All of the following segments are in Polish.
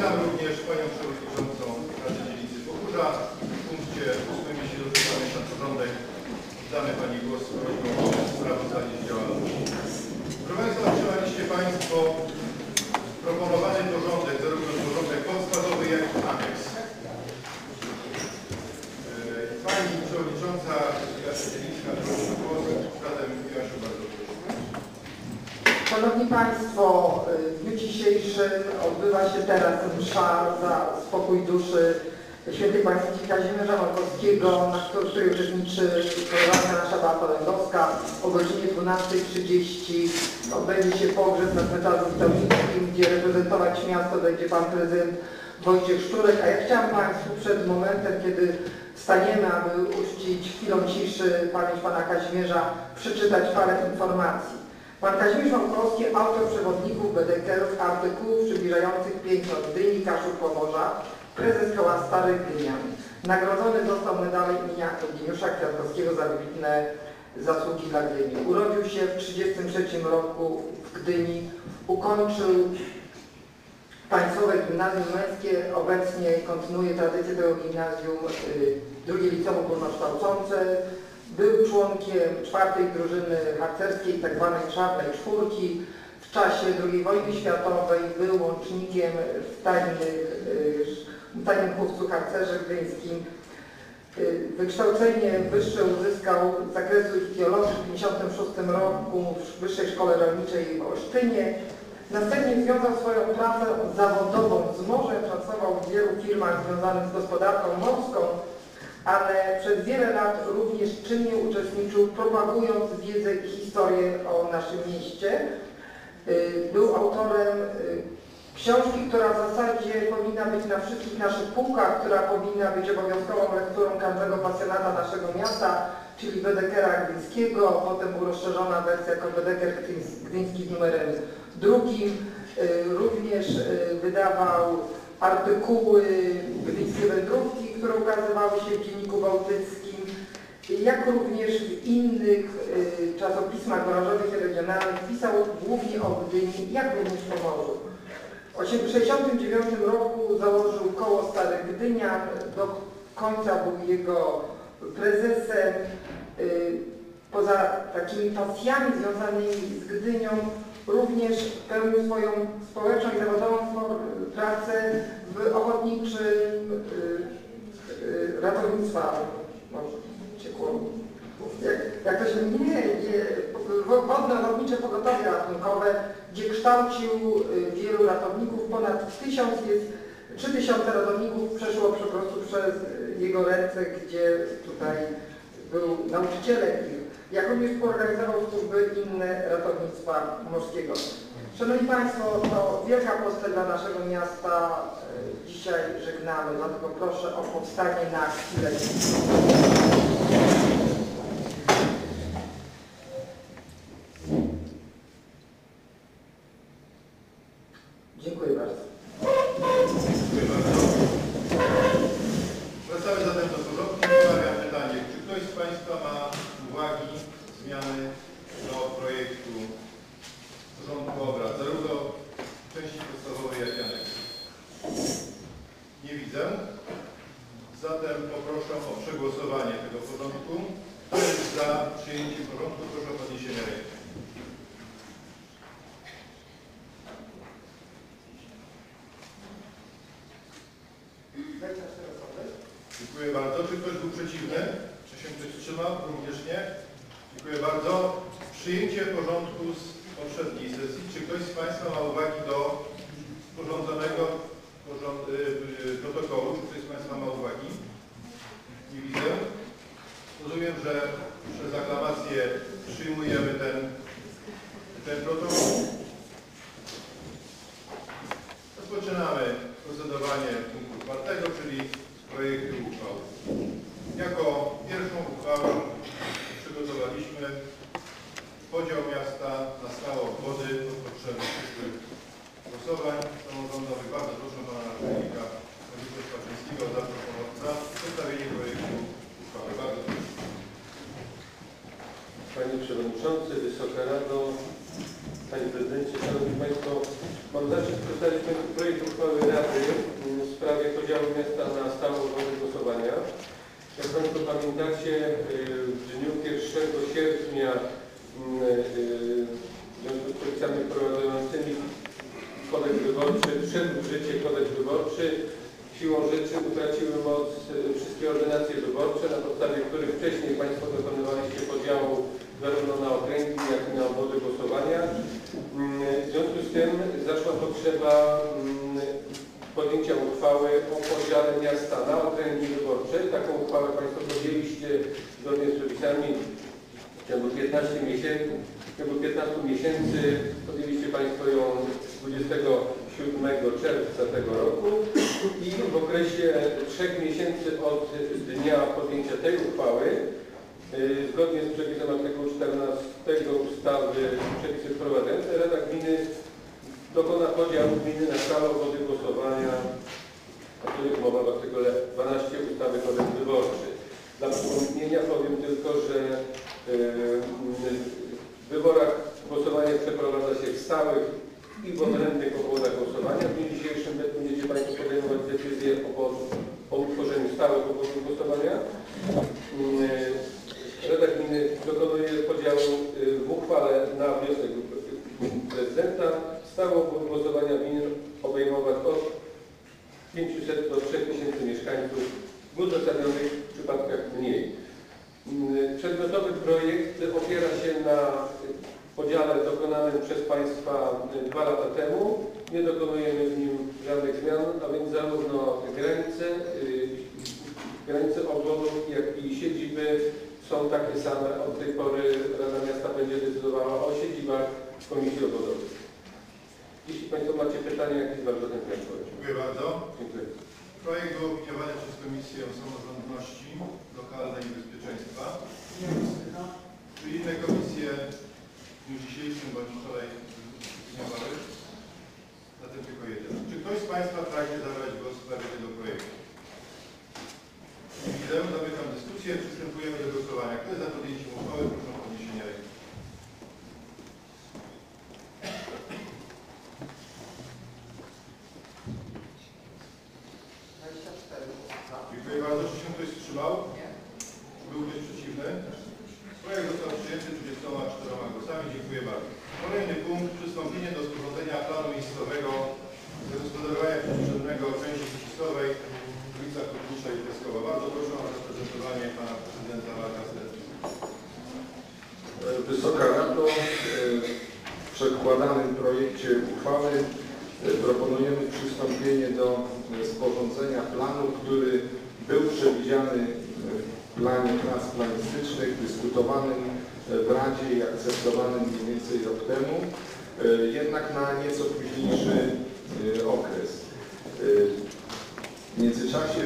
witam również Panią Przewodniczącą Rady Dzielnicy Bohórza. W punkcie 8, jeśli dobrze pamiętam porządek, damy Pani głos z prośbą o sprawozdanie z działalności. Proszę Państwa, otrzymaliście Państwo proponowany porządek, zarówno porządek podstawowy, jak i aneks. Pani Przewodnicząca Rady Dzielnicka prosi o głos, zatem Joasiu, bardzo proszę. Szanowni Państwo, w dniu dzisiejszym odbywa się teraz msza za spokój duszy świętej pamięci Kazimierza Markowskiego, na której uczestniczy koleżanka nasza Beata Lędowska. O godzinie 12:30 odbędzie się pogrzeb na cmentarzu witowickim, gdzie reprezentować miasto będzie Pan Prezydent Wojciech Szczurek. A ja chciałam Państwu przed momentem, kiedy wstaniemy, aby uczcić chwilą ciszy pamięć Pana Kazimierza, przeczytać parę informacji. Pan Kazimierz Markowski, autor przewodników, bedekerów, artykułów przybliżających piękno Gdyni, Kaszub, Pomorza, prezes Koła Starych Gdynian. Nagrodzony został medalem imienia Eugeniusza Kwiatkowskiego za wybitne zasługi dla Gdyni. Urodził się w 1933 roku w Gdyni, ukończył Państwowe Gimnazjum Męskie, obecnie kontynuuje tradycję tego gimnazjum, drugie liceum górnokształcące. Był członkiem 4. drużyny harcerskiej, tzw. Czarnej Czwórki. W czasie II wojny światowej był łącznikiem w tajnym chówcu harcerzy gdyńskim. Wykształcenie wyższe uzyskał z zakresu ichtiologii w 1956 roku w Wyższej Szkole Rolniczej w Olsztynie. Następnie związał swoją pracę zawodową z morzem, pracował w wielu firmach związanych z gospodarką morską, ale przez wiele lat również czynnie uczestniczył, propagując wiedzę i historię o naszym mieście. Był autorem książki, która w zasadzie powinna być na wszystkich naszych półkach, która powinna być obowiązkową lekturą każdego pasjonata naszego miasta, czyli Bedekera Gdyńskiego. Potem była rozszerzona wersja jako Bedeker Gdyński z numerem 2. Również wydawał artykuły Gdyńskie Wędrówki, które ukazywały się w Dzienniku Bałtyckim, jak również w innych czasopismach branżowych i regionalnych. Pisał głównie o Gdyni, jak również Pomorzu. W 1969 roku założył Koło Starych Gdynian, do końca był jego prezesem. Poza takimi pasjami związanymi z Gdynią również pełnił swoją społeczną i zawodową pracę w ochotniczym ratownictwa. Jak to się wodne ochotnicze pogotowie ratunkowe, gdzie kształcił wielu ratowników, ponad 3000 ratowników przeszło po prostu przez jego ręce, gdzie tutaj był nauczycielem ich. Jak również współorganizował służby inne ratownictwa morskiego. Szanowni Państwo, to wielka postać dla naszego miasta. Dzisiaj żegnamy, dlatego proszę o powstanie na chwilę. Dziękuję bardzo. Dziękuję bardzo. Wracamy zatem do porządku. Postawiam pytanie, czy ktoś z Państwa ma uwagi, zmiany do projektu porządku obrad, zarówno w części podstawowej, jak i aneksu? Nie widzę. Zatem poproszę o przegłosowanie tego porządku. Kto jest za przyjęciem porządku, proszę o podniesienie ręki. Dziękuję bardzo. Czy ktoś był przeciwny? Czy się ktoś wstrzymał? Również nie. Dziękuję bardzo. Przyjęcie porządku z poprzedniej sesji. Czy ktoś z Państwa ma uwagi do sporządzonego protokołu? Czy ktoś z Państwa ma uwagi? Nie widzę. Rozumiem, że przez aklamację przyjmujemy ten protokół. Rozpoczynamy procedowanie punktu 4, czyli projektu uchwały. Jako pierwszą uchwałę przygotowaliśmy podział miasta na stałe obwody pod potrzeby przyszłych głosowań samorządowych. Bardzo proszę Pana Naczelnika Wojciecha Paczyńskiego za przedstawienie projektu uchwały. Bardzo proszę. Panie Przewodniczący, Wysoka Rado, Panie Prezydencie, Szanowni Państwo, mam zaszczyt przedstawić projekt uchwały Rady Państwo pamiętacie, w dniu 1 sierpnia w związku z przepisami wprowadzającymi kodeks wyborczy, wszedł w życie kodeks wyborczy, siłą rzeczy utraciły moc wszystkie ordynacje wyborcze, na podstawie których wcześniej Państwo dokonywaliście podziału zarówno na okręgi, jak i na obwody głosowania. W związku z tym zaszła potrzeba podjęcia uchwały o podziale miasta na okręgi wyborcze. Taką uchwałę Państwo podjęliście zgodnie z przepisami w ciągu 15 miesięcy. Podjęliście Państwo ją 27 czerwca tego roku i w okresie 3 miesięcy od dnia podjęcia tej uchwały, zgodnie z przepisem artykułu 14 ustawy Przepisy wprowadzające, Rada Gminy dokona podziału gminy na stałe obwody głosowania, o których mowa w artykule 12 ustawy Kodeks Wyborczy. Dla przypomnienia powiem tylko, że w wyborach głosowanie przeprowadza się w stałych i w odrębnych obwodach głosowania. W dniu dzisiejszym będziecie Państwo podejmować decyzję o utworzeniu stałych obwodów głosowania. Rada Gminy dokonuje podziału w uchwale na wniosek prezydenta. Stałe obwody głosowania winien obejmować od 500 do 3000 mieszkańców, w uzasadnionych przypadkach mniej. Przedmiotowy projekt opiera się na podziale dokonanym przez Państwa 2 lata temu. Nie dokonujemy w nim żadnych zmian, a więc zarówno granice obwodów, jak i siedziby są takie same. Od tej pory Rada Miasta będzie decydowała o siedzibach Komisji Obwodowych. Jeśli Państwo macie pytania, jakieś bardzo chętnie odpowiem. Dziękuję bardzo. Dziękuję. Projekt był opiniowany przez Komisję Samorządności Lokalnej i Bezpieczeństwa. Czy inne komisje w dniu dzisiejszym bądź wczoraj opiniowały? Zatem tylko jeden. Czy ktoś z Państwa pragnie zabrać głos w sprawie tego projektu? Nie widzę, zamykam dyskusję. Przystępujemy do głosowania. Kto jest za podjęciem uchwały? Proszę o podniesienie ręki. Dziękuję bardzo. Czy się ktoś wstrzymał? Nie. Był ktoś przeciwny? Projekt został przyjęty 24 głosami. Dziękuję bardzo. Kolejny punkt. Przystąpienie do sporządzenia planu miejscowego zagospodarowania przestrzennego części przepisowej w ulicach Kotnicza i Pieskowa. Bardzo proszę o zaprezentowanie pana prezydenta Marka Srednickiego. Wysoka Rado, w przedkładanym projekcie uchwały proponujemy przystąpienie do sporządzenia planu, który był przewidziany w planie prac planistycznych, dyskutowanym w Radzie i akceptowanym mniej więcej rok temu, jednak na nieco późniejszy okres. W międzyczasie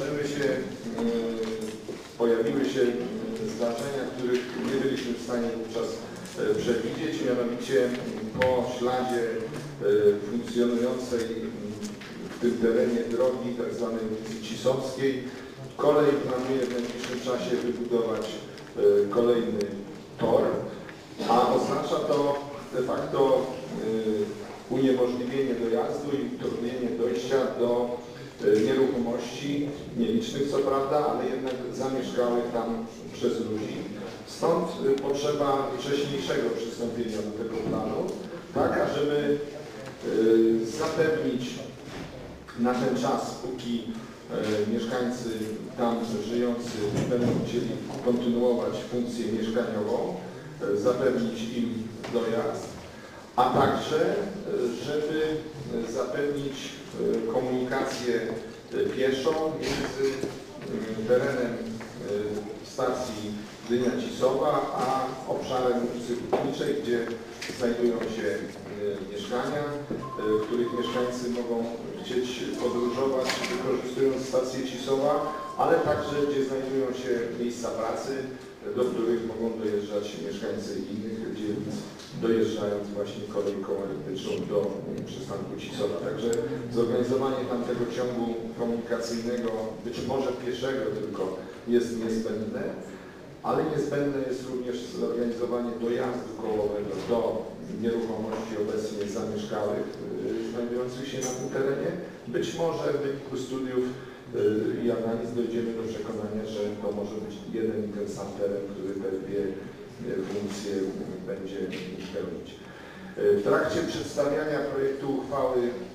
pojawiły się zdarzenia, których nie byliśmy w stanie wówczas przewidzieć, mianowicie po śladzie funkcjonującej w tym terenie drogi tzw. ulicy Cisowskiej kolej planuje w najbliższym czasie wybudować kolejny tor, a oznacza to de facto uniemożliwienie dojazdu i utrudnienie dojścia do nieruchomości, nielicznych co prawda, ale jednak zamieszkałych tam przez ludzi. Stąd potrzeba wcześniejszego przystąpienia do tego planu, tak ażeby zapewnić na ten czas, póki mieszkańcy tam żyjący będą chcieli kontynuować funkcję mieszkaniową, zapewnić im dojazd, a także żeby zapewnić komunikację pieszą między terenem stacji Gdynia-Cisowa a obszarem ulicy Hutniczej, gdzie znajdują się mieszkania, w których mieszkańcy mogą chcieć podróżować wykorzystując stację Cisowa, ale także gdzie znajdują się miejsca pracy, do których mogą dojeżdżać mieszkańcy innych dzielnic, dojeżdżając właśnie kolejką elektryczną do przystanku Cisowa. Także zorganizowanie tamtego ciągu komunikacyjnego, być może pieszego tylko, jest niezbędne, ale niezbędne jest również zorganizowanie dojazdu kołowego do nieruchomości obecnie zamieszkałych, znajdujących się na tym terenie. Być może w wyniku studiów i analiz dojdziemy do przekonania, że to może być jeden i ten sam teren, który te dwie funkcje będzie pełnić. W trakcie przedstawiania projektu uchwały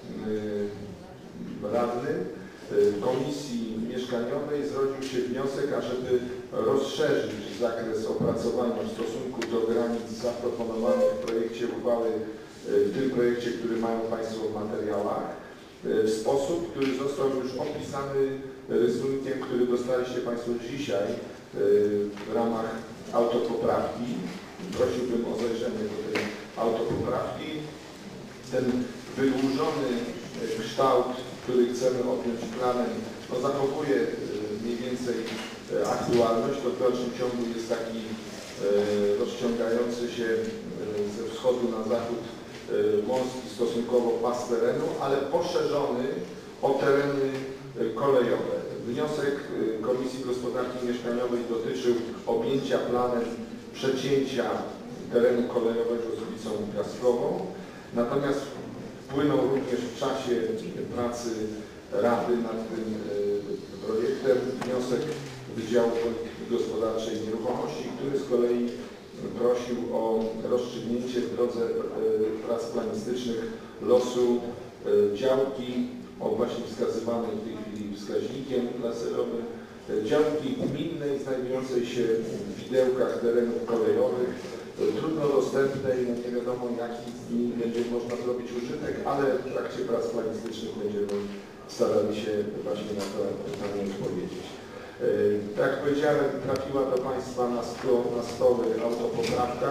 radnym Komisji Mieszkaniowej zrodził się wniosek, ażeby rozszerzyć zakres opracowania w stosunku do granic zaproponowanych w projekcie uchwały, w tym projekcie, który mają Państwo w materiałach, w sposób, który został już opisany rysunkiem, który dostaliście Państwo dzisiaj w ramach autopoprawki. Prosiłbym o zajrzenie do tej autopoprawki. Ten wydłużony kształt, który chcemy objąć planem, no zachowuje mniej więcej aktualność. To w dalszym ciągu jest taki rozciągający się ze wschodu na zachód wąski stosunkowo pas terenu, ale poszerzony o tereny kolejowe. Wniosek Komisji Gospodarki Mieszkaniowej dotyczył objęcia planem przecięcia terenu kolejowego z ulicą Piaskową, natomiast wpłynął również w czasie pracy Rady nad tym projektem wniosek Wydziału Polityki Gospodarczej i Nieruchomości, który z kolei prosił o rozstrzygnięcie w drodze prac planistycznych losu działki o właśnie wskazywanej w tej chwili wskaźnikiem laserowym, działki gminnej znajdującej się w widełkach terenów kolejowych, trudno dostępnej, no nie wiadomo jaki z nich będzie można zrobić użytek, ale w trakcie prac planistycznych będziemy starali się właśnie na to pytanie odpowiedzieć. Tak jak powiedziałem, trafiła do Państwa na stoły autopoprawka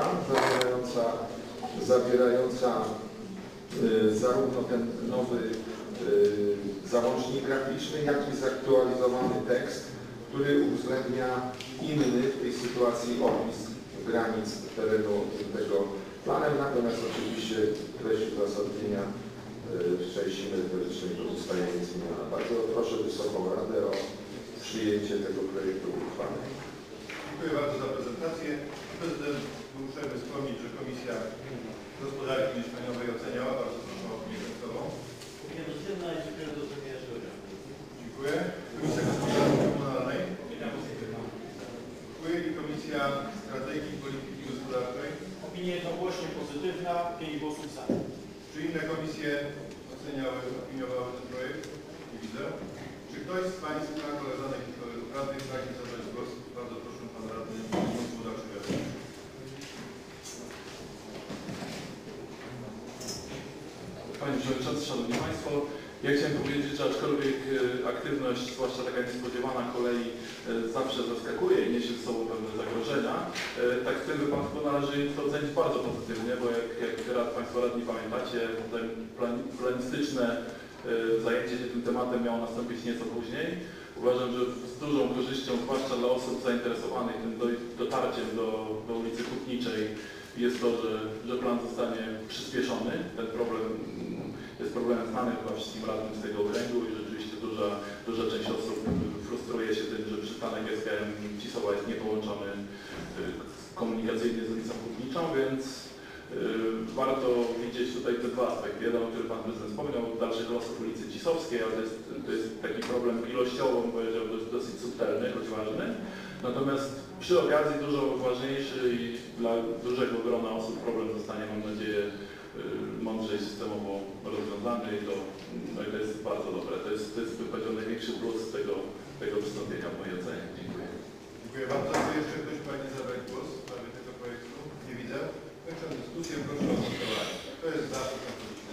zawierająca zarówno ten nowy załącznik graficzny, jak i zaktualizowany tekst, który uwzględnia inny w tej sytuacji opis granic terenu objętego planem, natomiast oczywiście treść uzasadnienia w części merytorycznej pozostaje niezmieniona. Bardzo proszę Wysoką Radę o przyjęcie tego projektu uchwały. Dziękuję bardzo za prezentację. Prezydent był uprzejmy wspomnieć, że Komisja Gospodarki Mieszkaniowej oceniała. Bardzo proszę o opinię tekstową. Opinia pozytywna i dziękuję za zrozumienie szkoły. Dziękuję. Komisja Gospodarki Komunalnej. Opinia pozytywna. Dziękuję. I Komisja Strategii i Polityki Gospodarczej. Opinia jednogłośnie pozytywna, 5 głosów za. Czy inne komisje oceniały, opiniowały ten projekt? Nie widzę. Czy ktoś z Państwa, koleżanek i kolegów radnych pragnie zabrać głos? Bardzo proszę, Pan Radny Gospodarczy. Panie Przewodniczący, Szanowni Państwo, ja chciałem powiedzieć, że aczkolwiek aktywność, zwłaszcza taka niespodziewana kolei, zawsze zaskakuje i niesie ze sobą pewne zagrożenia, tak w tym wypadku należy to ocenić bardzo pozytywnie, bo jak Państwo radni pamiętacie, planistyczne zajęcie się tym tematem miało nastąpić nieco później. Uważam, że z dużą korzyścią, zwłaszcza dla osób zainteresowanych tym dotarciem do ulicy Hutniczej, jest to, że plan zostanie przyspieszony. Ten problem jest problemem znanym chyba wszystkim radnym z tego okręgu i rzeczywiście duża część osób frustruje się tym, że przystanek SKM Cisowa jest niepołączony komunikacyjnie z ulicą Hutniczą, więc warto widzieć tutaj te dwa aspekty. Jeden, o którym Pan Prezydent wspomniał, dalszych losów ulicy Cisowskiej, ale to jest taki problem ilościowo, powiedziałbym, dosyć subtelny, choć ważny. Natomiast przy okazji dużo ważniejszy i dla dużego grona osób problem zostanie, mam nadzieję, mądrzej systemowo rozwiązany i to jest bardzo dobre. To jest bym powiedział największy plus tego wystąpienia w mojej ocenie. Dziękuję. Dziękuję bardzo. Czy jeszcze ktoś pragnie zabrać głos w sprawie tego projektu? Nie widzę. Kończę dyskusję. Proszę o głosowanie. Kto jest za? Proszę o głosowanie.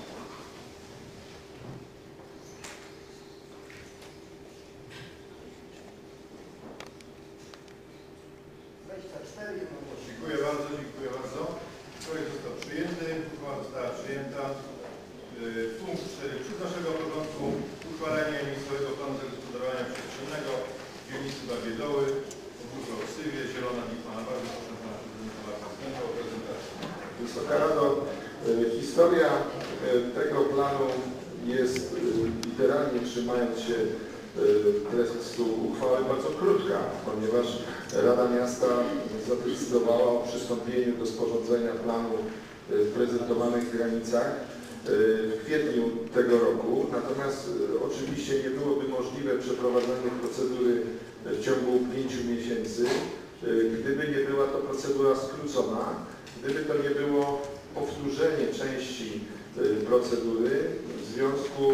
24 jednogłośnie. Dziękuję bardzo, dziękuję bardzo. Projekt został przyjęty, uchwała została przyjęta. Punkt 4. Przed naszego porządku uchwalenie miejscowego planu zagospodarowania przestrzennego dzielnicy Babie Doły, obwód Oksywie, Zielona Litwana. Bardzo proszę Pana Prezydenta Markowskiego o prezentację. Wysoka Rado, historia tego planu jest literalnie, trzymając się tekstu uchwały, bardzo krótka, ponieważ Rada Miasta zadecydowała o przystąpieniu do sporządzenia planu w prezentowanych granicach w kwietniu tego roku. Natomiast oczywiście nie byłoby możliwe przeprowadzenie procedury w ciągu 5 miesięcy, gdyby nie była to procedura skrócona, gdyby to nie było powtórzenie części procedury w związku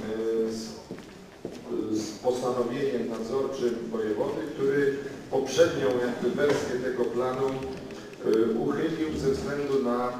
z postanowieniem nadzorczym wojewody, który poprzednią wersję tego planu uchylił ze względu na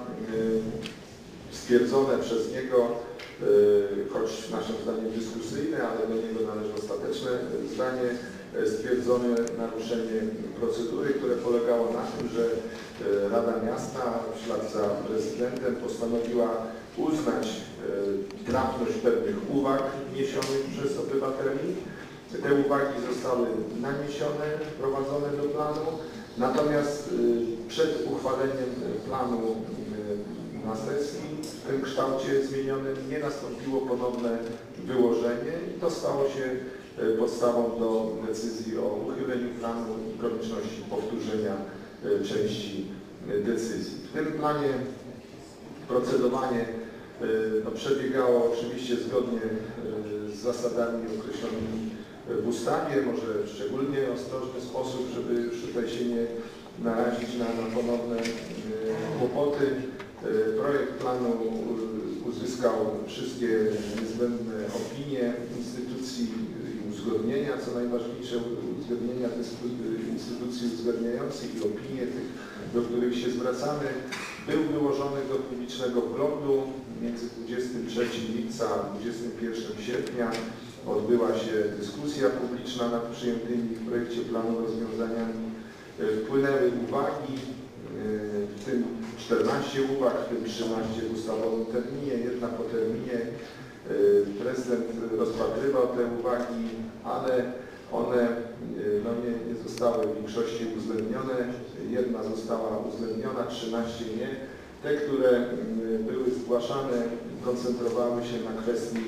stwierdzone przez niego, choć naszym zdaniem dyskusyjne, ale do niego należy ostateczne zdanie, stwierdzone naruszenie procedury, które polegało na tym, że Rada Miasta w ślad za prezydentem postanowiła uznać trafność pewnych uwag wniesionych przez obywateli. Te uwagi zostały naniesione, wprowadzone do planu, natomiast przed uchwaleniem planu na sesji w tym kształcie zmienionym nie nastąpiło ponowne wyłożenie i to stało się podstawą do decyzji o uchyleniu planu i konieczności powtórzenia części decyzji. W tym planie procedowanie przebiegało oczywiście zgodnie z zasadami określonymi w ustawie, może w szczególnie ostrożny sposób, żeby już tutaj się nie narazić na ponowne kłopoty. Projekt planu uzyskał wszystkie niezbędne opinie instytucji i uzgodnienia, co najważniejsze, uzgodnienia instytucji uzgadniających i opinie tych, do których się zwracamy. Był wyłożony do publicznego prądu między 23 lipca a 21 sierpnia. Odbyła się dyskusja publiczna nad przyjętymi w projekcie planu rozwiązaniami. Wpłynęły uwagi, w tym 14 uwag, w tym 13 w ustawowym terminie, jedna po terminie. Prezydent rozpatrywał te uwagi, ale one nie zostały w większości uwzględnione. Jedna została uwzględniona, 13 nie. Te, które były zgłaszane, koncentrowały się na kwestii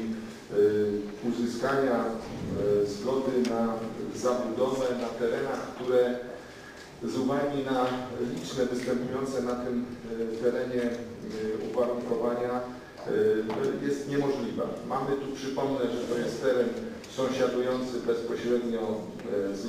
uzyskania zgody na zabudowę na terenach, które z uwagi na liczne występujące na tym terenie uwarunkowania jest niemożliwa. Mamy tu, przypomnę, że to jest teren sąsiadujący bezpośrednio z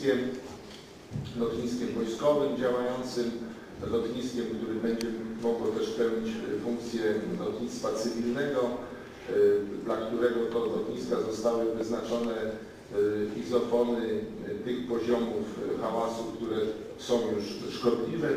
lotniskiem wojskowym działającym, lotniskiem, który będzie mogło też pełnić funkcję lotnictwa cywilnego, dla którego to lotniska zostały wyznaczone izofony tych poziomów hałasu, które są już szkodliwe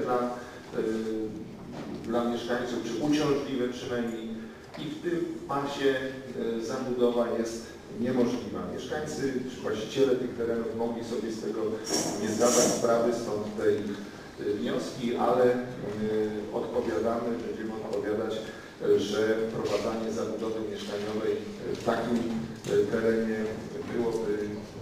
dla mieszkańców, czy uciążliwe przynajmniej, i w tym pasie zabudowa jest niemożliwa. Mieszkańcy czy właściciele tych terenów mogli sobie z tego nie zdawać sprawy, stąd te ich wnioski, ale odpowiadamy, będziemy odpowiadać, że wprowadzanie zabudowy mieszkaniowej w takim terenie byłoby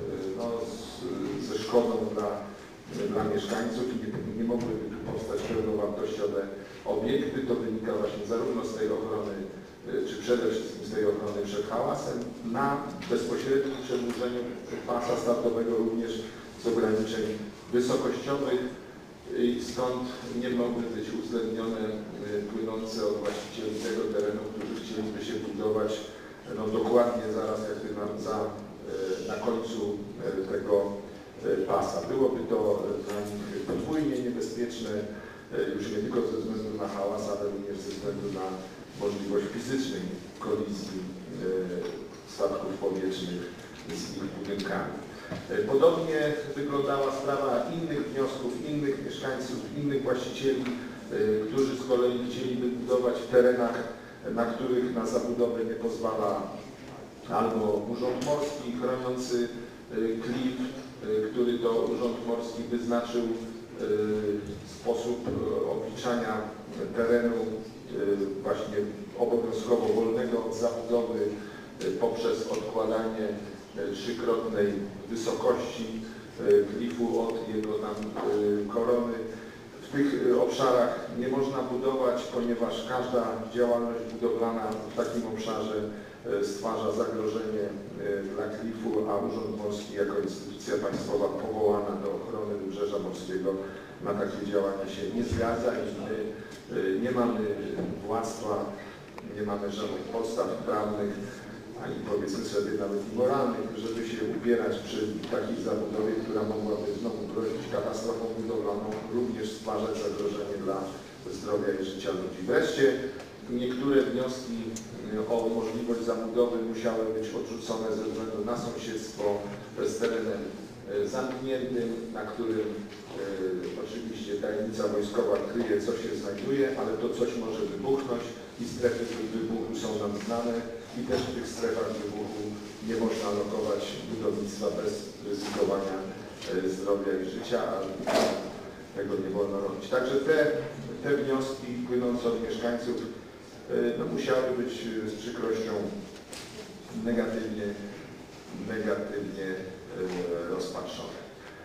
ze szkodą dla mieszkańców i nie mogłyby tu powstać pełnowartościowe obiekty. To wynika właśnie zarówno z tej ochrony, czy przede wszystkim z tej ochrony przed hałasem, na bezpośrednim przedłużeniu pasa startowego również z ograniczeń wysokościowych i stąd nie mogły być uwzględnione płynące od właścicieli tego terenu, którzy chcieliby się budować dokładnie zaraz jakby na końcu tego pasa. Byłoby to dla nich podwójnie niebezpieczne, już nie tylko ze względu na hałas, ale również ze względu na możliwość fizycznej kolizji statków powietrznych z ich budynkami. Podobnie wyglądała sprawa innych wniosków, innych mieszkańców, innych właścicieli, którzy z kolei chcieliby budować w terenach, na których na zabudowę nie pozwala albo Urząd Morski chroniący klif, który to Urząd Morski wyznaczył sposób obliczania terenu właśnie obowiązkowo wolnego od zabudowy poprzez odkładanie trzykrotnej wysokości klifu od jego tam korony. W tych obszarach nie można budować, ponieważ każda działalność budowlana w takim obszarze stwarza zagrożenie dla klifu, a Urząd Morski jako instytucja państwowa powołana do ochrony wybrzeża morskiego na takie działania się nie zgadza i my nie mamy władztwa, nie mamy żadnych podstaw prawnych, ani powiedzmy sobie nawet i moralnych, żeby się upierać przy takiej zabudowie, która mogłaby znowu grozić katastrofą budowlaną, również stwarzać zagrożenie dla zdrowia i życia ludzi. Wreszcie niektóre wnioski o możliwość zabudowy musiały być odrzucone ze względu na sąsiedztwo z terenem zamkniętym, na którym oczywiście tajemnica wojskowa kryje, co się znajduje, ale to coś może wybuchnąć i strefy wybuchu są nam znane i też w tych strefach wybuchu nie można lokować budownictwa bez ryzykowania zdrowia i życia, a tego nie wolno robić. Także te wnioski płynące od mieszkańców no, musiały być z przykrością negatywnie rozpatrzone.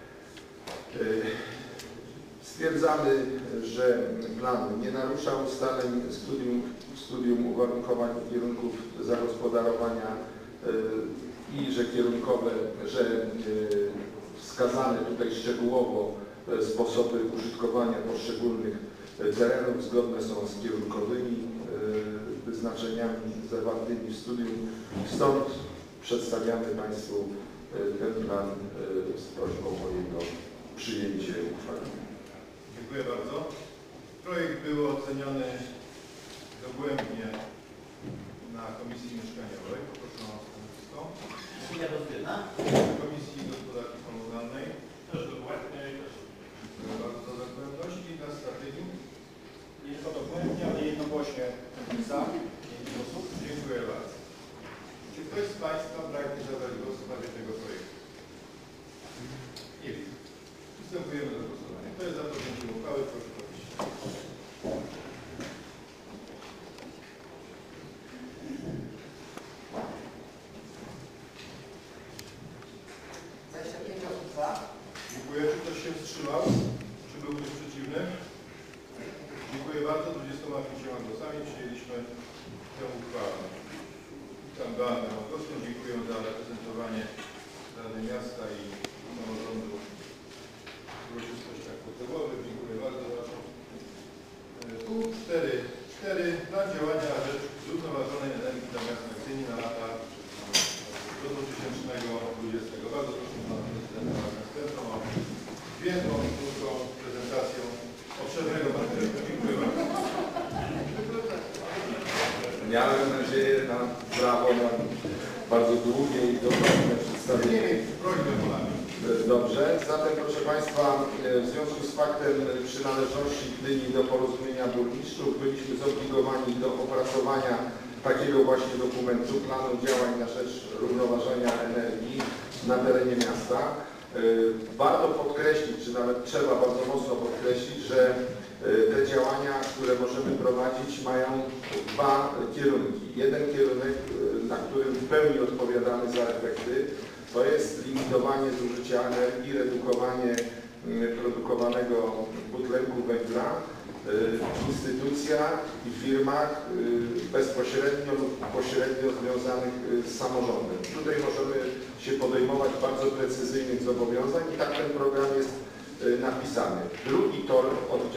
Stwierdzamy, że plan nie naruszał ustaleń studium uwarunkowań i kierunków zagospodarowania i że kierunkowe, że wskazane tutaj szczegółowo sposoby użytkowania poszczególnych terenów zgodne są z kierunkowymi wyznaczeniami zawartymi w studium. Stąd przedstawiamy Państwu ten plan z prośbą o jego przyjęcie uchwały. Dziękuję bardzo. Projekt był oceniony dogłębnie na Komisji Mieszkaniowej. Poproszę o stanowisko. Opinia pozytywna. Komisji Gospodarki Komunalnej. Też dokładnie. Dziękuję bardzo za dogłębność. I na strategii. Nie tylko dogłębnie, ale jednogłośnie za 5 głosów. Dziękuję bardzo. Czy ktoś z Państwa pragnie zabrać głos w sprawie tego projektu? Nie widzę. Przystępujemy do głosowania. Kto jest za podjęciem uchwały? Proszę podnieść rękę. Dziękuję. Czy ktoś się wstrzymał? Czy był ktoś przeciwny? Dziękuję bardzo. 25 głosami przyjęliśmy tę uchwałę. Witam Beatę Małkowską. Dziękuję za reprezentowanie Rady Miasta i samorządu w uroczystościach podstawowych. Dziękuję bardzo za to. Punkt 4. Plan działania na rzecz zrównoważonej energii dla miasta Gdyni na lata do 2020. Bardzo proszę Pana Prezydenta Następną o zwięzłą i krótką prezentację obszernego materiału. Dziękuję bardzo. Miałem nadzieję na prawo na bardzo długie i dokładne przedstawienie. Prośbę Polami. Dobrze, zatem proszę Państwa, w związku z faktem przynależności Gdyni do porozumienia burmistrzów byliśmy zobligowani do opracowania takiego właśnie dokumentu, planu działań na rzecz równoważenia energii na terenie miasta. Warto podkreślić, czy nawet trzeba bardzo mocno podkreślić, że te działania, które możemy prowadzić, mają dwa kierunki. Jeden kierunek, na którym w pełni odpowiadamy za efekty, to jest limitowanie zużycia energii, redukowanie produkowanego dwutlenku węgla w instytucjach i firmach bezpośrednio lub pośrednio związanych z samorządem. Tutaj możemy się podejmować bardzo precyzyjnych zobowiązań i tak ten program jest napisany. Drugi tor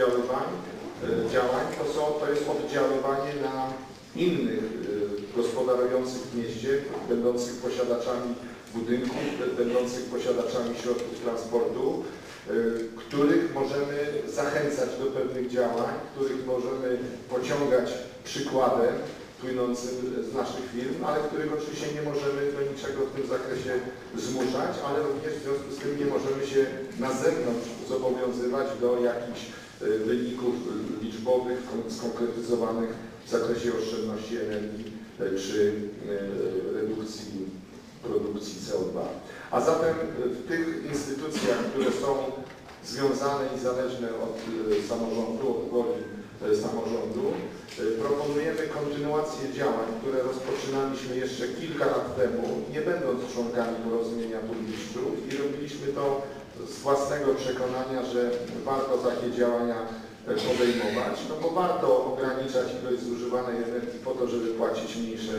działań to jest oddziaływanie na innych gospodarujących w mieście, będących posiadaczami budynków, będących posiadaczami środków transportu, których możemy zachęcać do pewnych działań, których możemy pociągać przykładem płynącym z naszych firm, ale których oczywiście nie możemy do niczego w tym zakresie zmuszać, ale również w związku z tym nie możemy się na zewnątrz zobowiązywać do jakichś wyników liczbowych, skonkretyzowanych w zakresie oszczędności energii czy redukcji produkcji CO2. A zatem w tych instytucjach, które są związane i zależne od samorządu, od woli samorządu, proponujemy kontynuację działań, które rozpoczynaliśmy jeszcze kilka lat temu, nie będąc członkami porozumienia burmistrzów i robiliśmy to z własnego przekonania, że warto takie działania podejmować, no bo warto ograniczać ilość zużywanej energii po to, żeby płacić mniejsze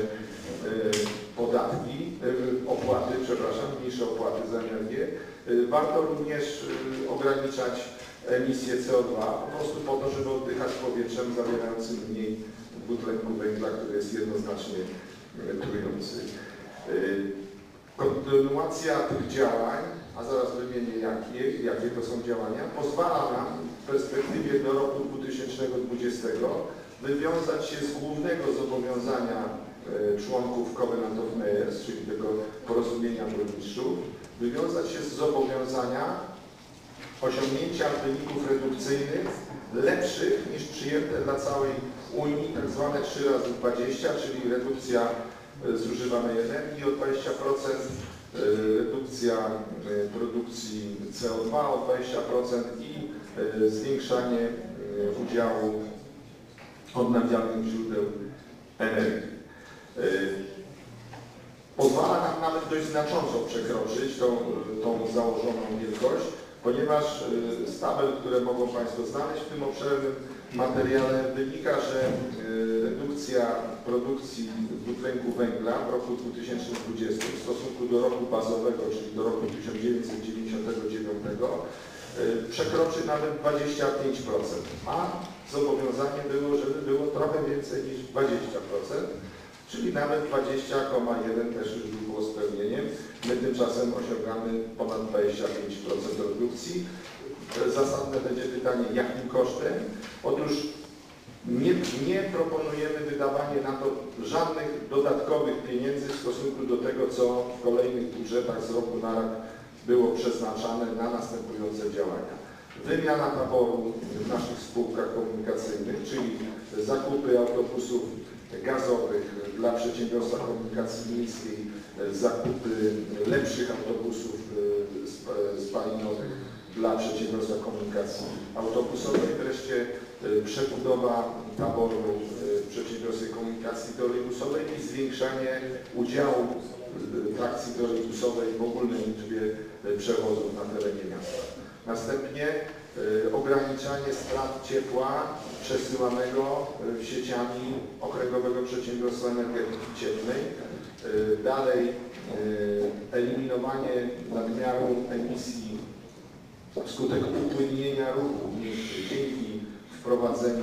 mniejsze opłaty za energię. Warto również ograniczać emisję CO2 po prostu po to, żeby oddychać powietrzem zawierającym mniej dwutlenku węgla, który jest jednoznacznie trujący. Kontynuacja tych działań, a zaraz wymienię jakie to są działania, pozwala nam w perspektywie do roku 2020 wywiązać się z głównego zobowiązania członków Covenant of Mayors, czyli tego porozumienia burmistrzów, wywiązać się z zobowiązania osiągnięcia wyników redukcyjnych lepszych niż przyjęte dla całej Unii, tak zwane 3x20, czyli redukcja zużywanej energii o 20%, redukcja produkcji CO2 o 20% i zwiększanie udziału odnawialnych źródeł energii. Pozwala nam nawet dość znacząco przekroczyć tą założoną wielkość, ponieważ z tabel, które mogą Państwo znaleźć w tym obszernym materiale, wynika, że redukcja produkcji dwutlenku węgla w roku 2020 w stosunku do roku bazowego, czyli do roku 1999, przekroczy nawet 25%, a zobowiązanie było, żeby było trochę więcej niż 20%, czyli nawet 20,1 też już by było spełnieniem. My tymczasem osiągamy ponad 25% redukcji. Zasadne będzie pytanie, jakim kosztem? Otóż nie proponujemy wydawania na to żadnych dodatkowych pieniędzy w stosunku do tego, co w kolejnych budżetach z roku na rok było przeznaczane na następujące działania. Wymiana taboru w naszych spółkach komunikacyjnych, czyli zakupy autobusów gazowych dla przedsiębiorstwa komunikacji miejskiej, zakupy lepszych autobusów spalinowych dla przedsiębiorstwa komunikacji autobusowej, wreszcie przebudowa taboru w przedsiębiorstwie komunikacji trolejbusowej i zwiększanie udziału trakcji trolejbusowej w ogólnej liczbie przewozów na terenie miasta. Następnie ograniczanie strat ciepła przesyłanego sieciami Okręgowego Przedsiębiorstwa Energetyki Cieplnej. Dalej eliminowanie nadmiaru emisji wskutek upłynnienia ruchu dzięki wprowadzeniu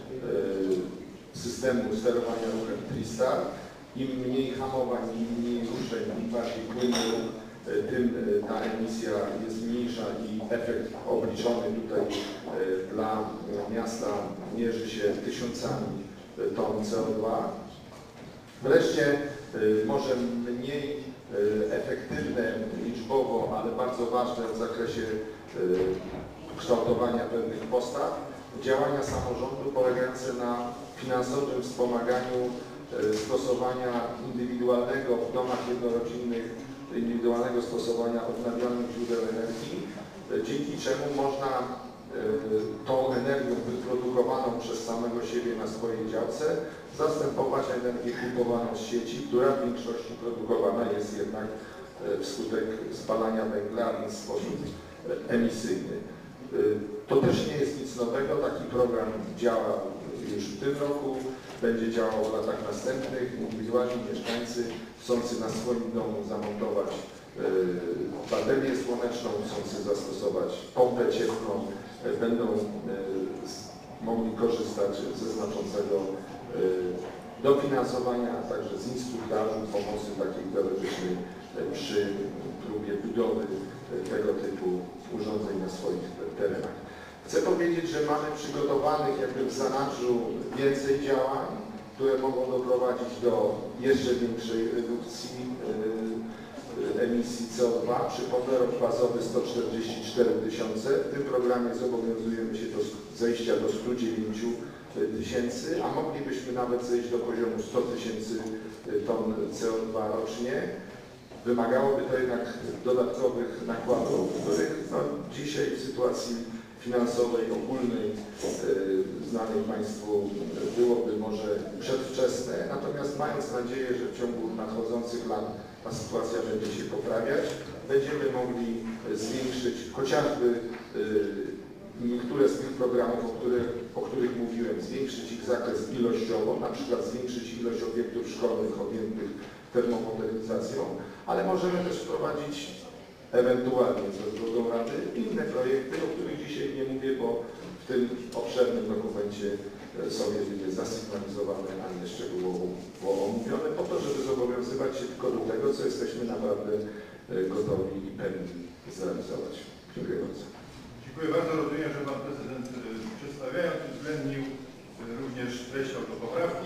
systemu sterowania ruchem Tristar. Im mniej hamowań, im mniej ruszeń, im bardziej płynny ruch, tym ta emisja jest mniejsza i efekt obliczony tutaj dla miasta mierzy się tysiącami ton CO2. Wreszcie może mniej efektywne liczbowo, ale bardzo ważne w zakresie kształtowania pewnych postaw, działania samorządu polegające na finansowym wspomaganiu stosowania indywidualnego w domach jednorodzinnych, indywidualnego stosowania odnawialnych źródeł energii, dzięki czemu można tą energią wyprodukowaną przez samego siebie na swojej działce zastępować energię kupowaną z sieci, która w większości produkowana jest jednak wskutek spalania węgla, więc w sposób emisyjny. To też nie jest nic nowego, taki program działa już w tym roku, będzie działał w latach następnych. Indywidualni mieszkańcy chcący na swoim domu zamontować baterię słoneczną, chcący zastosować pompę cieplną, będą mogli korzystać ze znaczącego dofinansowania, a także z instruktażu, pomocy takiej teoretycznej przy próbie budowy tego typu urządzeń na swoich terenach. Chcę powiedzieć, że mamy przygotowanych jakby w zanadrzu więcej działań, które mogą doprowadzić do jeszcze większej redukcji emisji CO2. Przypomnę, rok bazowy 144 000. W tym programie zobowiązujemy się do zejścia do 109 000, a moglibyśmy nawet zejść do poziomu 100 000 ton CO2 rocznie. Wymagałoby to jednak dodatkowych nakładów, których dzisiaj w sytuacji finansowej, ogólnej, znanej Państwu, byłoby może przedwczesne, natomiast mając nadzieję, że w ciągu nadchodzących lat ta sytuacja będzie się poprawiać, będziemy mogli zwiększyć chociażby niektóre z tych programów, o których mówiłem, zwiększyć ich zakres ilościowo, na przykład zwiększyć ilość obiektów szkolnych objętych termomodernizacją, ale możemy też wprowadzić ewentualnie ze zgodą Rady inne projekty, o których dzisiaj nie mówię, bo w tym obszernym dokumencie są jedynie zasygnalizowane, a nie szczegółowo omówione, po to, żeby zobowiązywać się tylko do tego, co jesteśmy naprawdę gotowi i pewni zrealizować. Dziękuję bardzo. Dziękuję bardzo. Rozumiem, że Pan Prezydent przedstawiając uwzględnił również treść autopoprawki.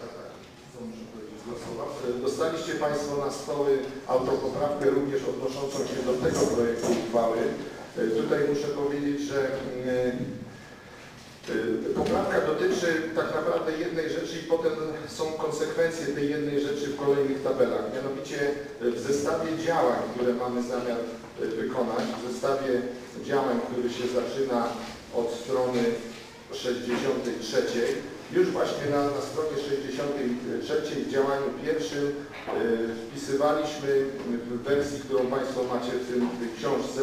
Dostaliście Państwo na stoły autopoprawkę również odnoszącą się do tego projektu uchwały. Tutaj muszę powiedzieć, że poprawka dotyczy tak naprawdę jednej rzeczy i potem są konsekwencje tej jednej rzeczy w kolejnych tabelach. Mianowicie w zestawie działań, które mamy zamiar wykonać, w zestawie działań, który się zaczyna od strony 63, już właśnie na stronie 63 w działaniu pierwszym wpisywaliśmy w wersji, którą Państwo macie w tej książce,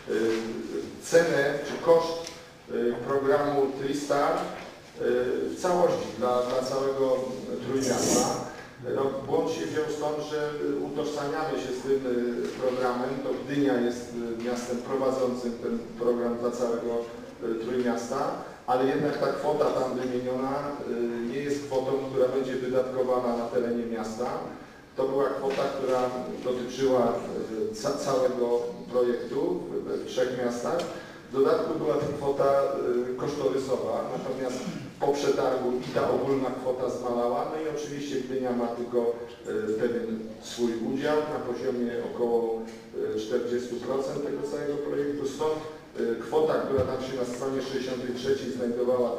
cenę czy koszt programu Tristar w całości dla całego Trójmiasta. No, błąd się wziął stąd, że utożsamiamy się z tym programem. To Gdynia jest miastem prowadzącym ten program dla całego Trójmiasta, ale jednak ta kwota tam wymieniona nie jest kwotą, która będzie wydatkowana na terenie miasta. To była kwota, która dotyczyła całego projektu w 3 miastach. W dodatku była to kwota kosztorysowa, natomiast po przetargu i ta ogólna kwota zmalała. No i oczywiście Gdynia ma tylko pewien swój udział na poziomie około 40% tego całego projektu. Stąd kwota, która tam się na stronie 63 znajdowała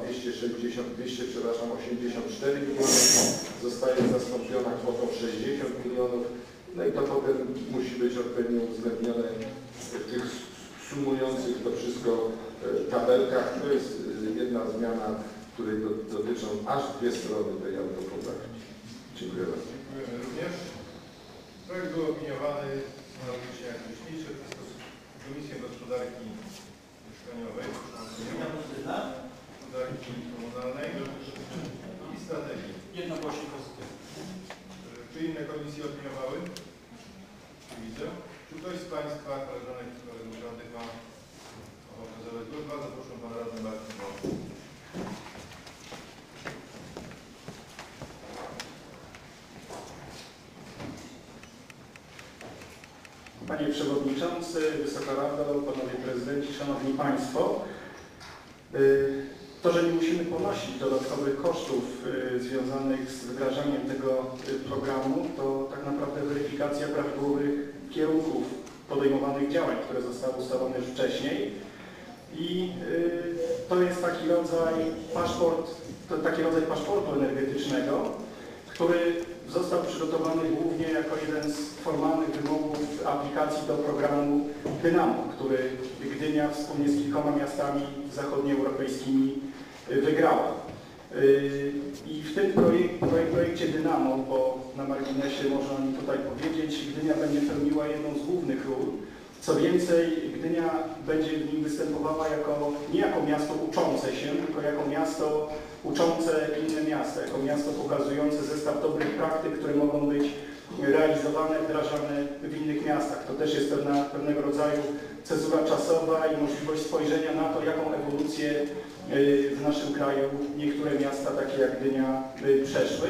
284 miliony, zostaje zastąpiona kwotą 60 milionów. No i to potem musi być odpowiednio uwzględnione w tych sumujących to wszystko tabelkach. To jest jedna zmiana, której dotyczą aż 2 strony tej autopoprawki. Dziękuję bardzo. Dziękujemy również. Projekt był opiniowany analogicznie jak wcześniejszy przez Komisję Gospodarki Mieszkaniowej, Gospodarki Komunalnej i Strategii. Jednogłośnie pozytywnie. Czy inne komisje opiniowały? Nie widzę. Czy ktoś z Państwa, koleżanek i kolegów radnych ma ochotę zabrać głos? Bardzo proszę Pana Radny Marcin. Panie Przewodniczący, Wysoka Rado, Panowie Prezydenci, Szanowni Państwo. To, że nie musimy ponosić dodatkowych kosztów związanych z wdrażaniem tego programu, to tak naprawdę weryfikacja prawidłowych kierunków podejmowanych działań, które zostały ustalone już wcześniej. I to jest taki rodzaj paszportu energetycznego, który został przygotowany głównie jako jeden z formalnych wymogów aplikacji do programu Dynamo, który Gdynia wspólnie z kilkoma miastami zachodnioeuropejskimi wygrała. I w tym projekcie Dynamo, bo na marginesie można mi tutaj powiedzieć, Gdynia będzie pełniła jedną z głównych ról. Co więcej, Gdynia będzie w nim występowała nie jako miasto uczące się, tylko jako miasto uczące inne miasta, jako miasto pokazujące zestaw dobrych praktyk, które mogą być realizowane, wdrażane w innych miastach. To też jest pewnego rodzaju cezura czasowa i możliwość spojrzenia na to, jaką ewolucję w naszym kraju niektóre miasta, takie jak Gdynia, przeszły.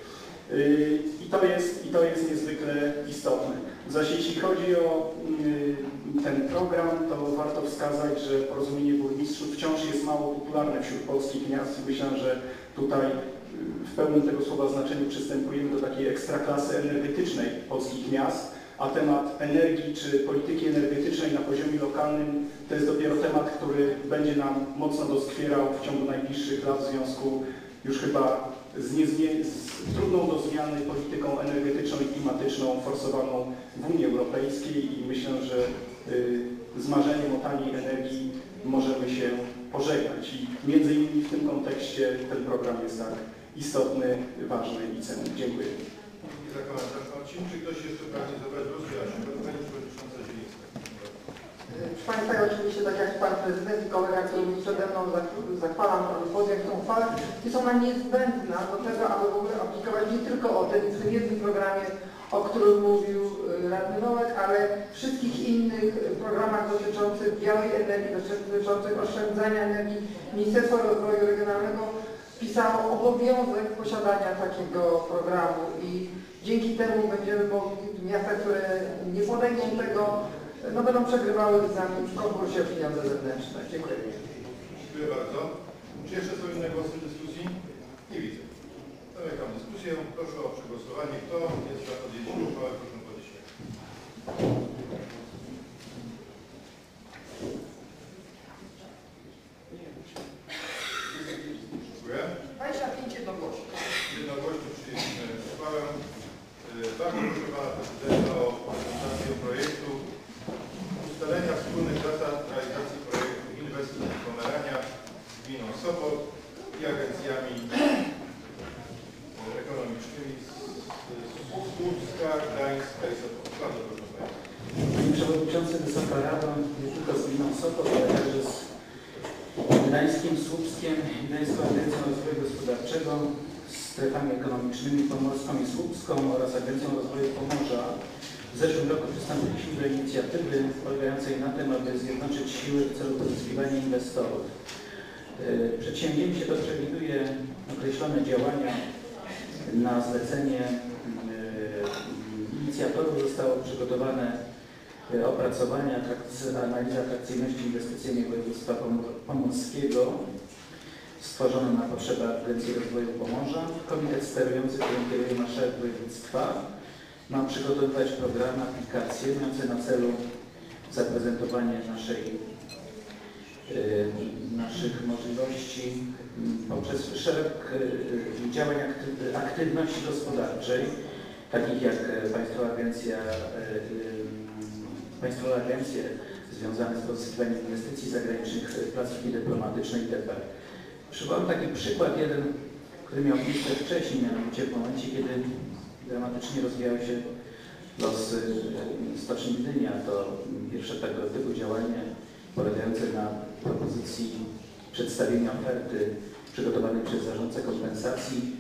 I to jest niezwykle istotne. Zaś jeśli chodzi o ten program, to warto wskazać, że Porozumienie Burmistrzów wciąż jest mało popularne wśród polskich miast i myślę, że tutaj w pełnym tego słowa znaczeniu przystępujemy do takiej ekstraklasy energetycznej polskich miast, a temat energii czy polityki energetycznej na poziomie lokalnym to jest dopiero temat, który będzie nam mocno doskwierał w ciągu najbliższych lat w związku już chyba z trudną do zmiany polityką energetyczną i klimatyczną forsowaną w Unii Europejskiej i myślę, że z marzeniem o taniej energii możemy się pożegnać i między innymi w tym kontekście ten program jest tak istotny, ważny i cenny. Dziękuję. Dzięki za komentarz Marcin. Czy ktoś jeszcze pragnie zabrać głos? Pani Przewodnicząca Zielińska. Proszę Państwa, ja oczywiście, tak jak Pan Prezydent i kolega, który był przede mną, zachwalam podjąć tą uchwałę, jest ona niezbędna do tego, aby w ogóle aplikować nie tylko o tym jednym programie, o którym mówił Radny Nowak, ale wszystkich innych programach dotyczących białej energii, dotyczących oszczędzania energii. Ministerstwo Rozwoju Regionalnego wpisało obowiązek posiadania takiego programu i dzięki temu będziemy mogli, miasta, które nie podejmą tego, no będą przegrywały egzamin w konkursie o pieniądze zewnętrzne. Dziękuję. Dziękuję bardzo. Czy jeszcze są inne głosy w dyskusji? Nie widzę. Zamykam dyskusję. Proszę o przegłosowanie. Kto jest za podjęciem uchwały, proszę podnieść rękę. Dziękuję. 25 jednogłośnie. Jednogłośnie przyjęliśmy uchwałę. Bardzo proszę Pana Prezydenta o prezentację projektu ustalenia wspólnych zasad realizacji projektu inwestycji Pomerania z gminą Sopot i agencjami ekonomicznymi z Słupska, Gdańska i Sopot. Bardzo proszę Państwa. Panie Przewodniczący, Wysoka Rado, nie tylko z gminą Sopot, ale także z Gdańskim, Słupskiem, Gdańską Agencją Rozwoju Gospodarczego, strefami ekonomicznymi pomorską i słupską oraz Agencją Rozwoju Pomorza. W zeszłym roku przystąpiliśmy do inicjatywy polegającej na tym, aby zjednoczyć siły w celu pozyskiwania inwestorów. Przedsięwzięcie to przewiduje określone działania. Na zlecenie inicjatorów zostało przygotowane opracowanie analizy atrakcyjności inwestycyjnej województwa pomorskiego stworzono na potrzeby Agencji Rozwoju Pomorza. Komitet sterujący, którym kieruje marszałek województwa, ma przygotowywać programy, aplikacje mające na celu zaprezentowanie naszych możliwości poprzez szereg działań aktywności gospodarczej, takich jak Państwowe agencje związane z pozyskiwaniem inwestycji zagranicznych, placówki dyplomatyczne itd. Przywołam taki przykład jeden, który miał miejsce wcześniej, mianowicie w momencie, kiedy dramatycznie rozwijały się losy Stoczni Gdynia. To pierwsze tego typu działanie polegające na propozycji przedstawienia oferty przygotowanej przez zarządcę kompensacji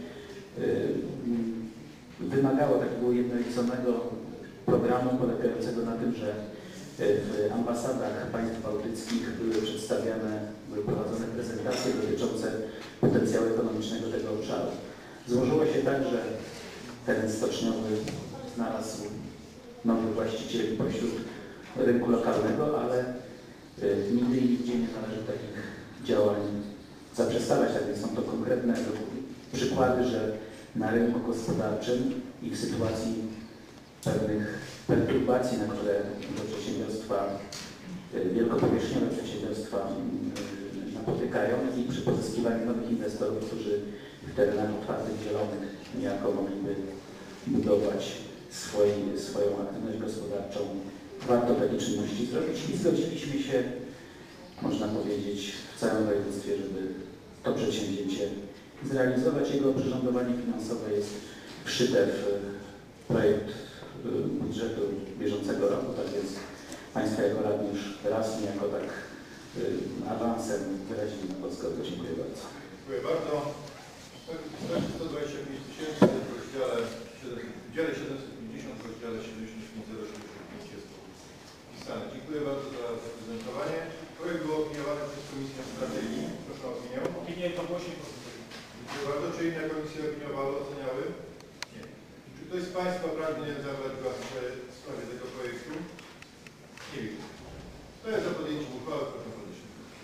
wymagało takiego ujednoliconego programu polegającego na tym, że w ambasadach państw bałtyckich były prowadzone prezentacje dotyczące potencjału ekonomicznego tego obszaru. Złożyło się tak, że teren stoczniowy znalazł nowych właścicieli pośród rynku lokalnego, ale nigdy i nigdzie nie należy takich działań zaprzestawać. Tak więc są to konkretne przykłady, że na rynku gospodarczym i w sytuacji pewnych perturbacji, na które przedsiębiorstwa, wielkopowierzchniowe przedsiębiorstwa napotykają i przy pozyskiwaniu nowych inwestorów, którzy w terenach otwartych, zielonych niejako mogliby budować swoją aktywność gospodarczą, warto takie czynności zrobić i zgodziliśmy się, można powiedzieć, w całym województwie, żeby to przedsięwzięcie zrealizować. Jego oprzyrządowanie finansowe jest wszyte w projekt budżetu bieżącego roku, tak więc Państwa jako radni już raz niejako tak awansem wyrazili na zgodę. Dziękuję bardzo. Dziękuję bardzo. W 125 tysięcy w dziale 750 w rozdziale 75065 jest wpisane. Dziękuję bardzo za zaprezentowanie. Projekt był opiniowany przez Komisję Strategii. Proszę o opinię. Opinię jednogłośnie. Dziękuję bardzo. Czy inne komisje opiniowały, oceniały? Nie. Czy ktoś z Państwa pragnie zabrać głos w sprawie tego projektu? Nie widzę. To jest za podjęciem uchwały. Proszę podnieść.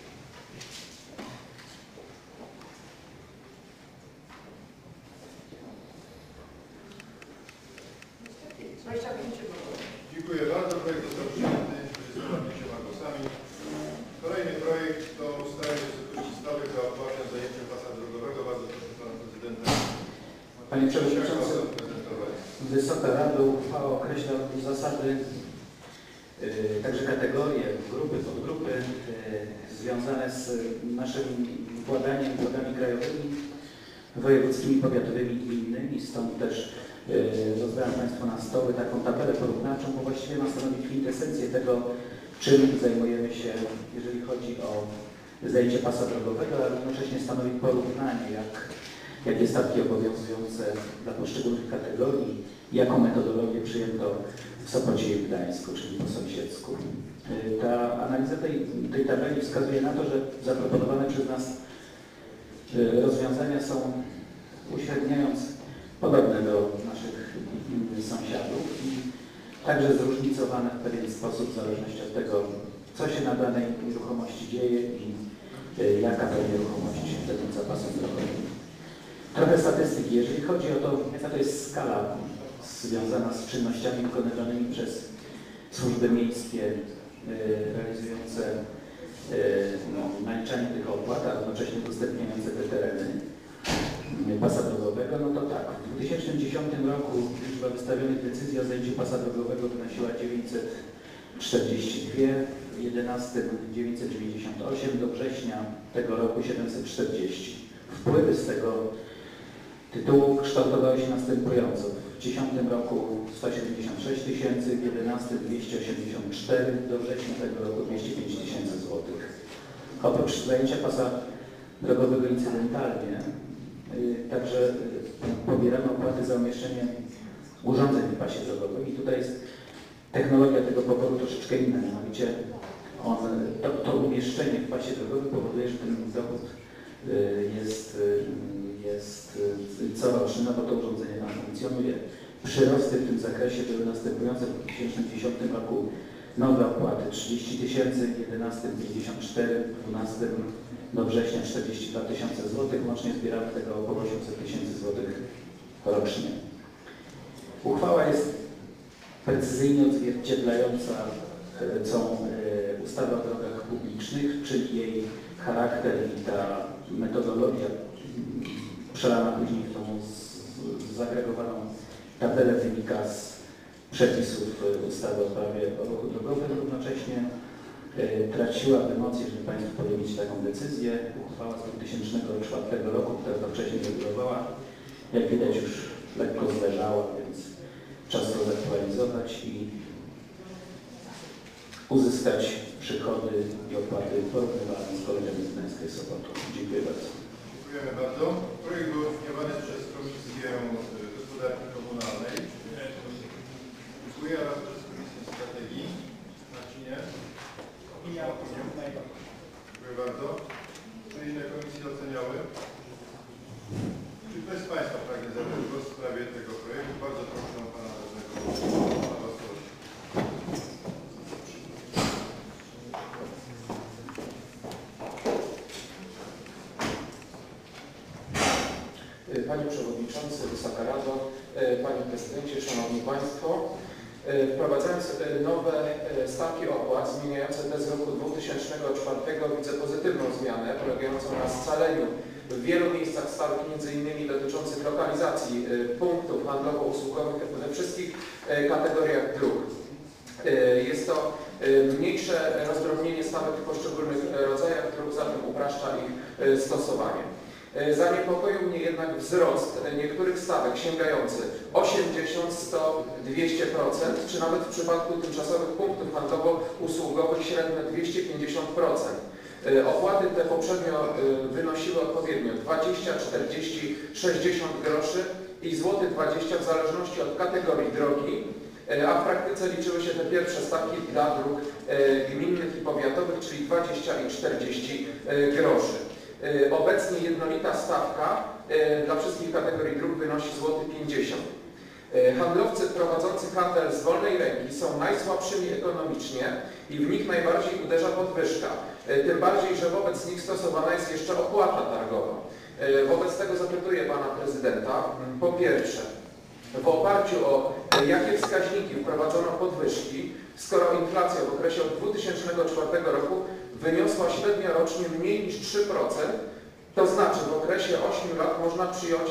25 Dziękuję bardzo. Projekt został przyjęty 25 głosami. Kolejny projekt to ustalenie wysokości stawek za opłatę za zajęcie pasa drogowego. Bardzo proszę Pana Prezydenta. Panie Przewodniczący, Wysoka Rado, uchwała określa zasady, także kategorie, grupy, podgrupy związane z naszym władami krajowymi, wojewódzkimi, powiatowymi i gminnymi. Stąd też rozdałem Państwu na stoły taką tabelę porównawczą, bo właściwie ma stanowić kwintesencję tego, czym zajmujemy się, jeżeli chodzi o zajęcie pasa drogowego, ale równocześnie stanowi porównanie, jakie stawki obowiązujące dla poszczególnych kategorii, jaką metodologię przyjęto w Sopocie i w Gdańsku, czyli po sąsiedzku. Ta analiza tej tabeli wskazuje na to, że zaproponowane przez nas Rozwiązania są, uśredniając, podobne do naszych innych sąsiadów i także zróżnicowane w pewien sposób w zależności od tego, co się na danej nieruchomości dzieje i jaka ta nieruchomość według zapasów drogowych. Trochę statystyki. Jeżeli chodzi o to, jaka to jest skala związana z czynnościami wykonywanymi przez służby miejskie realizujące naliczanie tych opłat, a jednocześnie udostępniające te tereny pasa drogowego, no to tak, w 2010 roku liczba wystawionych decyzji o zajęciu pasa drogowego wynosiła 942, w 2011 998, do września tego roku 740. Wpływy z tego tytułu kształtowały się następująco. W 2010 roku 176 tysięcy, w 2011 284, do września tego roku 205 tysięcy złotych. Oprócz zajęcia pasa drogowego incydentalnie, także pobieramy opłaty za umieszczenie urządzeń w pasie drogowym i tutaj jest technologia tego poboru troszeczkę inna, mianowicie to umieszczenie w pasie drogowym powoduje, że ten dochód jest coroczny, no bo to urządzenie tam funkcjonuje. Przyrosty w tym zakresie były następujące. W 2010 roku nowe opłaty 30 tysięcy, w 2011 54, w 2012 do września 42 tysiące złotych. Łącznie zbieramy tego około 800 tysięcy złotych rocznie. Uchwała jest precyzyjnie odzwierciedlająca całą ustawę o drogach publicznych, czyli jej charakter i ta metodologia przelana później w tą zagregowaną tabelę wynika z przepisów ustawy o prawie o ruchu drogowym. Równocześnie traciłaby moc, jeżeli Państwo podjęliście taką decyzję. Uchwała z 2004 roku, która to wcześniej regulowała, jak widać już lekko zleżała, więc czas to zaktualizować i uzyskać przychody i opłaty porównywalne z kolegami z Gdańska i Sopotu. Dziękuję bardzo. Dziękujemy bardzo. Projekt był opiniowany przez Komisję Gospodarki Komunalnej. Dziękuję oraz przez Komisję Strategii. Marcinie. Dziękuję bardzo. Czy inne komisje oceniały? Czy ktoś z Państwa pragnie zabrać głos w sprawie tego projektu? Bardzo proszę Pana Radnego Wasowskiego. Panie Przewodniczący, Wysoka Rado, Panie Prezydencie, Szanowni Państwo, wprowadzając nowe stawki opłat zmieniające te z roku 2004 widzę pozytywną zmianę polegającą na scaleniu w wielu miejscach stawek, m.in. dotyczących lokalizacji punktów handlowo-usługowych we wszystkich kategoriach dróg. Jest to mniejsze rozdrobnienie stawek w poszczególnych rodzajach dróg, zatem upraszcza ich stosowanie. Zaniepokoił mnie jednak wzrost niektórych stawek sięgający 80, 100, 200%, czy nawet w przypadku tymczasowych punktów handlowo-usługowych średnio 250%. Opłaty te poprzednio wynosiły odpowiednio 20, 40, 60 groszy i złoty 20 w zależności od kategorii drogi, a w praktyce liczyły się te pierwsze stawki dla dróg gminnych i powiatowych, czyli 20 i 40 groszy. Obecnie jednolita stawka dla wszystkich kategorii dróg wynosi złoty 50. Handlowcy prowadzący handel z wolnej ręki są najsłabszymi ekonomicznie i w nich najbardziej uderza podwyżka. Tym bardziej, że wobec nich stosowana jest jeszcze opłata targowa. Wobec tego zapytuję Pana Prezydenta, po pierwsze, w oparciu o jakie wskaźniki wprowadzono podwyżki, skoro inflacja w okresie od 2004 roku wyniosła średnio rocznie mniej niż 3%, to znaczy w okresie 8 lat można przyjąć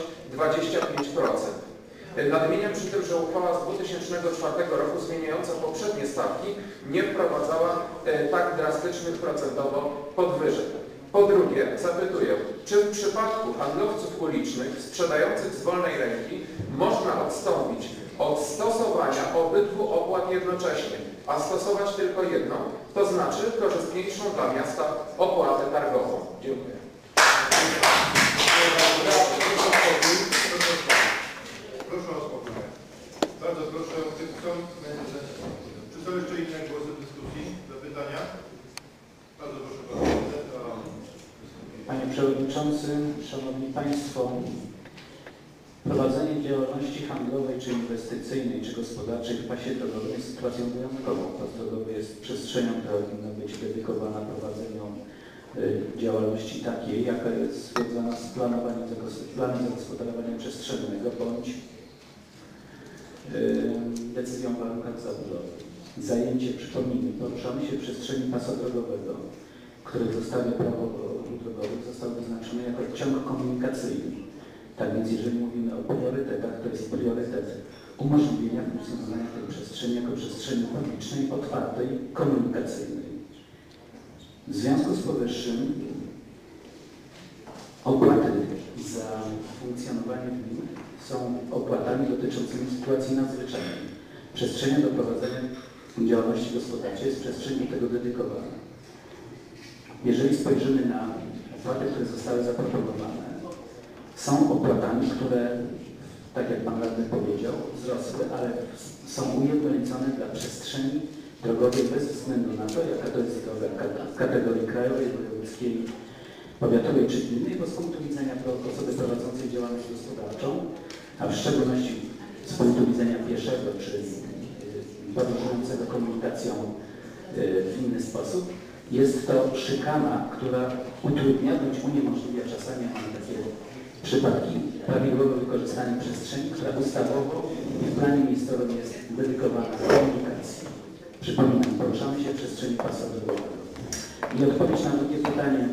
25%. Nadmieniam przy tym, że uchwała z 2004 roku zmieniająca poprzednie stawki nie wprowadzała tak drastycznych procentowo podwyżek. Po drugie, zapytuję, czy w przypadku handlowców ulicznych sprzedających z wolnej ręki można odstąpić od stosowania obydwu opłat jednocześnie, a stosować tylko jedną, to znaczy korzystniejszą dla miasta opłatę targową. Dziękuję. Proszę o spokój. Bardzo proszę o Czy są jeszcze inne głosy w dyskusji, zapytania? Bardzo proszę Pana Prezydenta. Panie Przewodniczący. Przewodniczący, Szanowni Państwo, prowadzenie działalności handlowej, czy inwestycyjnej, czy gospodarczej w pasie drogowym jest sytuacją wyjątkową. Pas drogowy jest przestrzenią, która powinna być dedykowana prowadzeniu działalności takiej, jaka jest związana z planem zagospodarowania przestrzennego bądź decyzją o warunkach zabudowy. Zajęcie, przypomnijmy, poruszamy się w przestrzeni pasa drogowego, który w ustawie Prawo o ruchu drogowym został wyznaczony jako ciąg komunikacyjny. Tak więc jeżeli mówimy o priorytetach, to jest priorytet umożliwienia funkcjonowania tej przestrzeni jako przestrzeni publicznej, otwartej, komunikacyjnej. W związku z powyższym opłaty za funkcjonowanie gmin są opłatami dotyczącymi sytuacji nadzwyczajnej. Przestrzenia do prowadzenia działalności gospodarczej jest przestrzenią tego dedykowana. Jeżeli spojrzymy na opłaty, które zostały zaproponowane, są opłatami, które, tak jak Pan Radny powiedział, wzrosły, ale są ujednolicone dla przestrzeni drogowej bez względu na to, jaka to jest droga w kategorii krajowej, wojewódzkiej, powiatowej czy gminnej, bo z punktu widzenia osoby prowadzącej działalność gospodarczą, a w szczególności z punktu widzenia pieszego czy podróżującego komunikacją w inny sposób, jest to szykana, która utrudnia bądź uniemożliwia czasami, mamy takie przypadki, prawidłowe wykorzystanie przestrzeni, która ustawowo w planie miejscowym jest dedykowana komunikacji. Przypominam, poruszamy się w przestrzeni pasa drogowego. I odpowiedź na drugie pytanie.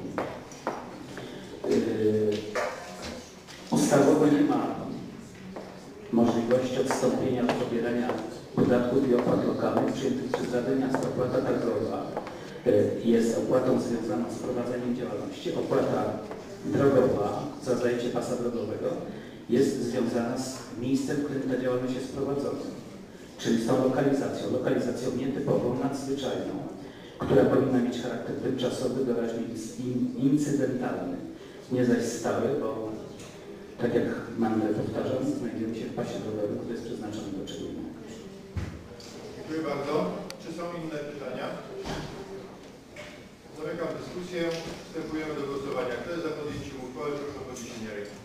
Ustawowo nie ma możliwości odstąpienia od pobierania podatków i opłat lokalnych przyjętych przez Radę Miasta. Opłata targowa jest opłatą związaną z prowadzeniem działalności. Opłata drogowa za zajęcie pasa drogowego jest związana z miejscem, w którym ta działalność jest prowadzona. Czyli z tą lokalizacją nietypową, nadzwyczajną, która powinna mieć charakter tymczasowy, doraźnie incydentalny, nie zaś stały, bo tak jak mantrę powtarzam, znajdziemy się w pasie drogowym, który jest przeznaczony do czego innego. Dziękuję bardzo. Czy są inne pytania? Zamykam dyskusję. Przystępujemy do głosowania. Kto jest za podjęciem uchwały? Proszę o podniesienie ręki.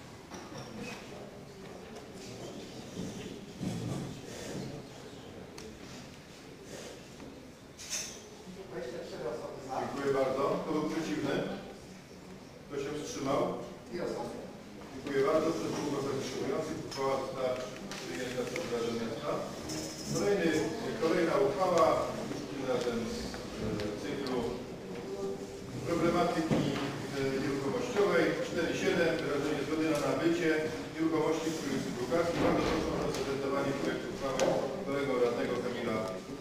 Dziękuję bardzo. Kto był przeciwny? Kto się wstrzymał? Dziękuję bardzo. Przez dwóch głosach wstrzymujących uchwała została przyjęta przez Radę Miasta. Kolejna uchwała, już tym razem z cyklu problematyki nieruchomościowej 4.7. Wyrażenie zgody na nabycie nieruchomości w ulicy Brukarskiej. Bardzo proszę o zaprezentowanie projektu uchwały kolegę radnego Kamila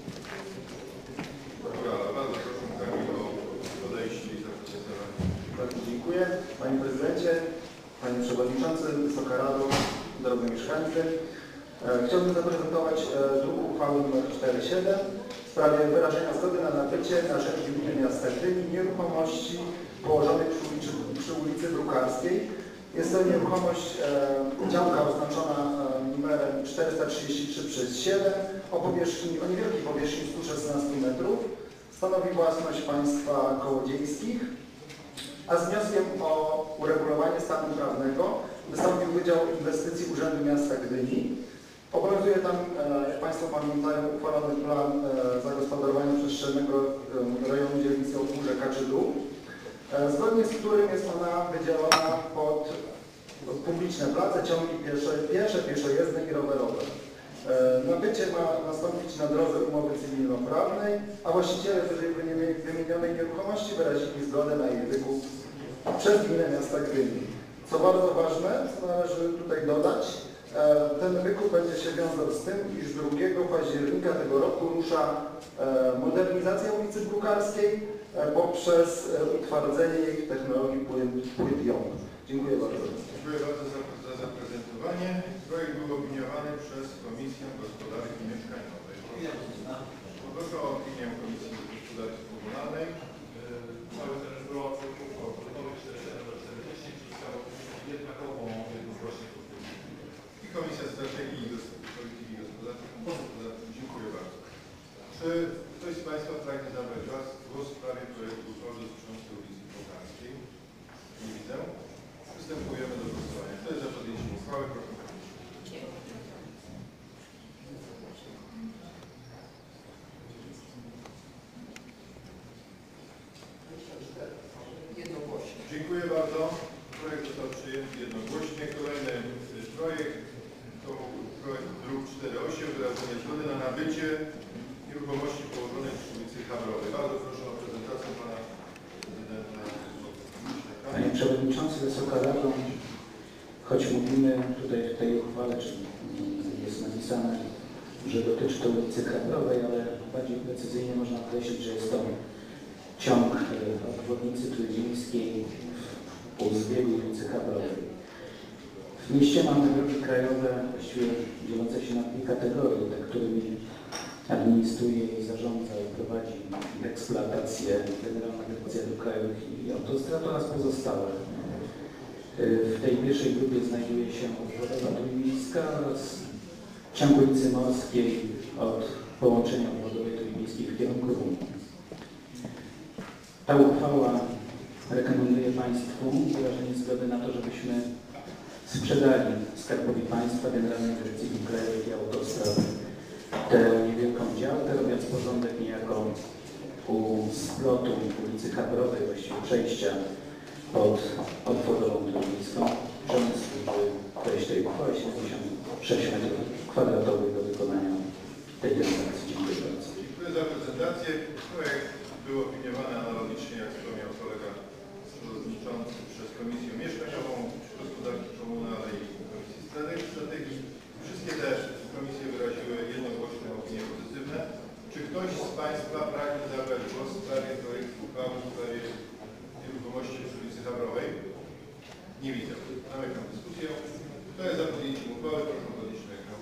Górala. Bardzo proszę Kamil o podejście i zaprezentowanie. Bardzo dziękuję. Panie Prezydencie, Panie Przewodniczący, Wysoka Rado, drodzy mieszkańcy. Chciałbym zaprezentować druk uchwały nr 4.7 w sprawie wyrażenia zgody na nabycie na rzecz Gminy Miasta Gdyni nieruchomości położonych przy ulicy Brukarskiej. Jest to nieruchomość, działka oznaczona numerem 433/7 o niewielkiej powierzchni 116 metrów. Stanowi własność państwa kołodziejskich, a z wnioskiem o uregulowanie stanu prawnego wystąpił Wydział Inwestycji Urzędu Miasta Gdyni. Obowiązuje tam, jak Państwo pamiętają, uchwalony plan zagospodarowania przestrzennego rejonu dzielnicy Odgórze Kaczy-Dół, zgodnie z którym jest ona wydzielona pod publiczne place, ciągi piesze, pieszojezdne i rowerowe. Nabycie ma nastąpić na drodze umowy cywilnoprawnej, a właściciele wymienionej nieruchomości wyrazili zgodę na jej wykup przez Gminę Miasta Gdyni. Co bardzo ważne, co należy tutaj dodać, ten wykup będzie się wiązał z tym, iż 2 października tego roku rusza modernizacja ulicy Brukarskiej poprzez utwardzenie jej w technologii płyt jon. Dziękuję bardzo. Dziękuję bardzo za zaprezentowanie. Projekt był opiniowany przez Komisję Gospodarki Mieszkaniowej. Proszę o opinię Komisji Gospodarki Komunalnej. Uchwały też była protokołowych 47-40, uzyskało jednakową jednogłośność. I Komisja Strategii i Polityki Gospodarczej. Dziękuję bardzo. Czy ktoś z Państwa pragnie zabrać głos w sprawie projektu uchwały dotyczącej ulicy Brukarskiej? Nie widzę. Przystępujemy do głosowania. Kto jest za podjęciem uchwały? Proszę podnieść. Jednogłośnie. Dziękuję bardzo. Projekt został przyjęty jednogłośnie. Kolejny projekt to projekt druk 4.8 wyrażenie zgody na nabycie nieruchomości położonej przy ulicy Chabrowej. Bardzo proszę o prezentację pana prezydenta. Panie Przewodniczący, Wysoka Rado, choć mówimy tutaj w tej uchwale, czy jest napisane, że dotyczy to ulicy Chabrowej, ale bardziej precyzyjnie można określić, że jest to ciąg obwodnicy trójmiejskiej w półzbiegu ulicy Chabrowej. W mieście mamy drogi krajowe, właściwie dzielące się na dwie kategorie, te, którymi administruje i zarządza i prowadzi eksploatację Generalna Dyrekcja Dróg Krajowych i Autostrad oraz pozostałe. W tej pierwszej grupie znajduje się obwodowa trójmiejska oraz ciąg ulicy Morskiej od połączenia obwodowej trójmiejskiej w kierunku Rumu. Ta uchwała rekomenduje Państwu wyrażenie zgody na to, żebyśmy sprzedali Skarbowi Państwa, Generalnej Dyrekcji Dróg Krajowych i Autostrad tę niewielką działkę, robiąc porządek niejako u splotu ulicy Chabrowej, właściwie przejścia pod obwodową trójmiejską. Przemysł wejść tej uchwały 76 m2 do wykonania tej transakcji. Dziękuję bardzo. Dziękuję za prezentację. Projekt był opiniowany analogicznie, jak wspomniał kolega przewodniczący, przez Komisję Mieszkaniową, Gospodarki Komunalnej i Komisję Strategii. Wszystkie te komisje wyraziły jednogłośne opinie pozytywne. Czy ktoś z Państwa pragnie zabrać głos w sprawie projektu uchwały w sprawie nieruchomości przy ulicy Chabrowej? Nie widzę. Zamykam dyskusję. Kto jest za podjęciem uchwały? Proszę o podnieść rękę.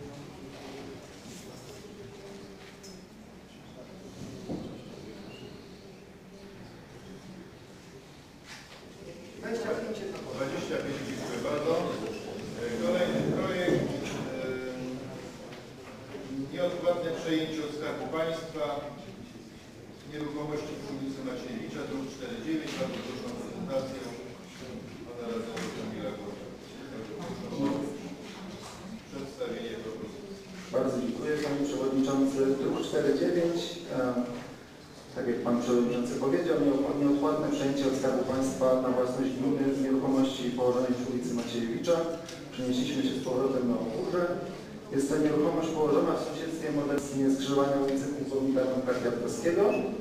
Dziękuję bardzo. Kolejny projekt. Nieodpłatne przejęcie od Skarbu Państwa nieruchomości przy ulicy Maciejewicza, druk 4.9. Bardzo proszę o prezentację pana radnego Kamila Głowacza. Przedstawienie propozycji. Bardzo dziękuję Panie Przewodniczący. Druk 4.9. Tak jak Pan Przewodniczący powiedział, nieodpłatne przejęcie od Skarbu Państwa na własność gminy nieruchomości położonej przy ulicy Maciejewicza. Przenieśliśmy się z powrotem na Ogórze. Jest to nieruchomość położona w sąsiedztwie modernie skrzyżowania ulicy Pułkownika Tomka Kwiatkowskiego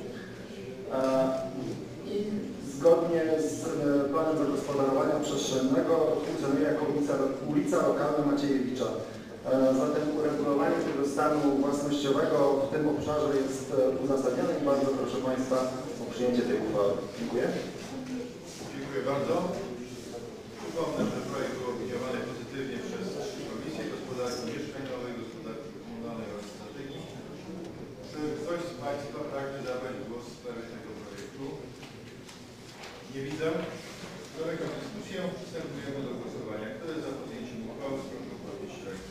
i zgodnie z planem zagospodarowania przestrzennego funkcjonuje jako ulica lokalna Maciejewicza. Zatem uregulowanie tego stanu własnościowego w tym obszarze jest uzasadnione i bardzo proszę Państwa o przyjęcie tej uchwały. Dziękuję. Dziękuję bardzo. Przypomnę, że projekt był opiniowany pozytywnie przez trzy komisje: Gospodarki Mieszkaniowej, Gospodarki Komunalnej oraz Strategii. Czy ktoś z Państwa pragnie zabrać głos w sprawie tego projektu? Nie widzę. Zamykam dyskusję. Przystępujemy do głosowania. Kto jest za podjęciem uchwały? Proszę o podnieść rękę.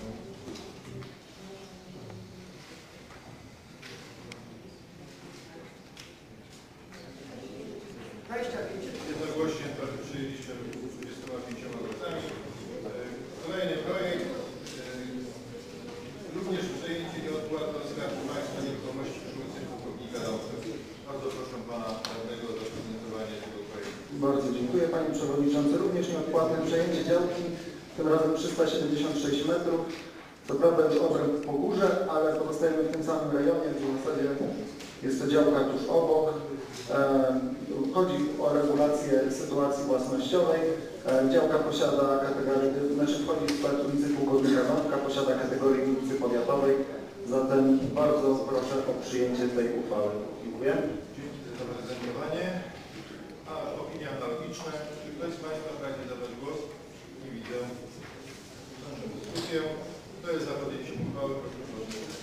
Jednogłośnie przyjęliśmy 25 głosami. Kolejny projekt. Również przejęcie nieodpłatne od Skarbu Państwa nieruchomości przy ulicy Pułkownika Tomka. Bardzo proszę Pana radnego o zaprezentowanie tego projektu. Bardzo dziękuję Panie Przewodniczący. Również nieodpłatne przejęcie działki, tym razem 376 metrów. Co prawda jest obręb po górze, ale pozostajemy w tym samym rejonie, w zasadzie jest to działka tuż obok. Chodzi o regulację sytuacji własnościowej. Działka posiada kategorię, wchodzi w skład ulicy Pułkownika Tomka, posiada kategorię ulicy powiatowej. Zatem bardzo proszę o przyjęcie tej uchwały. Dziękuję. Dziękuję za prezentowanie. A opinie analogiczne. Czy ktoś z Państwa pragnie zabrać głos? Nie widzę. Kończę dyskusję. Kto jest za podjęciem uchwały? Proszę o podnieść rękę.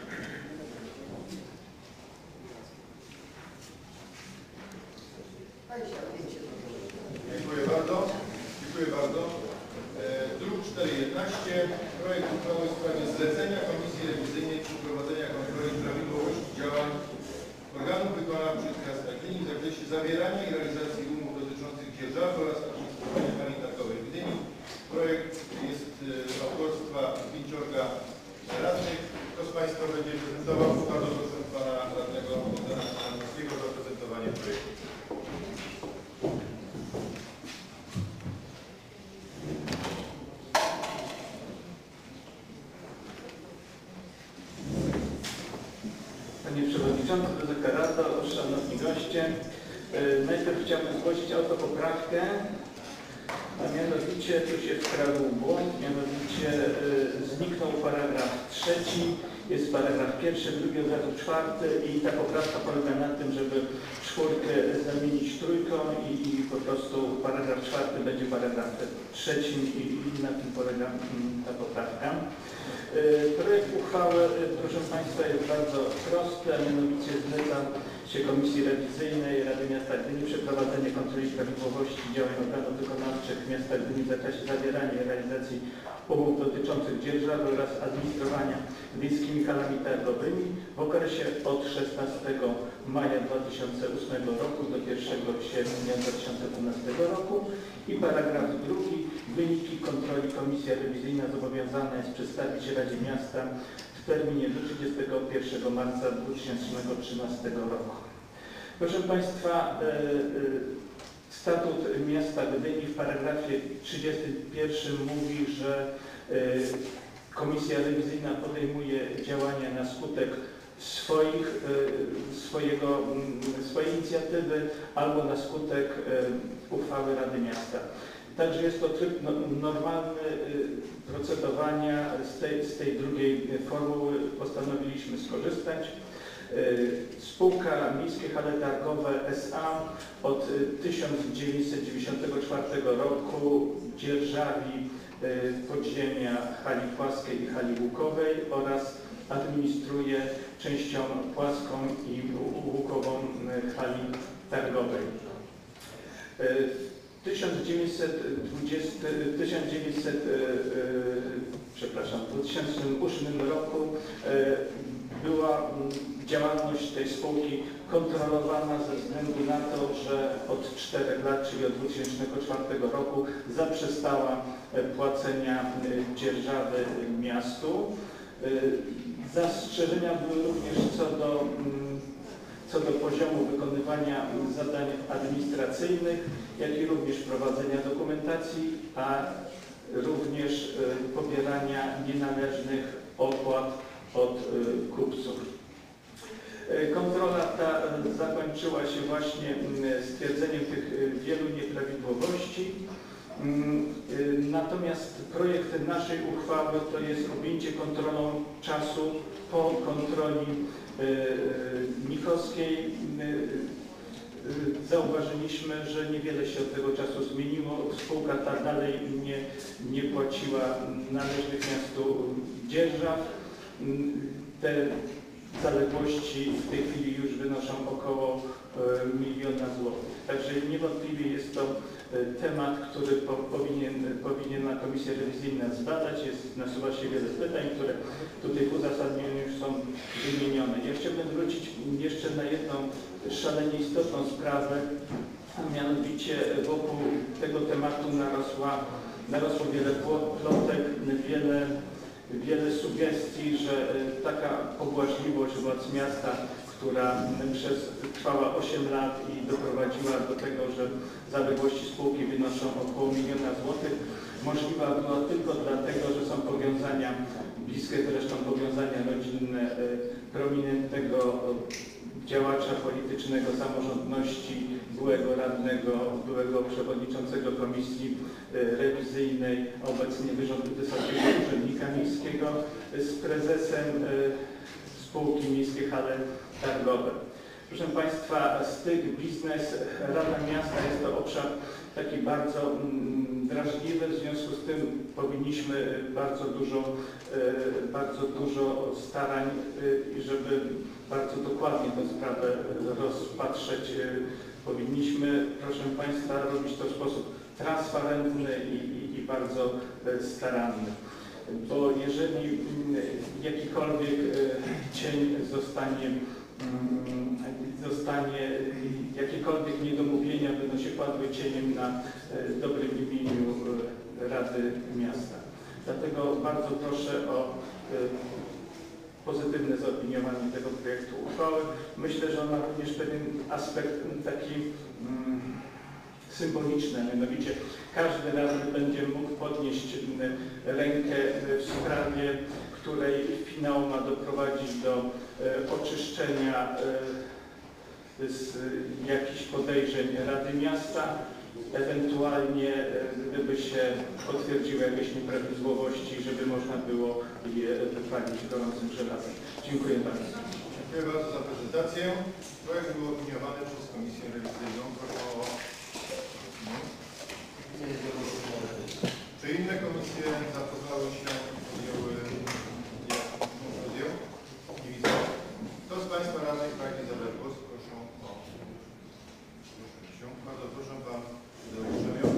Dziękuję bardzo. Dziękuję bardzo. Druk 4.11. Projekt uchwały w sprawie zlecenia Komisji Rewizyjnej przeprowadzenia kontroli prawidłowości działań organów wykonawczych miasta gminy w zakresie zawierania i realizacji umów dotyczących dzierżawy oraz Przewodniczący Wysoka Rado, Szanowni Goście. Najpierw chciałbym zgłosić autopoprawkę, a mianowicie tu się wkradł błąd, mianowicie zniknął paragraf 3, jest paragraf 1, drugi od razu 4 i ta poprawka polega na tym, żeby 4 zamienić 3 i po prostu paragraf 4 będzie paragrafem 3 i na tym polega ta poprawka. Projekt uchwały, proszę Państwa, jest bardzo prosty, a mianowicie zlecam się Komisji Rewizyjnej Rady Miasta Gdyni przeprowadzenie kontroli prawidłowości działań organów wykonawczych Miasta Gdyni w zakresie zawierania i realizacji umów dotyczących dzierżawy oraz administrowania wiejskimi halami targowymi w okresie od 16 maja 2008 roku do 1 sierpnia 2012 roku. I paragraf 2. Wyniki kontroli Komisja Rewizyjna zobowiązana jest przedstawić Radzie Miasta w terminie do 31 marca 2013 roku. Proszę Państwa, Statut Miasta Gdyni w paragrafie 31 mówi, że Komisja Rewizyjna podejmuje działania na skutek swojej inicjatywy albo na skutek uchwały Rady Miasta. Także jest to tryb normalny procedowania. Z tej drugiej formuły postanowiliśmy skorzystać. Spółka Miejskie Hale Targowe S.A. od 1994 roku dzierżawi podziemia hali płaskiej i hali łukowej oraz administruje częścią płaską i łukową hali targowej. W 2008 roku była działalność tej spółki kontrolowana ze względu na to, że od 4 lat, czyli od 2004 roku zaprzestała płacenia dzierżawy miastu. Zastrzeżenia były również co do poziomu wykonywania zadań administracyjnych, jak i również prowadzenia dokumentacji, a również pobierania nienależnych opłat od kupców. Kontrola ta zakończyła się właśnie stwierdzeniem tych wielu nieprawidłowości. Natomiast projekt naszej uchwały to jest objęcie kontrolą czasu po kontroli nikowskiej. Zauważyliśmy, że niewiele się od tego czasu zmieniło. Spółka ta dalej nie płaciła należnych miastu dzierżaw. Te zaległości w tej chwili już wynoszą około 1 000 000 złotych. Także niewątpliwie jest to temat, który powinien na Komisja Rewizyjna zbadać. Nasuwa się wiele pytań, które tutaj w uzasadnieniu już są wymienione. Ja chciałbym wrócić jeszcze na jedną szalenie istotną sprawę, a mianowicie wokół tego tematu narosło wiele plotek, wiele sugestii, że taka pobłażliwość wobec miasta, która trwała 8 lat i doprowadziła do tego, że zaległości spółki wynoszą około 1 000 000 złotych, możliwa była tylko dlatego, że są powiązania, bliskie zresztą powiązania rodzinne prominentnego działacza politycznego samorządności, byłego radnego, byłego przewodniczącego Komisji Rewizyjnej, obecnie wysokiego urzędnika miejskiego, z prezesem spółki Miejskie Hale Targowe. Proszę Państwa, styk biznes, Rada Miasta jest to obszar taki bardzo drażliwy, w związku z tym powinniśmy bardzo dużo starań, żeby bardzo dokładnie tę sprawę rozpatrzeć. Powinniśmy, proszę Państwa, robić to w sposób transparentny i bardzo staranny. Bo jeżeli jakikolwiek cień jakiekolwiek niedomówienia będą się kładły cieniem na dobrym imieniu Rady Miasta. Dlatego bardzo proszę o pozytywne zaopiniowanie tego projektu uchwały. Myślę, że on ma również pewien aspekt taki symboliczny, mianowicie każdy radny będzie mógł podnieść rękę w sprawie, której finał ma doprowadzić do oczyszczenia z jakichś podejrzeń Rady Miasta, ewentualnie gdyby się potwierdziły jakieś nieprawidłowości, żeby można było je wypalić gorącym żelazem. Dziękuję bardzo. Dziękuję bardzo za prezentację. Projekt był opiniowany przez Komisję Rewizyjną. Proszę o opinię. Czy inne komisje zapoznały się i podjęły konkluzję? Nie widzę. Kto z Państwa radnych pragnie zabrać głos? Proszę o się. Bardzo proszę Pan Przewodniczący.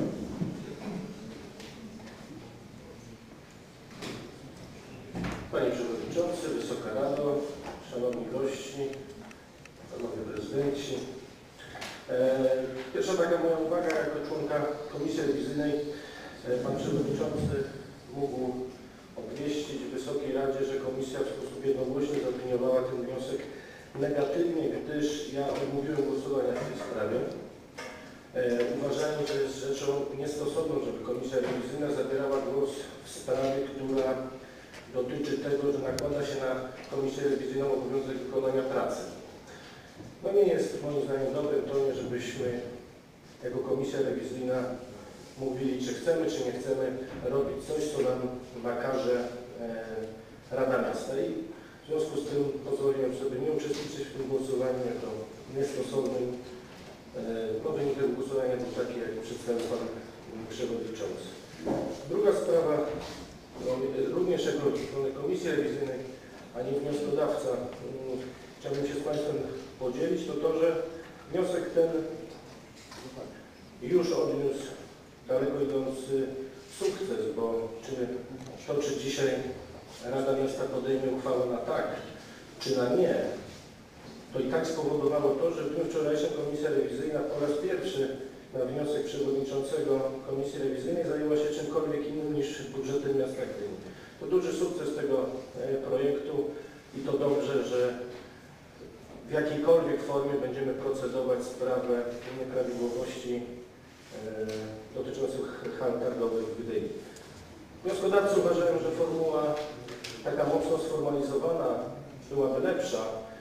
Panie Przewodniczący, Wysoka Rado, Szanowni Gości, Panowie Prezydenci. Pierwsza taka moja uwaga jako członka Komisji Rewizyjnej. Pan Przewodniczący mógł obwieścić Wysokiej Radzie, że Komisja w sposób jednogłośny zaopiniowała ten wniosek negatywnie, gdyż ja odmówiłem głosowania w tej sprawie. Uważałem, że jest rzeczą niestosowną, żeby Komisja Rewizyjna zabierała głos w sprawie, która dotyczy tego, że nakłada się na Komisję Rewizyjną obowiązek wykonania pracy. No nie jest moim zdaniem dobrym tonie, żebyśmy jako Komisja Rewizyjna mówili, czy chcemy, czy nie chcemy robić coś, co nam nakaże Rada Miasta. I w związku z tym pozwoliłem sobie nie uczestniczyć w tym głosowaniu jako niestosownym. Wynik tego głosowania był taki, jak przedstawił Pan Przewodniczący. Druga sprawa, również jako członek Komisji Rewizyjnej, a nie wnioskodawca, chciałbym się z Państwem podzielić, to, że wniosek ten już odniósł daleko idący sukces, bo czy dzisiaj Rada Miasta podejmie uchwałę na tak, czy na nie, to i tak spowodowało to, że w dniu wczorajszym Komisja Rewizyjna po raz pierwszy na wniosek Przewodniczącego Komisji Rewizyjnej zajęła się czymkolwiek innym niż budżetem miasta Gdyni. To duży sukces tego projektu i to dobrze, że w jakiejkolwiek formie będziemy procedować sprawę nieprawidłowości dotyczących hal targowych w Gdyni. Wnioskodawcy uważają, że formuła taka mocno sformalizowana byłaby lepsza.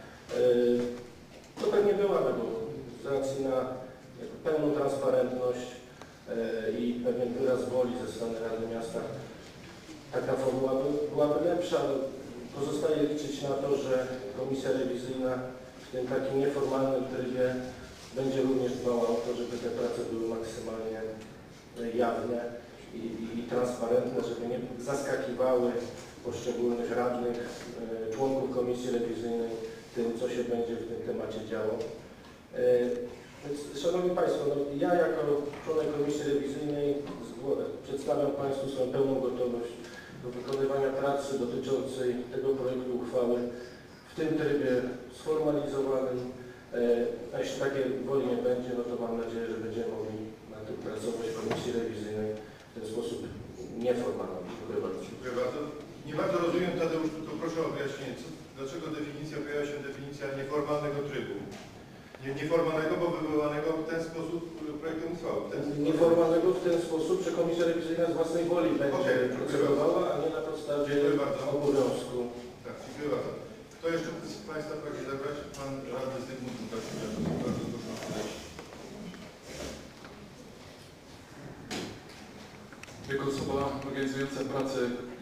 To pewnie byłaby, bo z racji na pełną transparentność i pewien wyraz woli ze strony Rady Miasta taka formuła byłaby lepsza. Pozostaje liczyć na to, że Komisja Rewizyjna w tym takim nieformalnym trybie będzie również dbała o to, żeby te prace były maksymalnie jawne i transparentne, żeby nie zaskakiwały poszczególnych radnych, członków Komisji Rewizyjnej tym, co się będzie w tym temacie działo. Więc, Szanowni Państwo, ja jako członek Komisji Rewizyjnej przedstawiam Państwu swoją pełną gotowość do wykonywania pracy dotyczącej tego projektu uchwały w tym trybie sformalizowanym. A jeśli takiej woli nie będzie, no to mam nadzieję, że będziemy mogli na tym pracować w Komisji Rewizyjnej w ten sposób nieformalny. Dziękuję bardzo. Dziękuję bardzo. Nie bardzo rozumiem, Tadeusz, tylko proszę o wyjaśnienie. Dlaczego definicja pojawia się definicja nieformalnego trybu? Nieformalnego, bo wywołanego w ten sposób projektem uchwały. Nieformalnego w ten sposób, że Komisja Rewizyjna z własnej woli będzie procedowała, a nie na podstawie obowiązku. Tak, dziękuję bardzo. Kto jeszcze z Państwa pragnie zabrać? Pan radny Zygmunt Łukasiewicz. Bardzo proszę o podejście. Jako osoba organizująca pracę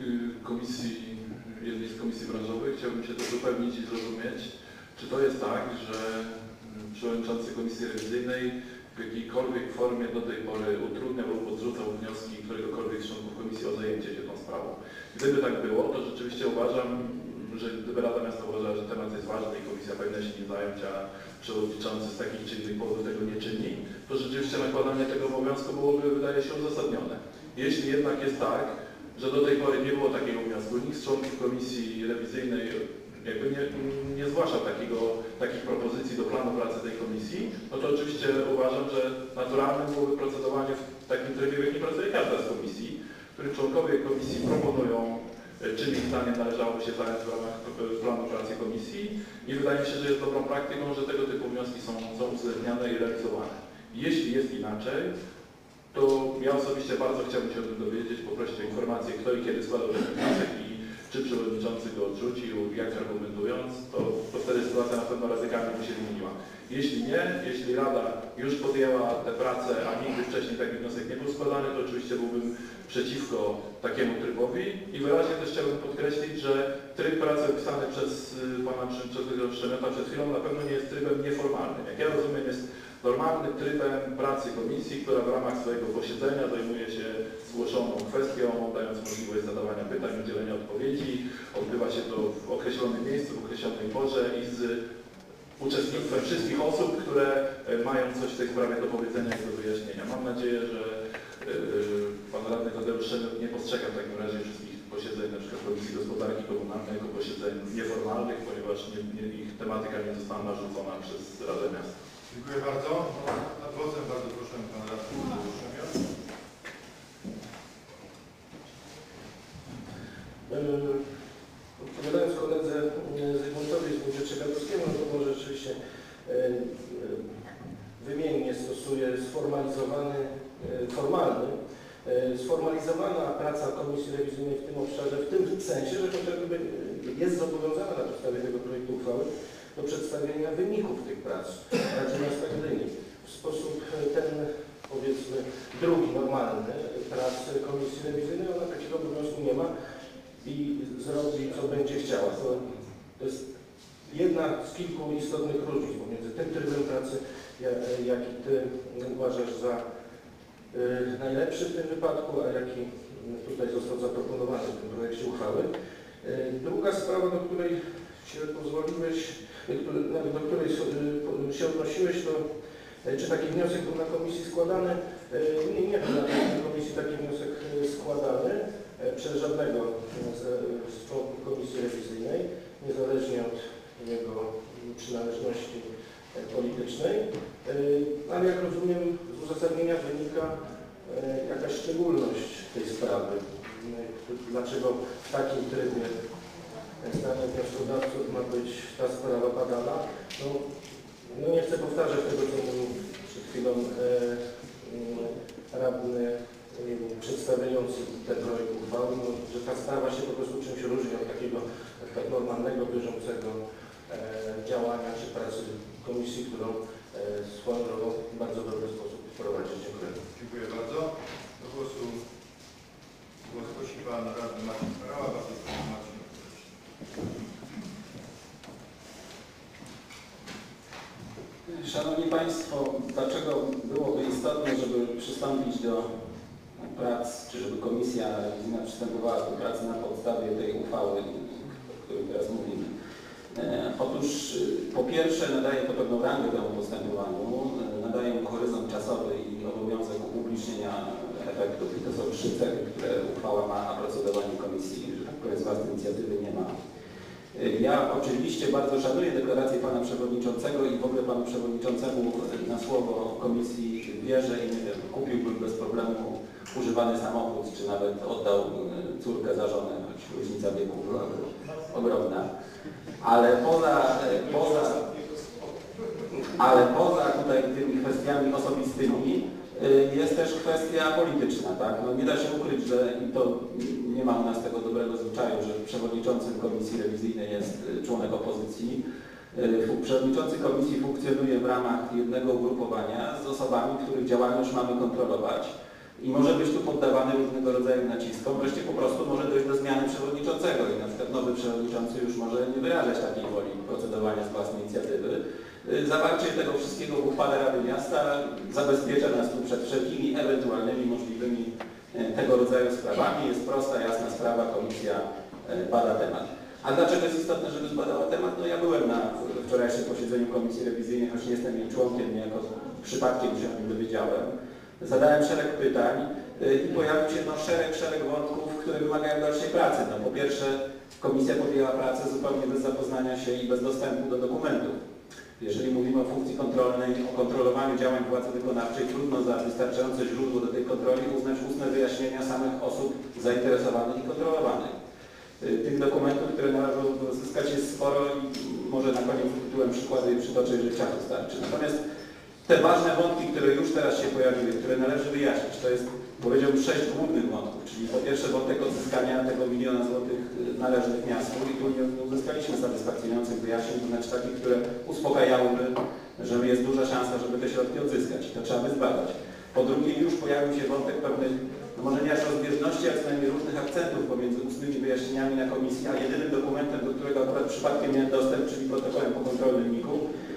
jednej z komisji branżowych chciałbym się też upewnić i zrozumieć, czy to jest tak, że przewodniczący Komisji Rewizyjnej w jakiejkolwiek formie do tej pory utrudniał lub odrzucał wnioski któregokolwiek z członków komisji o zajęcie się tą sprawą. Gdyby tak było, to rzeczywiście uważam, że gdyby Rada Miasta uważała, że temat jest ważny i komisja powinna się nim zająć, a przewodniczący z takich czy innych powodów tego nie czyni, to rzeczywiście nakładanie tego obowiązku byłoby, wydaje się, uzasadnione. Jeśli jednak jest tak, że do tej pory nie było takiego wniosku, nikt z członków Komisji Rewizyjnej jakby nie zgłaszał takich propozycji do planu pracy tej komisji, no to oczywiście uważam, że naturalne byłoby procedowanie w takim trybie, w jakim pracuje każda z komisji, w którym członkowie komisji proponują, czym ich zdaniem należałoby się zająć w ramach planu pracy komisji i wydaje mi się, że jest dobrą praktyką, że tego typu wnioski są uwzględniane i realizowane. Jeśli jest inaczej, to ja osobiście bardzo chciałbym się o tym dowiedzieć, poprosić o informację, kto i kiedy składał ten wniosek i czy przewodniczący go odrzucił, jak argumentując, to wtedy sytuacja na pewno radykalnie by się zmieniła. Jeśli nie, jeśli Rada już podjęła te prace, a nigdy wcześniej taki wniosek nie był składany, to oczywiście byłbym przeciwko takiemu trybowi i wyraźnie też chciałbym podkreślić, że tryb pracy opisany przez pana przewodniczącego Przemyta przed chwilą na pewno nie jest trybem nieformalnym. Jak ja rozumiem, jest normalnym trybem pracy komisji, która w ramach swojego posiedzenia zajmuje się zgłoszoną kwestią, dając możliwość zadawania pytań, udzielenia odpowiedzi. Odbywa się to w określonym miejscu, w określonej porze i z uczestnictwem wszystkich osób, które mają coś w tej sprawie do powiedzenia i do wyjaśnienia. Mam nadzieję, że pan radny Tadeusz Szemet nie postrzega w takim razie wszystkich posiedzeń, na przykład Komisji Gospodarki Komunalnej jako posiedzeń nieformalnych, ponieważ ich tematyka nie została narzucona przez Radę Miasta. Dziękuję bardzo. Nad głosem bardzo proszę pana radnego Tadeusz Szemet. Odpowiadając koledze Zygmuntowi z budżetu Czekawskiego, no to może rzeczywiście wymiennie stosuję sformalizowana praca Komisji Rewizyjnej w tym obszarze, w tym sensie, że chociażby jest zobowiązana na podstawie tego projektu uchwały do przedstawienia wyników tych prac Radzie Miasta Gdyni. W sposób ten, powiedzmy, drugi, normalny prac Komisji Rewizyjnej, ona takiego obowiązku nie ma i zrobi, co będzie chciała. To jest jedna z kilku istotnych różnic pomiędzy tym trybem pracy, jaki Ty uważasz za najlepszy w tym wypadku, a jaki tutaj został zaproponowany w tym projekcie uchwały. Druga sprawa, do której się pozwoliłeś, do której się odnosiłeś, to czy taki wniosek był na komisji składany? Nie był na komisji taki wniosek składany przez żadnego z członków komisji rewizyjnej, niezależnie od jego przynależności politycznej, ale jak rozumiem z uzasadnienia wynika jakaś szczególność tej sprawy. Dlaczego w takim trybie zdaniem wnioskodawców ma być ta sprawa badana? No nie chcę powtarzać tego, co mówił przed chwilą radny przedstawiający ten projekt uchwały, że ta sprawa się po prostu czymś różni od takiego tak normalnego, bieżącego działania czy pracy komisji, którą swoją drogą w bardzo dobry sposób prowadzi. Dziękuję. Dziękuję bardzo. Do głos prosi pan radny Marcin Parała. Bardzo proszę Marcin. Szanowni Państwo, dlaczego byłoby istotne, żeby przystąpić do prac, czy żeby Komisja Rewizyjna przystępowała do pracy na podstawie tej uchwały, o której teraz mówimy? Otóż po pierwsze nadaje to pewną rangę temu postępowaniu, nadaje mu horyzont czasowy i obowiązek upublicznienia efektów. I to są trzy cechy, które uchwała ma, a procedowanie komisji, że tak powiem, z własnej inicjatywy nie ma. Ja oczywiście bardzo szanuję deklarację pana przewodniczącego i w ogóle panu przewodniczącemu na słowo komisji wierzę i nie wiem, kupiłbym bez problemu używany samochód, czy nawet oddał córkę za żonę, choć różnica wieku była ogromna. Ale poza tutaj tymi kwestiami osobistymi jest też kwestia polityczna, tak? No nie da się ukryć, że i to nie ma u nas tego dobrego zwyczaju, że przewodniczącym komisji rewizyjnej jest członek opozycji. Przewodniczący komisji funkcjonuje w ramach jednego ugrupowania z osobami, których działalność mamy kontrolować i może być tu poddawany różnego rodzaju naciskom. Wreszcie po prostu może dojść do zmiany przewodniczącego i na przykład nowy przewodniczący już może nie wyrażać takiej woli procedowania z własnej inicjatywy. Zawarcie tego wszystkiego w uchwale Rady Miasta zabezpiecza nas tu przed wszelkimi ewentualnymi możliwymi tego rodzaju sprawami. Jest prosta, jasna sprawa, komisja bada temat. A dlaczego jest istotne, żeby zbadała temat? No ja byłem na wczorajszym posiedzeniu komisji rewizyjnej, choć nie jestem jej członkiem, niejako przypadkiem się o nim dowiedziałem. Zadałem szereg pytań i pojawił się szereg wątków, które wymagają dalszej pracy. No, po pierwsze, komisja podjęła pracę zupełnie bez zapoznania się i bez dostępu do dokumentów. Jeżeli mówimy o funkcji kontrolnej, o kontrolowaniu działań władzy wykonawczej, trudno za wystarczające źródło do tej kontroli uznać ustne wyjaśnienia samych osób zainteresowanych i kontrolowanych. Tych dokumentów, które należy uzyskać, jest sporo i może na koniec tytułem przykładu je przytoczę, jeżeli czas wystarczy. Natomiast te ważne wątki, które już teraz się pojawiły, które należy wyjaśnić, to jest, powiedziałbym, 6 głównych wątków, czyli po pierwsze wątek odzyskania tego 1 000 000 złotych należnych miastu i tu nie uzyskaliśmy satysfakcjonujących wyjaśnień, to znaczy takich, które uspokajałyby, że jest duża szansa, żeby te środki odzyskać i to trzeba by zbadać. Po drugie, już pojawił się wątek pewnych, no może nie aż rozbieżności, ale co najmniej różnych akcentów pomiędzy ustnymi wyjaśnieniami na komisji, a jedynym dokumentem, do którego akurat przypadkiem miałem dostęp, czyli protokołem pokontrolnym NIK-u,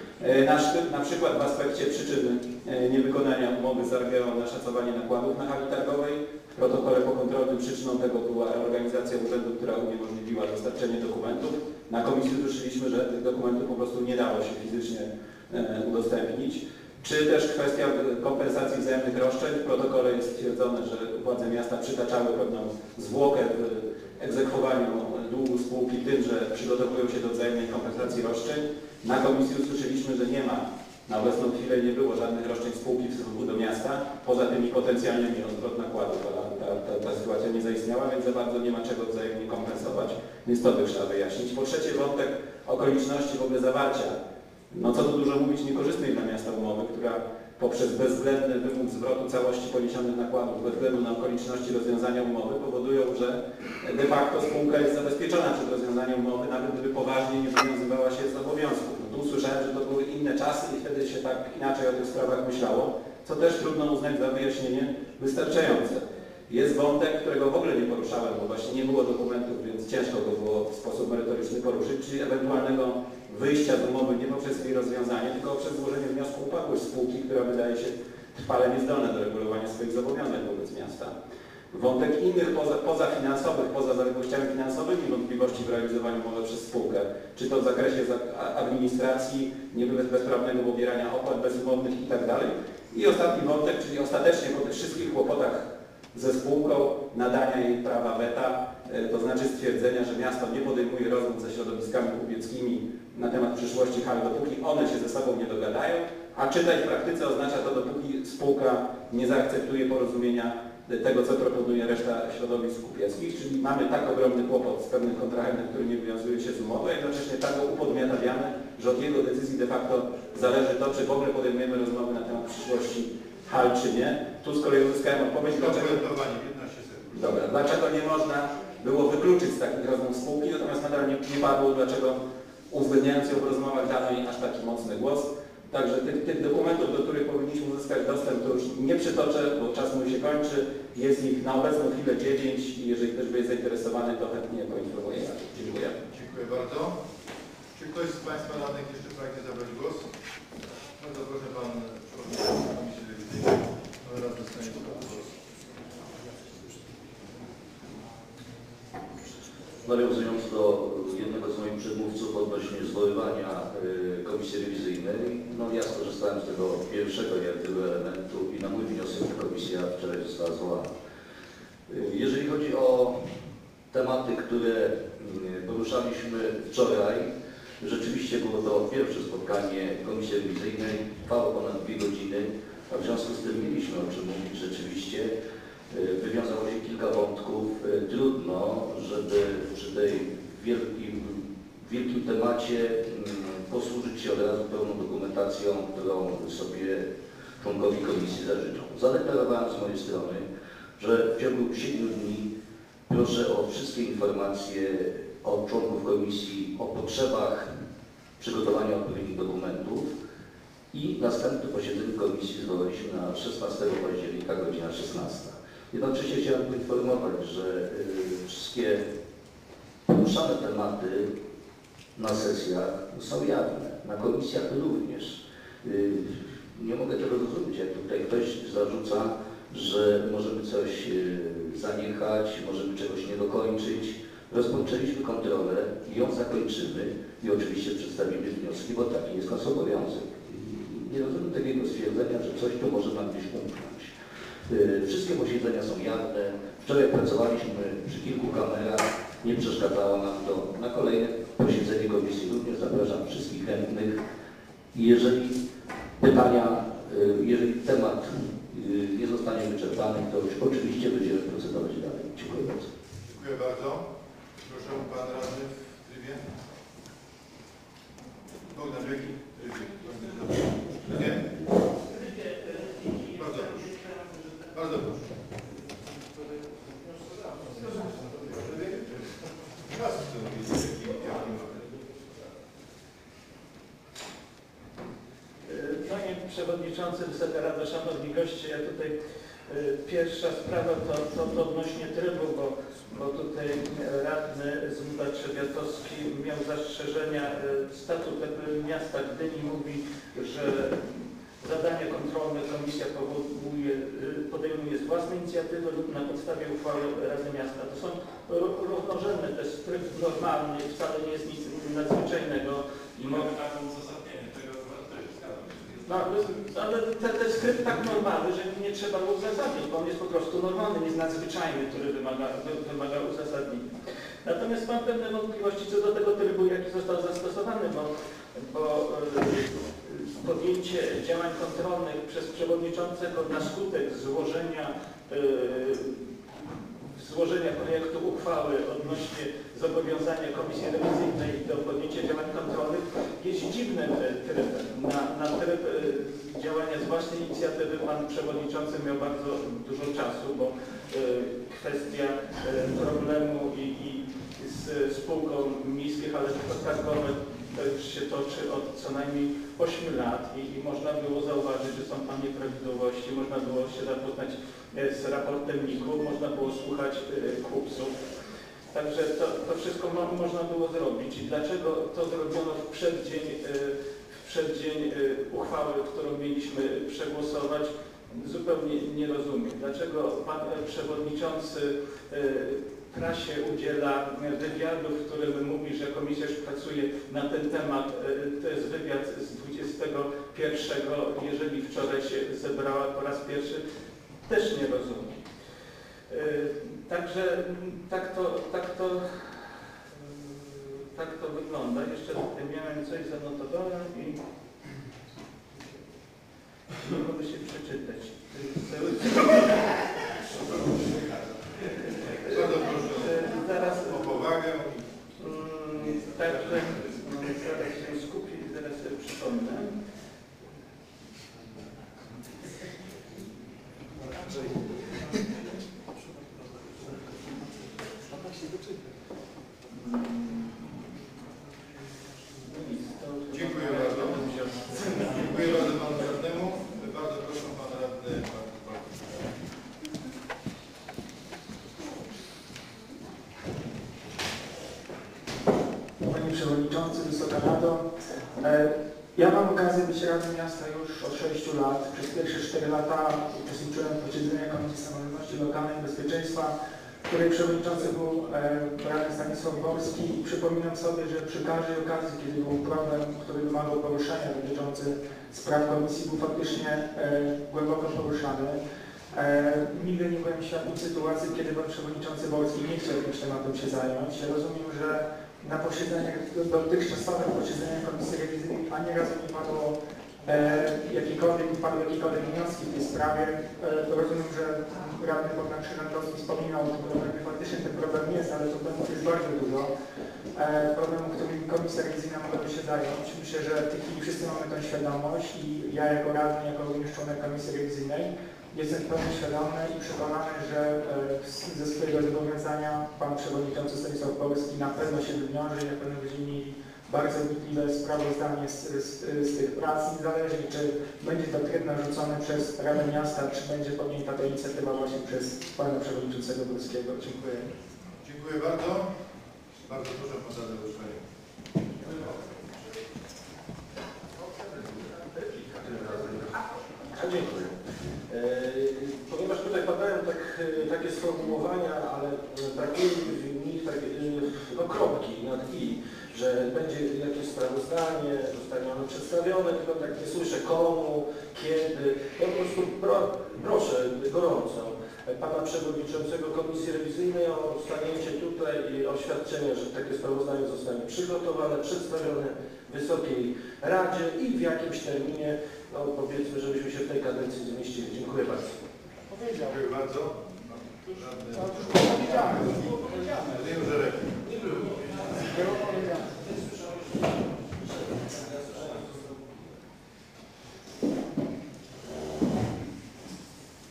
na przykład w aspekcie przyczyn niewykonania umowy z RGO na szacowanie nakładów na hali targowej. W protokole pokontrolnym przyczyną tego była reorganizacja urzędu, która uniemożliwiła dostarczenie dokumentów. Na komisji usłyszeliśmy, że tych dokumentów po prostu nie dało się fizycznie udostępnić. Czy też kwestia kompensacji wzajemnych roszczeń. W protokole jest stwierdzone, że władze miasta przytaczały pewną zwłokę w egzekwowaniu długu spółki tym, że przygotowują się do wzajemnej kompensacji roszczeń. Na komisji usłyszeliśmy, że nie ma, na obecną chwilę nie było żadnych roszczeń spółki w stosunku do miasta, poza tymi potencjalnymi o zwrot nakładów, ta sytuacja nie zaistniała, więc za bardzo nie ma czego wzajemnie kompensować, więc to by trzeba wyjaśnić. Po trzecie, wątek okoliczności w ogóle zawarcia, no co tu dużo mówić, niekorzystnej dla miasta umowy, która poprzez bezwzględny wymóg zwrotu całości poniesionych nakładów bez względu na okoliczności rozwiązania umowy powodują, że de facto spółka jest zabezpieczona przed rozwiązaniem umowy, nawet gdyby poważnie nie wywiązywała się z obowiązków. No tu słyszałem, że to były inne czasy i wtedy się tak inaczej o tych sprawach myślało, co też trudno uznać za wyjaśnienie wystarczające. Jest wątek, którego w ogóle nie poruszałem, bo właśnie nie było dokumentów, więc ciężko go było w sposób merytoryczny poruszyć, czyli ewentualnego wyjścia z umowy nie poprzez jej rozwiązanie, tylko poprzez złożenie wniosku o upadłość spółki, która wydaje się trwale niezdolna do regulowania swoich zobowiązań wobec miasta. Wątek innych pozafinansowych, poza zaległościami finansowymi wątpliwości w realizowaniu umowy przez spółkę, czy to w zakresie administracji, bezprawnego pobierania opłat bezumownych itd. I ostatni wątek, czyli ostatecznie po tych wszystkich kłopotach ze spółką nadania jej prawa weta, to znaczy stwierdzenia, że miasto nie podejmuje rozmów ze środowiskami kupieckimi na temat przyszłości hal, dopóki one się ze sobą nie dogadają, a czytaj w praktyce oznacza to, dopóki spółka nie zaakceptuje porozumienia tego, co proponuje reszta środowisk kupieckich, czyli mamy tak ogromny kłopot z pewnym kontrahentem, który nie wywiązuje się z umowy, a jednocześnie tak go upodmiotawiamy, że od jego decyzji de facto zależy to, czy w ogóle podejmujemy rozmowy na temat przyszłości hal, czy nie. Tu z kolei uzyskałem odpowiedź, dlaczego nie można było wykluczyć z takich rozmów spółki, natomiast nadal nie padło, dlaczego uwzględniając ją w rozmowach dano jej aż taki mocny głos. Także tych dokumentów, do których powinniśmy uzyskać dostęp, to już nie przytoczę, bo czas mój się kończy. Jest ich na obecną chwilę 9 i jeżeli ktoś by jest zainteresowany, to chętnie poinformuję. Dziękuję. Dziękuję bardzo. Czy ktoś z Państwa radnych jeszcze pragnie zabrać głos? Bardzo proszę Pan Przewodniczący Komisji Rewizyjnej, Pan Radny Stanisław głos. Nawiązując do jednego z moich przedmówców odnośnie zwoływania Komisji Rewizyjnej, no ja skorzystałem z tego pierwszego jak gdyby elementu i na mój wniosek komisja wczoraj została zwołana. Jeżeli chodzi o tematy, które poruszaliśmy wczoraj, rzeczywiście było to pierwsze spotkanie Komisji Rewizyjnej, trwało ponad 2 godziny, a w związku z tym mieliśmy o czym mówić rzeczywiście. Wywiązało się kilka wątków. Trudno, żeby przy tej wielkim temacie posłużyć się od razu pełną dokumentacją, którą sobie członkowie komisji zażyczą. Zadeklarowałem z mojej strony, że w ciągu 7 dni proszę o wszystkie informacje od członków komisji o potrzebach przygotowania odpowiednich dokumentów i następne posiedzenie komisji zwołaliśmy na 16 października, godzina 16. Jednocześnie chciałem poinformować, że wszystkie poruszane tematy na sesjach są jawne, na komisjach również. Nie mogę tego rozumieć, jak tutaj ktoś zarzuca, że możemy coś zaniechać, możemy czegoś nie dokończyć. Rozpoczęliśmy kontrolę i ją zakończymy i oczywiście przedstawimy wnioski, bo taki jest nasz obowiązek. Nie rozumiem takiego stwierdzenia, że coś tu może nam gdzieś umknąć. Wszystkie posiedzenia są jawne. Wczoraj pracowaliśmy przy kilku kamerach, nie przeszkadzało nam to. Na kolejne posiedzenie komisji również zapraszam wszystkich chętnych. I jeżeli temat nie zostanie wyczerpany, to już oczywiście będziemy procedować dalej. Dziękuję bardzo. Dziękuję bardzo. Proszę Pan Radny w trybie. Bogdan Wielki. Nie? Przewodniczący, Wysoka Rado, Szanowni Goście, ja tutaj pierwsza sprawa to odnośnie trybu, bo tutaj radny Zbigniew Trzebiatowski miał zastrzeżenia. Statut miasta Gdyni mówi, że zadania kontrolne komisja podejmuje z własnej inicjatywy lub na podstawie uchwały Rady Miasta. To są równorzędne, to jest tryb normalny, wcale nie jest nic nadzwyczajnego. I mamy taką uzasadnienie tego, no, ale to jest tryb tak normalny, że nie trzeba go uzasadnić, bo on jest po prostu normalny, nie jest nadzwyczajny, który wymaga uzasadnienia. Natomiast mam pewne wątpliwości co do tego trybu, jaki został zastosowany, bo podjęcie działań kontrolnych przez przewodniczącego na skutek złożenia projektu uchwały odnośnie zobowiązania Komisji Rewizyjnej do podjęcia działań kontrolnych jest dziwnym trybem. Na tryb działania z własnej inicjatywy pan przewodniczący miał bardzo dużo czasu, bo kwestia problemu i z spółką Miejskich Alertów Podatkowych to już się toczy od co najmniej 8 lat i można było zauważyć, że są tam nieprawidłowości, można było się zapoznać z raportem NIK-u, można było słuchać kupców. Także to wszystko można było zrobić. I dlaczego to zrobiono w przeddzień uchwały, którą mieliśmy przegłosować, zupełnie nie rozumiem. Dlaczego pan przewodniczący prasie udziela wywiadu, w którym mówi, że komisja już pracuje na ten temat. To jest wywiad z 21, jeżeli wczoraj się zebrała po raz pierwszy, też nie rozumiem. Także tak to wygląda. Jeszcze tutaj miałem coś zanotowane i nie mogę się przeczytać. Bardzo proszę zaraz o powagę. Także zaraz się skupię i zaraz sobie przypomnę. Dziękuję bardzo. Dziękuję bardzo panu radnemu. Bardzo proszę pan radny. Panie Przewodniczący, Wysoka Rado. Ja mam okazję być radnym miasta już od 6 lat. Przez pierwsze 4 lata uczestniczyłem w posiedzeniach Komisji Samorządności Lokalnej i Bezpieczeństwa, w której przewodniczący był radny Stanisław Borski i przypominam sobie, że przy każdej okazji, kiedy był problem, który wymagał poruszenia dotyczący spraw komisji, był faktycznie głęboko poruszany. Nigdy nie byłem świadkiem sytuacji, kiedy pan przewodniczący Borski nie chciał jakimś tematem się zająć. Ja rozumiem, że na posiedzeniach, dotychczasowych posiedzeniach Komisji Rewizyjnej ani razu nie padły jakiekolwiek wnioski w tej sprawie. To rozumiem, że radny Bogdan Krzyżanowski wspominał o tym problemie. Faktycznie ten problem jest, ale problemów jest bardzo dużo. Problemów, którymi Komisja Rewizyjna mogłaby się zająć. Myślę, że w tej chwili wszyscy mamy tę świadomość i ja jako radny, jako również członek Komisji Rewizyjnej jestem pełnie świadomy i przekonany, że ze swojego zobowiązania pan przewodniczący Stanisław Borski na pewno się wywiąże i na pewno będziemy mieli bardzo wnikliwe sprawozdanie z tych prac, niezależnie czy będzie to tryb narzucony przez Radę Miasta, czy będzie podjęta ta inicjatywa właśnie przez pana przewodniczącego Borskiego. Dziękuję. Dziękuję bardzo. Bardzo proszę pan radny o uszczenie. Dziękuję. Ponieważ tutaj padają takie sformułowania, ale brakuje w nich kropki nad i, że będzie jakieś sprawozdanie, zostanie ono przedstawione, tylko tak nie słyszę komu, kiedy. Ja po prostu proszę gorąco pana przewodniczącego Komisji Rewizyjnej o stanięcie tutaj i oświadczenie, że takie sprawozdanie zostanie przygotowane, przedstawione Wysokiej Radzie i w jakimś terminie, no powiedzmy, żebyśmy się w tej kadencji zmieścili. Dziękuję bardzo. Dziękuję bardzo. Wiem, że lepiej.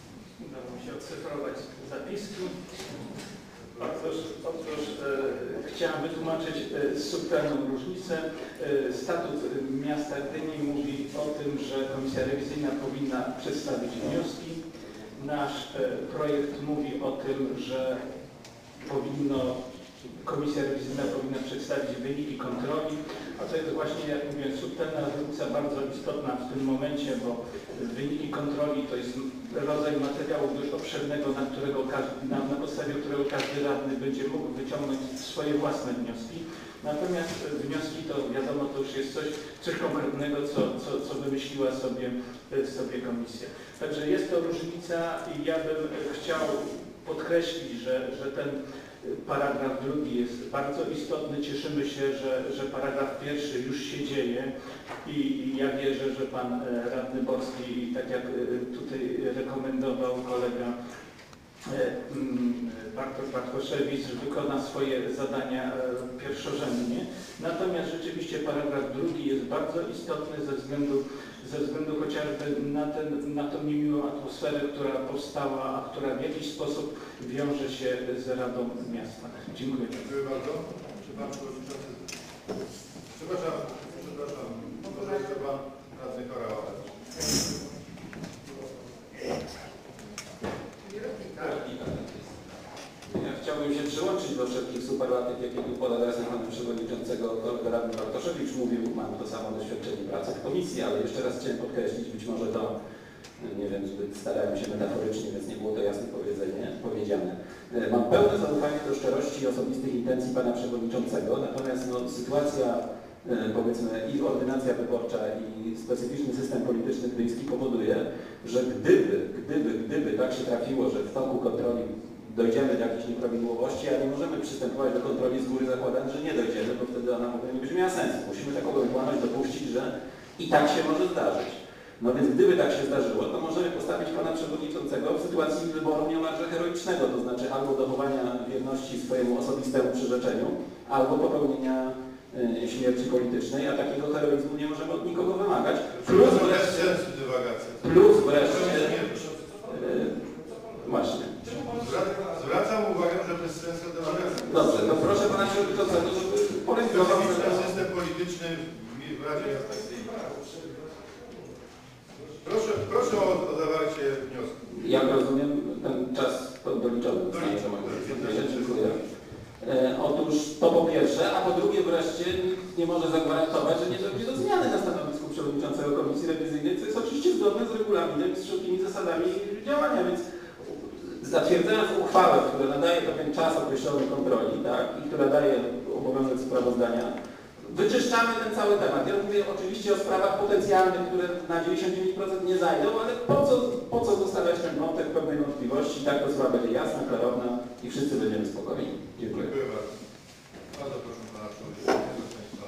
Udało mi się odszyfrować zapiski. Otóż chciałem wytłumaczyć subtelną różnicę. Statut miasta Gdyni mówi o tym, że komisja rewizyjna powinna przedstawić wnioski. Nasz projekt mówi o tym, że komisja rewizyjna powinna przedstawić wyniki kontroli, a to jest właśnie, jak mówię, subtelna różnica, bardzo istotna w tym momencie, bo wyniki kontroli to jest rodzaj materiału dość obszernego, na podstawie którego każdy radny będzie mógł wyciągnąć swoje własne wnioski. Natomiast wnioski to wiadomo, to już jest coś konkretnego, co wymyśliła sobie komisja. Także jest to różnica i ja bym chciał podkreślić, że ten paragraf drugi jest bardzo istotny. Cieszymy się, że paragraf pierwszy już się dzieje i ja wierzę, że pan radny Borski, tak jak tutaj rekomendował kolega Bartosz Bartoszewicz, wykona swoje zadania pierwszorzędnie. Natomiast rzeczywiście paragraf drugi jest bardzo istotny ze względu chociażby na tą niemiłą atmosferę, która powstała, a która w jakiś sposób wiąże się z Radą Miasta. Dziękuję. Dziękuję bardzo. Czy pan przewodniczący... Przepraszam. Może jeszcze pan radny Horała. Ja chciałbym się przyłączyć do wszelkich superlatyw, jakie tu pod adresem pana przewodniczącego kolega radny Bartoszewicz mówił. Mam to samo doświadczenie pracy w komisji, ale jeszcze raz chciałem podkreślić, być może to, nie wiem, zbyt starałem się metaforycznie, więc nie było to jasno powiedziane. Mam pełne zaufanie do szczerości i osobistych intencji pana przewodniczącego, natomiast sytuacja, powiedzmy, i ordynacja wyborcza, i specyficzny system polityczny gdyński powoduje, że gdyby tak się trafiło, że w toku kontroli dojdziemy do jakichś nieprawidłowości, ale nie możemy przystępować do kontroli z góry zakładając, że nie dojdziemy, bo wtedy ona w ogóle nie będzie miała sensu. Musimy taką ewentualność dopuścić, że i tak się może zdarzyć. No więc gdyby tak się zdarzyło, to możemy postawić pana przewodniczącego w sytuacji wyboru niemalże heroicznego, to znaczy albo dochowania wierności swojemu osobistemu przyrzeczeniu, albo popełnienia śmierci politycznej, a takiego heroizmu nie możemy od nikogo wymagać. Plus wreszcie właśnie. Zwracam uwagę, że bez sensu dywagacja. Dobrze, to proszę pana przewodniczącego, żeby polemizował system polityczny w Radzie Miasta Gdyni. Proszę o zawarcie wniosku. Jak rozumiem, ten czas doliczony. Dziękuję. Otóż to po pierwsze, a po drugie wreszcie nikt nie może zagwarantować, że nie dojdzie do zmiany na stanowisku przewodniczącego Komisji Rewizyjnej, co jest oczywiście zgodne z regulaminem i z wszelkimi zasadami działania, więc zatwierdzając uchwałę, która nadaje pewien czas określony kontroli, tak, i która daje obowiązek sprawozdania, wyczyszczamy ten cały temat. Ja mówię oczywiście o sprawach potencjalnych, które na 99% nie zajdą, ale po co zostawiać ten wątek pewnej wątpliwości? Tak to sprawa będzie jasna, klarowna i wszyscy będziemy spokojni. Dziękuję. Dziękuję bardzo. Bardzo proszę pana przewodniczącego.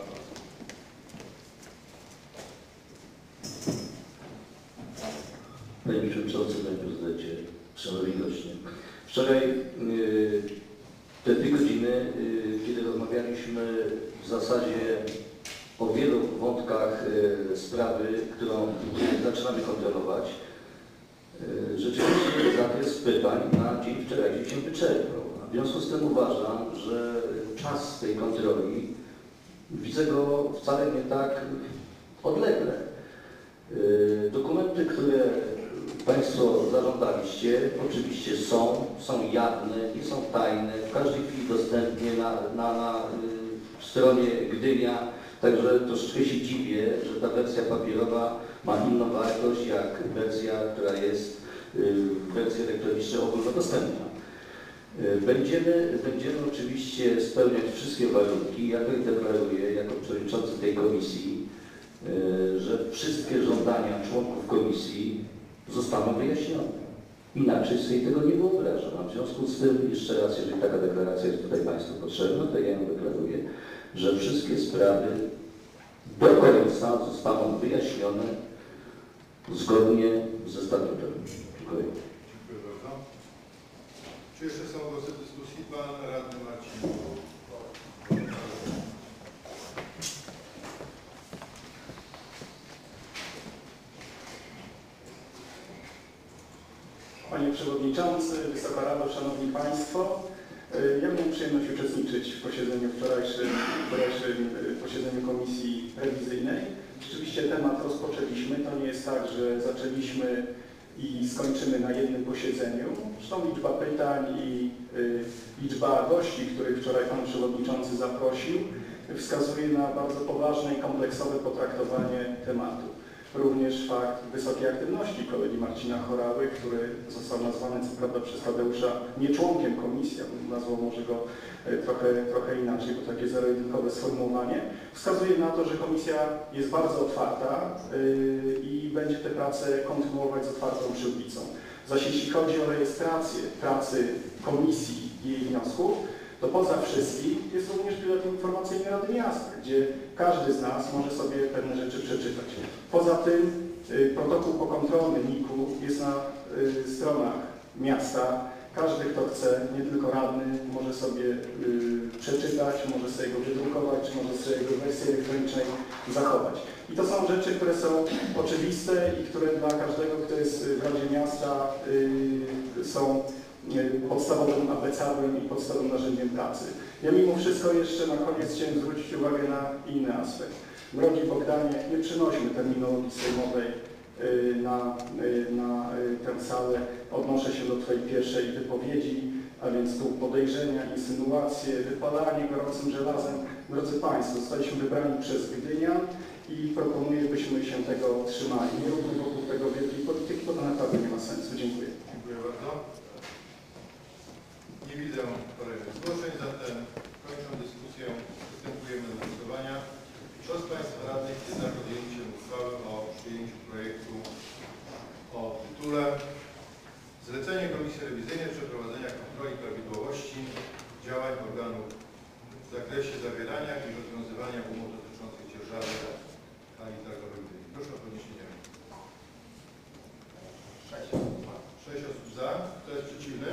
Panie Przewodniczący, Panie Prezydencie, Szanowni Goście. Wczoraj te 2 godziny, kiedy rozmawialiśmy w zasadzie o wielu wątkach sprawy, którą zaczynamy kontrolować, rzeczywiście zakres pytań na dzień wczorajszy się wyczerpał. W związku z tym uważam, że czas tej kontroli widzę go wcale nie tak odlegle. Dokumenty, które Państwo zażądaliście, oczywiście są jawne, nie są tajne, w każdej chwili dostępnie na stronie Gdynia, także troszeczkę się dziwię, że ta wersja papierowa ma inną wartość jak wersja, która jest w wersji elektronicznej ogólnodostępna. Będziemy oczywiście spełniać wszystkie warunki. Ja tutaj deklaruję jako przewodniczący tej komisji, że wszystkie żądania członków komisji zostaną wyjaśnione. Inaczej sobie tego nie wyobrażam. A w związku z tym, jeszcze raz, jeżeli taka deklaracja jest tutaj Państwu potrzebna, to ja ją deklaruję, że wszystkie sprawy do końca zostaną wyjaśnione zgodnie ze statutem. Dziękuję. Dziękuję bardzo. Czy jeszcze są głosy w dyskusji? Pan radny Marcin. Panie Przewodniczący, Wysoka Rado, Szanowni Państwo. Ja miałem przyjemność uczestniczyć w posiedzeniu wczorajszym posiedzeniu Komisji Rewizyjnej. Rzeczywiście temat rozpoczęliśmy. To nie jest tak, że zaczęliśmy i skończymy na jednym posiedzeniu. Zresztą liczba pytań i liczba gości, których wczoraj Pan Przewodniczący zaprosił, wskazuje na bardzo poważne i kompleksowe potraktowanie tematu. Również fakt wysokiej aktywności kolegi Marcina Chorały, który został nazwany co prawda przez Tadeusza nie członkiem komisji, nazwał może go trochę inaczej, bo takie zero-jedynkowe sformułowanie, wskazuje na to, że komisja jest bardzo otwarta i będzie te prace kontynuować z otwartą przyłbicą. Zaś jeśli chodzi o rejestrację pracy komisji i jej wniosków, to poza wszystkim jest również biuletyn informacyjny Rady Miasta, gdzie każdy z nas może sobie pewne rzeczy przeczytać. Poza tym protokół pokontrolny NIK-u jest na stronach miasta. Każdy, kto chce, nie tylko radny, może sobie przeczytać, może sobie go wydrukować, czy może sobie go w wersji elektronicznej zachować. I to są rzeczy, które są oczywiste i które dla każdego, kto jest w Radzie Miasta, są podstawowym abecadłem i podstawowym narzędziem pracy. Ja mimo wszystko jeszcze na koniec chciałem zwrócić uwagę na inny aspekt. Drogi Bogdanie, nie przynośmy terminologii sejmowej na tę salę. Odnoszę się do Twojej pierwszej wypowiedzi, a więc tu podejrzenia, insynuacje, wypalanie gorącym żelazem. Drodzy Państwo, zostaliśmy wybrani przez Gdynian i proponuję, byśmy się tego trzymali. Nie róbmy wokół tego wielkiej polityki, bo to naprawdę nie ma sensu. Dziękuję. Dziękuję bardzo. Nie widzę kolejnych zgłoszeń, zatem kończą dyskusję. Przystępujemy do głosowania. Kto z Państwa radnych jest za podjęciem uchwały o przyjęciu projektu o tytule Zlecenie Komisji Rewizyjnej przeprowadzenia kontroli prawidłowości działań organów w zakresie zawierania i rozwiązywania umów dotyczących dzierżawy hali targowej Gdyni. Proszę o podniesienie ręki. 6 osób za. Kto jest przeciwny?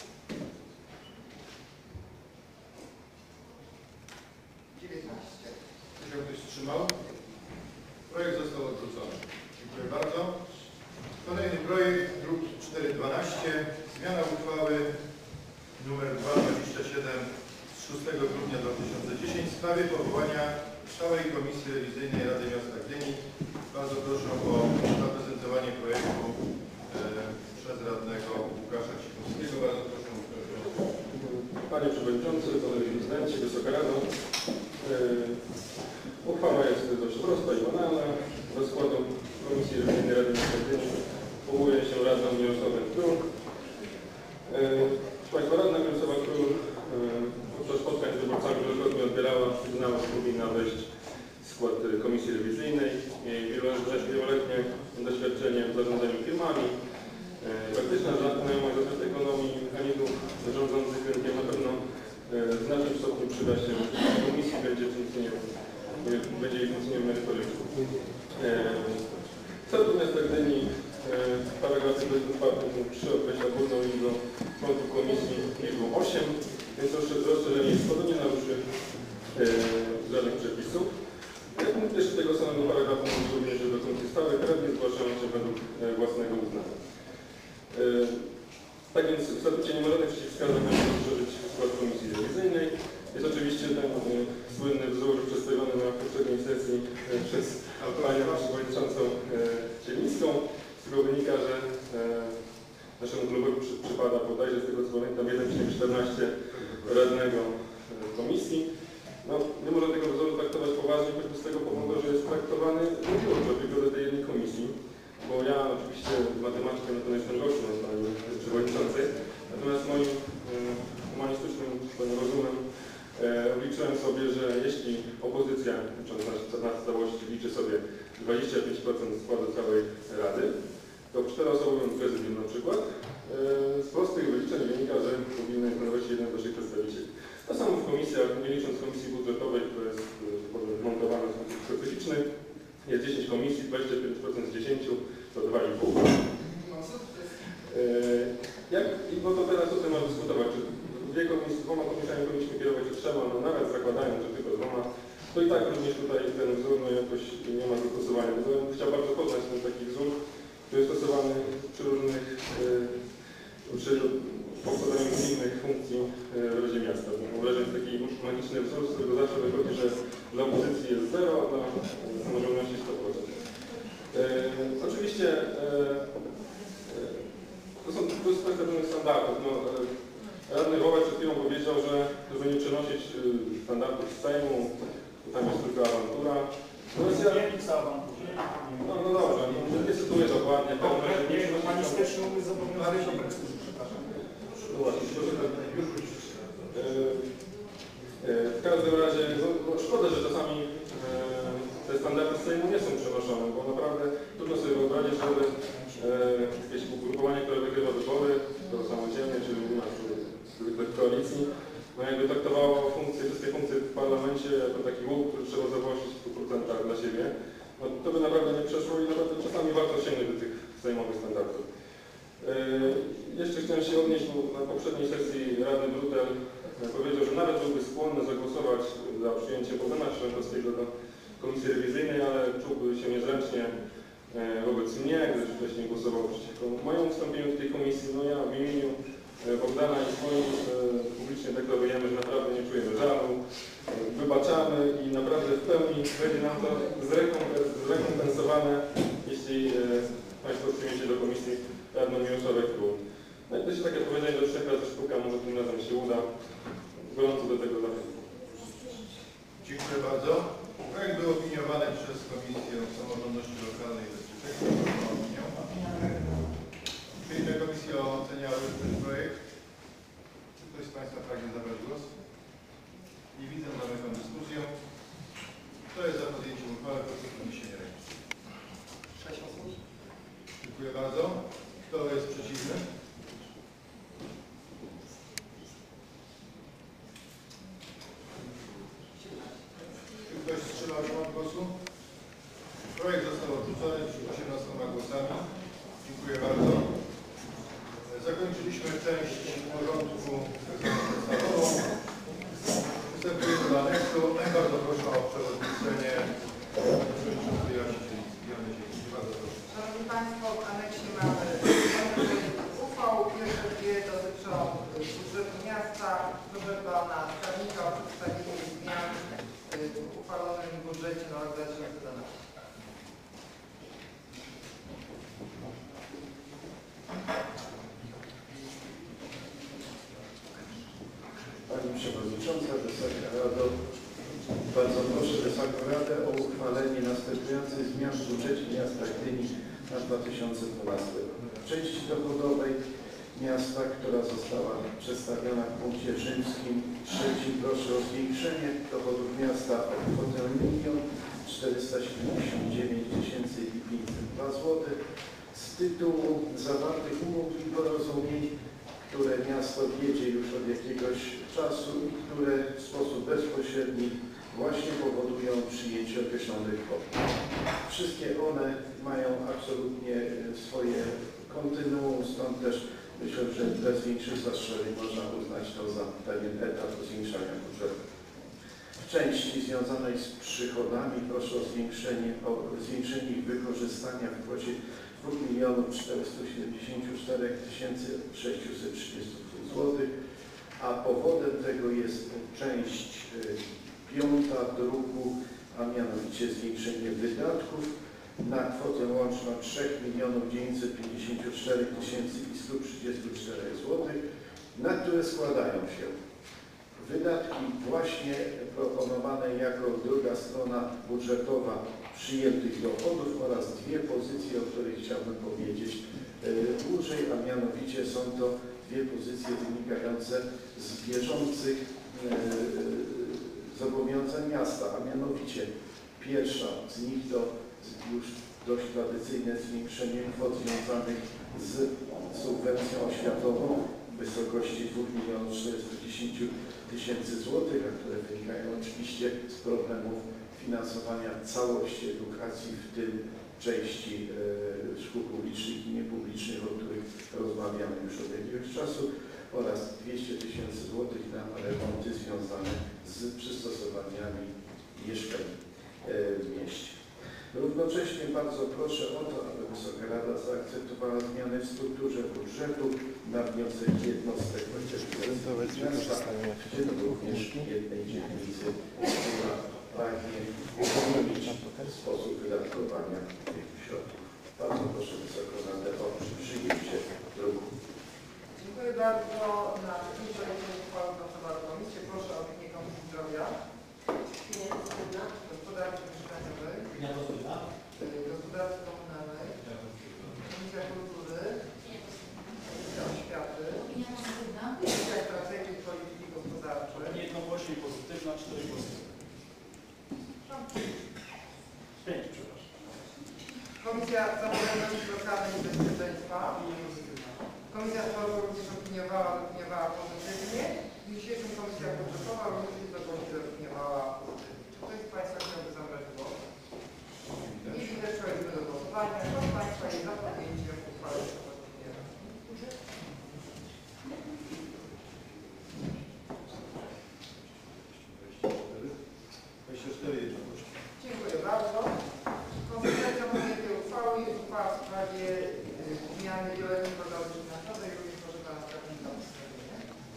19. Czy się ktoś wstrzymał? Projekt został odrzucony. Dziękuję bardzo. Kolejny projekt, druk 412, zmiana uchwały nr 227 z 6 grudnia 2010 w sprawie powołania Stałej Komisji Rewizyjnej Rady Miasta Gdyni. Bardzo proszę o zaprezentowanie projektu przez radnego Łukasza Cichowskiego. Bardzo proszę. Panie Przewodniczący, Panie Prezydencie, Wysoka Rado. Uchwała jest dość prosta i banalna. Do składu Komisji Rewizyjnej Rady Miasta Gdyni powołuje się radną Mirosławę Król. Państwa radna Mirosława Król podczas spotkań z wyborcami wielokrotnie odbierała, przyznała, że powinna wejść w skład Komisji Rewizyjnej. Jej wieloletnie doświadczenie w zarządzaniu firmami, praktyczna znajomość zasad ekonomii i mechanizmów rządzących rynkiem na pewno w znacznym stopniu przyda się komisji, będzie jej funkcjonował merytorycznym. Statut Miasta Gdyni, paragraf 24 punkt 3 określa główną liczbę członków komisji liczbą 8, więc rozszerzenie jest to nie naruszy żadnych przepisów. Jak punkt jeszcze tego samego paragrafu mówi również, że do funkcji stałych radni zgłaszają się według własnego uznania. Tak więc w statucie nie ma żadnych przeciwwskazań, aby rozszerzyć skład komisji rewizyjnej. Jest oczywiście ten słynny wzór przedstawiony na poprzedniej sesji przez panią przewodniczącą Cielińską, z którego wynika, że naszemu klubowi przypada bodajże z tego co pamiętam 1,14 radnego komisji. No, nie można tego wzoru traktować poważnie, choćby z tego powodu, że jest traktowany wybiórczo tylko do tej jednej komisji. Bo ja oczywiście matematykę na pewno jestem gorszy na pani przewodniczącej, natomiast moim humanistycznym rozumem obliczyłem sobie, że jeśli opozycja, licząc na całości, liczy sobie 25% składu całej Rady, to w 4-osobowym prezydium na przykład z prostych wyliczeń wynika, że powinno stanowić 1 do 6 przedstawicieli. To samo w komisjach, nie licząc komisji budżetowej, która jest montowana w sposób specyficzny, jest 10 komisji, 25% z 10 to 2,5. No to teraz o tym mamy dyskutować, czy dwoma komisjami powinniśmy kierować, czy trzeba, no nawet zakładając, że tylko 2, to i tak również tutaj ten wzór no jakoś nie ma zastosowania. Chciał bardzo poznać ten taki wzór, który jest stosowany przy różnych, przy pokładaniu innych funkcji w magiczny wzór, z którego zawsze wychodzi, że dla opozycji jest 0, a dla samorządności 100%. Oczywiście to jest kwestia pewnych standardów. No, radny Wołek przed chwilą powiedział, że żeby nie przenosić standardów z Sejmu, to tam jest tylko awantura. No dobrze, nie cytuję dokładnie. Humanistyczny umysł zobowiązuje do Brexitu, przepraszam. No właśnie, w każdym razie szkoda, że czasami te standardy z Sejmu nie są przenoszone, bo naprawdę trudno sobie wyobrazić, żeby jakieś ugrupowanie, które wygrywa wybory, to samodzielnie, czyli u nas zwykle w koalicji, no jakby traktowało wszystkie funkcje w parlamencie jako taki łuk, który trzeba zawłaszczyć w 100% dla siebie, no to by naprawdę nie przeszło i naprawdę czasami warto sięgnąć do tych sejmowych standardów. Jeszcze chciałem się odnieść, bo na poprzedniej sesji Radny Brutel powiedział, że nawet byłby skłonny zagłosować za przyjęciem Bogdana Szlękowskiego do komisji rewizyjnej, ale czułby się niezręcznie wobec mnie, gdyż wcześniej głosował przeciwko mojemu wstąpieniu do tej komisji. No ja w imieniu Bogdana i swoim publicznie deklarujemy, że naprawdę nie czujemy żalu, wybaczamy i naprawdę w pełni będzie nam to zrekompensowane, jeśli Państwo przyjmiecie do komisji radną Mirosławę Król. No i to się takie powiedzenie do 3 razy sztuka, może tym razem się uda. Gorąco do tego zachęcam. Dziękuję bardzo. Projekt był opiniowany przez Komisję Samorządności Lokalnej i Bezpieczeństwa. Czy komisja oceniały ten projekt? Czy ktoś z Państwa pragnie zabrać głos? Nie widzę, zamykam dyskusję. Kto jest za podjęciem uchwały, proszę o podniesienie ręki. 6 osób. Dziękuję bardzo. Kto jest przeciwny? Czy ktoś wstrzymał się od głosu? Projekt został odrzucony 18 głosami. Dziękuję bardzo. Zakończyliśmy część porządku podstawową. Przystępujemy do aneksu. Bardzo proszę o przewodniczenie przewodniczącej Joanny Zielińskiej. Bardzo proszę. Szanowni Państwo, w aneksie mamy uchwał. Pierwsze dwie dotyczą budżetu miasta. Proszę Pana Skarbnika o przedstawienie zmian w uchwalonym budżecie na rok 2011. Pani Przewodnicząca, Wysoka Rado, bardzo proszę Wysoką Radę o uchwalenie następujących zmian w budżecie miasta Gdyni na 2012 rok. W części dochodowej miasta, która została przedstawiona w punkcie rzymskim 3, proszę o zwiększenie dochodów miasta o kwotę 1 479 502 zł z tytułu zawartych umów i porozumień, które miasto wiedzie już od jakiegoś czasu i które w sposób bezpośredni właśnie powodują przyjęcie określonych kwot. Wszystkie one mają absolutnie swoje kontynuum, stąd też myślę, że bez większych zastrzeżeń można uznać to za pewien etap zwiększania budżetu. W części związanej z przychodami proszę o zwiększenie ich wykorzystania w kwocie 2 474 630 zł, a powodem tego jest część 5 druku, a mianowicie zwiększenie wydatków na kwotę łączną 3 954 134 zł, na które składają się wydatki właśnie proponowane jako druga strona budżetowa przyjętych dochodów oraz dwie pozycje, o których chciałbym powiedzieć dłużej, a mianowicie są to dwie pozycje wynikające z bieżących zobowiązań miasta, a mianowicie pierwsza z nich to już dość tradycyjne zwiększenie kwot związanych z subwencją oświatową w wysokości 2 410 000 zł, a które wynikają oczywiście z problemów finansowania całości edukacji, w tym części szkół publicznych i niepublicznych, o których rozmawiamy już od jakiegoś czasu, oraz 200 000 zł na remonty związane z przystosowaniami mieszkań w mieście. Równocześnie bardzo proszę o to, aby Wysoka Rada zaakceptowała zmiany w strukturze budżetu na wniosek jednostek miasta, w tym również jednej dzielnicy, która pragnie uzupełnić sposób wydatkowania tych środków. Bardzo proszę Wysoką Radę o przyjęcie druku. Dziękuję bardzo. Na tym projekcie uchwały pracowała komisja. Proszę o opinię Komisji Zdrowia. Gospodarki Mieszkaniowej. Gospodarki Komunalnej. Komisja Kultury. Komisja Oświaty. Komisja Strategii i Polityki Gospodarczej. Jednogłośnie pozytywna, 4 pozytywne. 5, przepraszam. Komisja Samorządu Lokalnego i Bezpieczeństwa. Komisja Sportu również opiniowała pozytywnie. W dzisiejszym Komisja Budżetowa również jednogłośnie zaopiniowała pozytywnie. Czy ktoś z Państwa chciałby zabrać głos? Nie widzę, przechodzimy do głosowania. Kto z Państwa jest za podjęciem uchwały przewodniczącego? Dziękuję bardzo. Konsekwencją tej uchwały jest uchwała w sprawie zmiany wieloletniej programu finansowej. Również proszę Pana Skarbnika o przedstawienie.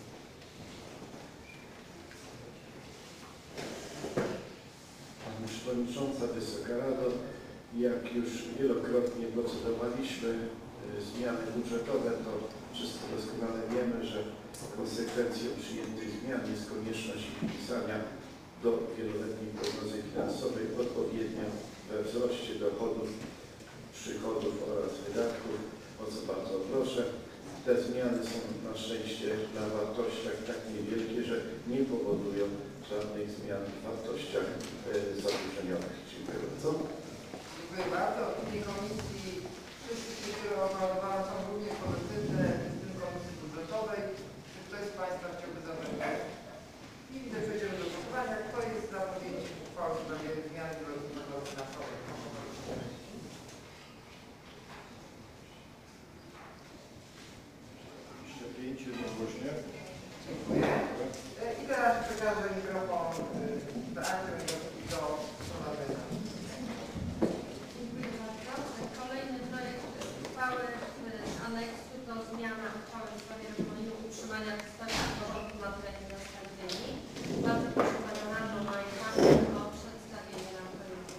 Pani Przewodnicząca, Wysoka Rado, jak już wielokrotnie procedowaliśmy zmiany budżetowe, to wszyscy doskonale wiemy, że konsekwencją przyjętych zmian jest konieczność wpisania do wieloletniej prognozy finansowej odpowiednio we wzroście dochodów, przychodów oraz wydatków, o co bardzo proszę. Te zmiany są na szczęście na wartościach tak niewielkie, że nie powodują żadnych zmian w wartościach zadłużeniowych. Dziękuję bardzo. Dziękuję bardzo. Opinie Komisji wszystkich, które opracowane są również pozytywne, w tym Komisji Budżetowej. Czy ktoś z Państwa chciałby zabrać głos? Nie widzę, przejdziemy do głosowania. Kto jest za podjęciem uchwały w sprawie zmiany wieloletniej prognozy finansowej? 25 jednogłośnie. Dziękuję. I teraz przekażę mikrofon Beacie do prowadzenia. Dziękuję bardzo. Kolejny projekt uchwały aneksu do zmiany uchwały w sprawie regulaminu utrzymania stanu porządku na terenie miasta Gdyni. Bardzo proszę Panią Radę Majewską o przedstawienie nam projektu.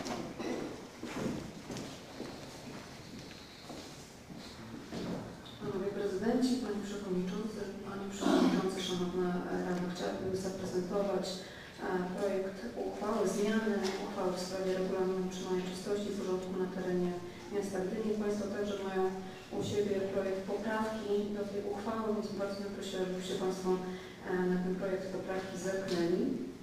Panowie Prezydenci, Panie Przewodniczący, Panie Przewodniczący, Szanowna Rado, chciałabym zaprezentować projekt uchwały, zmiany uchwały w sprawie regulaminu utrzymania czystości i porządku na terenie miasta Gdyni. Państwo także mają u siebie projekt poprawki do tej uchwały, więc bardzo bym prosiła, żebyście Państwo na ten projekt poprawki zerknęli.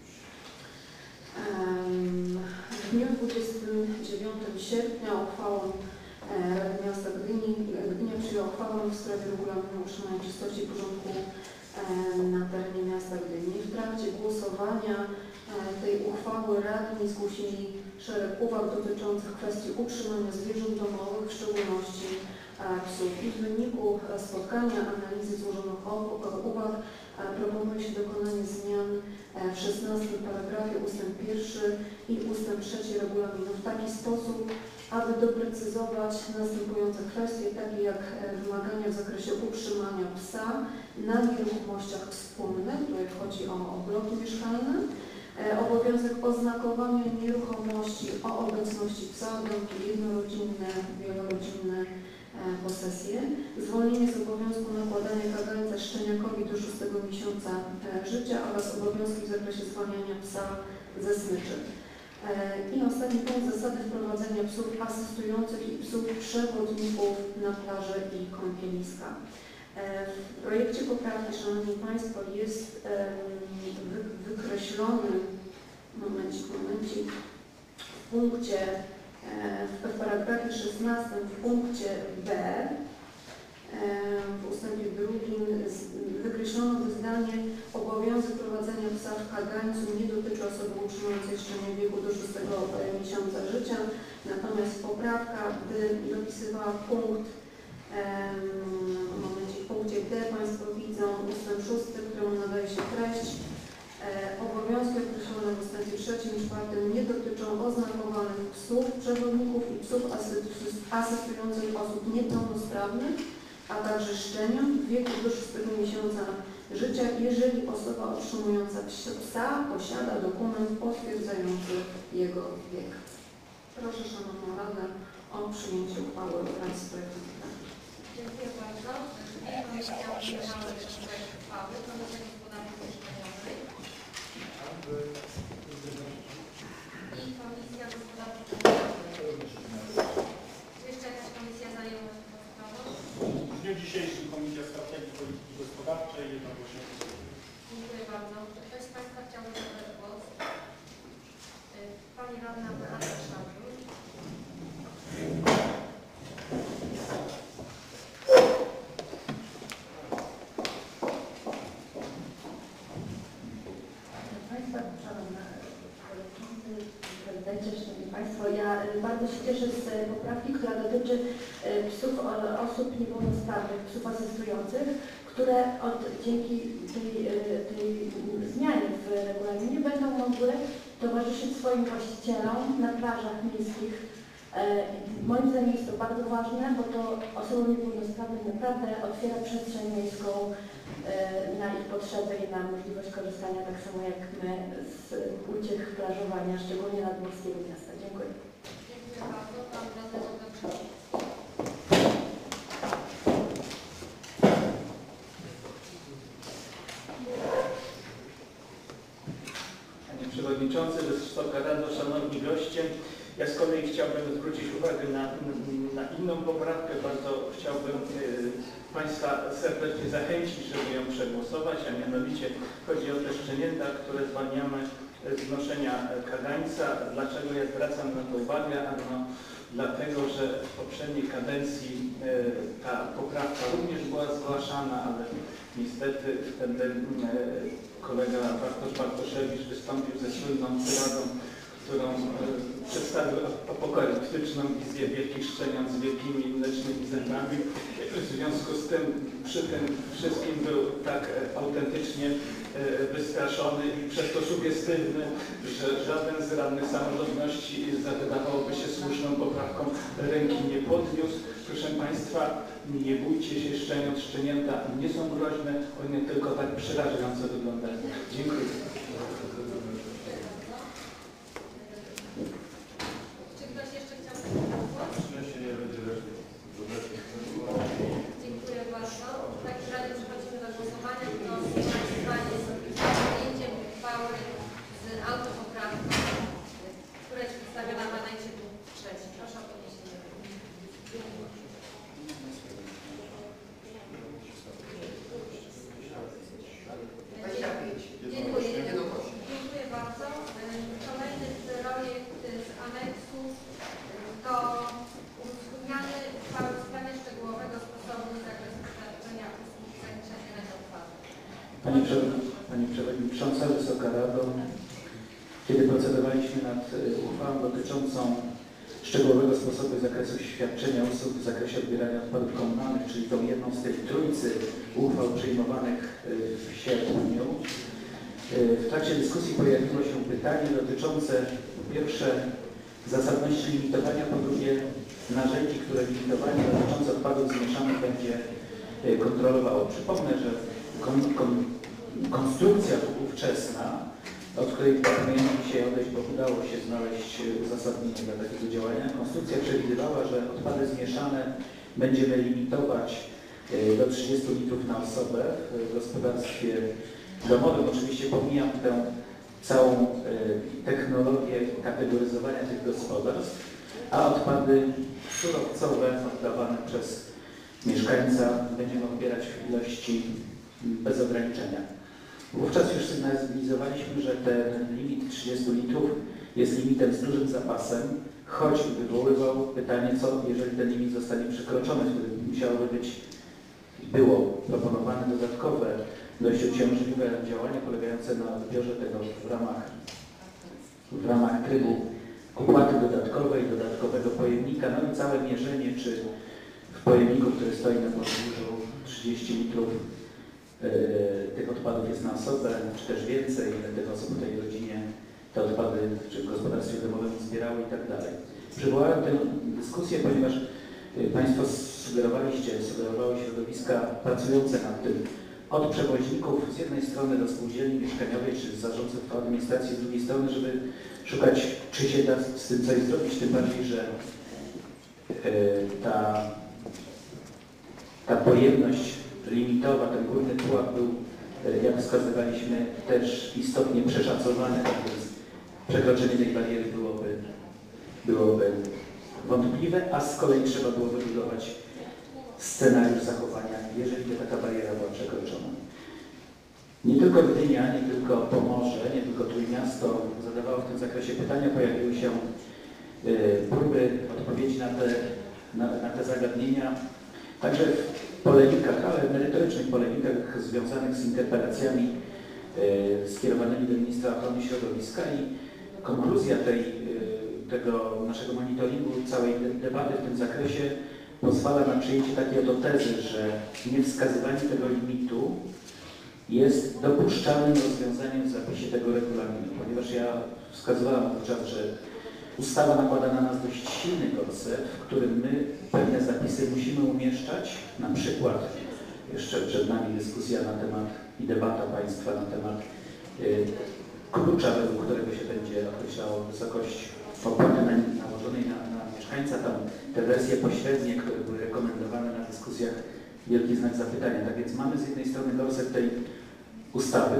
W dniu 29 sierpnia uchwałą Rady Miasta Gdynia przyjęła uchwałę w sprawie regulaminu utrzymania czystości i porządku na terenie miasta Gdyni. W trakcie głosowania tej uchwały radni zgłosili szereg uwag dotyczących kwestii utrzymania zwierząt domowych, w szczególności psów. I w wyniku spotkania, analizy złożonych uwag proponuje się dokonanie zmian w 16 paragrafie ustęp 1 i ustęp 3 regulaminu w taki sposób, aby doprecyzować następujące kwestie, takie jak wymagania w zakresie utrzymania psa na nieruchomościach wspólnych, tutaj chodzi o bloki mieszkalne, obowiązek oznakowania nieruchomości o obecności psa, domki jednorodzinne, wielorodzinne, posesje, zwolnienie z obowiązku nakładania kagańca szczeniakowi do 6 miesiąca życia oraz obowiązki w zakresie zwalniania psa ze smyczy. I ostatni punkt, zasady wprowadzenia psów asystujących i psów przewodników na plaże i kąpieliska. W projekcie poprawki, Szanowni Państwo, jest wykreślony, momencik, w punkcie, w paragrafie 16, w punkcie B, w ustępie 2 wykreślono zdanie: obowiązek prowadzenia psa w kagańcu nie dotyczy osoby utrzymującej szczenię w wieku do 6 miesiąca życia, natomiast poprawka by dopisywała punkt, w punkcie D Państwo widzą ustęp 6, któremu nadaje się treść: Obowiązki określone w ustępie 3 i 4 nie dotyczą oznakowanych psów, przewodników i psów asystujących osób niepełnosprawnych, a także szczeniąt w wieku do 6 miesiąca życia, jeżeli osoba otrzymująca psa posiada dokument potwierdzający jego wiek. Proszę Szanowną Radę o przyjęcie uchwały oraz projektu. Dziękuję bardzo. Komisja przyjęła projekt uchwały. Komisja Gospodarki Mieszkaniowej i Komisja Gospodarki Mieszkaniowej. Jeszcze jakaś komisja zajęła się tą sprawą? W dniu dzisiejszym Komisja Strategii Polityki Gospodarczej jednogłośnie. Dziękuję bardzo. Czy ktoś z Państwa chciałby zabrać głos? Pani Radna Beata Szarżur. Prezydencie, Szanowni Państwo, ja bardzo się cieszę z poprawki, która dotyczy psów osób niepełnosprawnych, psów asystujących, które dzięki tej zmianie w regulaminie będą mogły towarzyszyć swoim właścicielom na plażach miejskich. Moim zdaniem jest to bardzo ważne, bo to osobom niepełnosprawnym naprawdę otwiera przestrzeń miejską na ich potrzeby i na możliwość korzystania tak samo jak my z uciech plażowania, szczególnie nadmorskiego miasta. Dziękuję. Dziękuję bardzo. Pan Radny Dobrze. Panie Przewodniczący, Wysoka Rado, Szanowni Goście, ja z kolei chciałbym zwrócić uwagę na inną poprawkę. Bardzo chciałbym Państwa serdecznie zachęcić, żeby ją przegłosować, a mianowicie chodzi o te szczenięta, które zwalniamy z noszenia kagańca. Dlaczego ja zwracam na to uwagę? Ano dlatego, że w poprzedniej kadencji ta poprawka również była zgłaszana, ale niestety wtedy kolega Bartosz Bartoszewicz wystąpił ze słynną tyradą, którą przedstawił apokaliptyczną wizję wielkich szczeniąt z wielkimi mlecznymi zębami. W związku z tym przy tym wszystkim był tak autentycznie wystraszony i przez to sugestywny, że żaden z radnych samorządności wydawałoby się słuszną poprawką ręki nie podniósł. Proszę Państwa, nie bójcie się szczeniąt, szczenięta nie są groźne, one tylko tak przerażająco wyglądają. Dziękuję. Czy ktoś jeszcze chciał zabrać głos? Dziękuję bardzo. W takim razie przechodzimy do głosowania. Kto z Państwa jest za przyjęciem uchwały z autopoprawką, która jest przedstawiona w aneksie punkt 3. Proszę o podniesienie ręki. Dziękuję. Dziękuję bardzo. Kolejny projekt z aneksu to zmiany uchwały w sprawie szczegółowego sposobu i zakresu świadczenia usług zanieczyszczenia odpadów. Pani Przewodnicząca, Wysoka Rado, kiedy procedowaliśmy nad uchwałą dotyczącą szczegółowego sposobu i zakresu świadczenia usług w zakresie odbierania odpadów komunalnych, czyli tą jedną z tej trójcy uchwał przyjmowanych w sierpniu, w trakcie dyskusji pojawiło się pytanie dotyczące po pierwsze zasadności limitowania, po drugie narzędzi, które limitowanie dotyczące odpadów zmieszanych będzie kontrolowało. Przypomnę, że konstrukcja ówczesna, od której planujemy dzisiaj odejść, bo udało się znaleźć uzasadnienie dla takiego działania, konstrukcja przewidywała, że odpady zmieszane będziemy limitować do 30 litrów na osobę w gospodarstwie domowym. Oczywiście pomijam tę całą technologię kategoryzowania tych gospodarstw, a odpady surowcowe oddawane przez mieszkańca będziemy odbierać w ilości bez ograniczenia. Wówczas już sygnalizowaliśmy, że ten limit 30 litrów jest limitem z dużym zapasem, choć wywoływał pytanie, co jeżeli ten limit zostanie przekroczony, wtedy musiałoby być i było proponowane dodatkowe, dość uciążliwe działanie polegające na odbiorze tego w ramach trybu opłaty dodatkowej, dodatkowego pojemnika, no i całe mierzenie, czy w pojemniku, który stoi na podwórzu 30 litrów tych odpadów jest na osobę, czy też więcej, ile tych osób w tej rodzinie te odpady czy w gospodarstwie domowym zbierały i tak dalej. Przywołałem tę dyskusję, ponieważ Państwo sugerowały środowiska pracujące nad tym, od przewoźników z jednej strony do spółdzielni mieszkaniowej czy zarządców administracji z drugiej strony, żeby szukać, czy się da z tym coś zrobić, tym bardziej, że ta pojemność limitowa, ten górny pułap był, jak wskazywaliśmy, też istotnie przeszacowany, tak więc przekroczenie tej bariery byłoby wątpliwe, a z kolei trzeba było wybudować scenariusz zachowania, jeżeli by taka bariera była przekroczona. Nie tylko Gdynia, nie tylko Pomorze, nie tylko Trójmiasto zadawało w tym zakresie pytania, pojawiły się próby odpowiedzi na te zagadnienia, także w polemikach, ale merytorycznych polemikach związanych z interpelacjami skierowanymi do ministra ochrony środowiska i konkluzja tego naszego monitoringu, całej debaty w tym zakresie pozwala na przyjęcie takiej oto tezy, że niewskazywanie tego limitu jest dopuszczalnym rozwiązaniem w zapisie tego regulaminu, ponieważ ja wskazywałem wówczas, że ustawa nakłada na nas dość silny gorset, w którym my pewne zapisy musimy umieszczać, na przykład jeszcze przed nami dyskusja na temat i debata Państwa na temat klucza, według którego się będzie określało wysokość opłaty nałożonej na mieszkańca, tam te wersje pośrednie, które były rekomendowane na dyskusjach, wielki znak zapytania. Tak więc mamy z jednej strony gorset tej ustawy,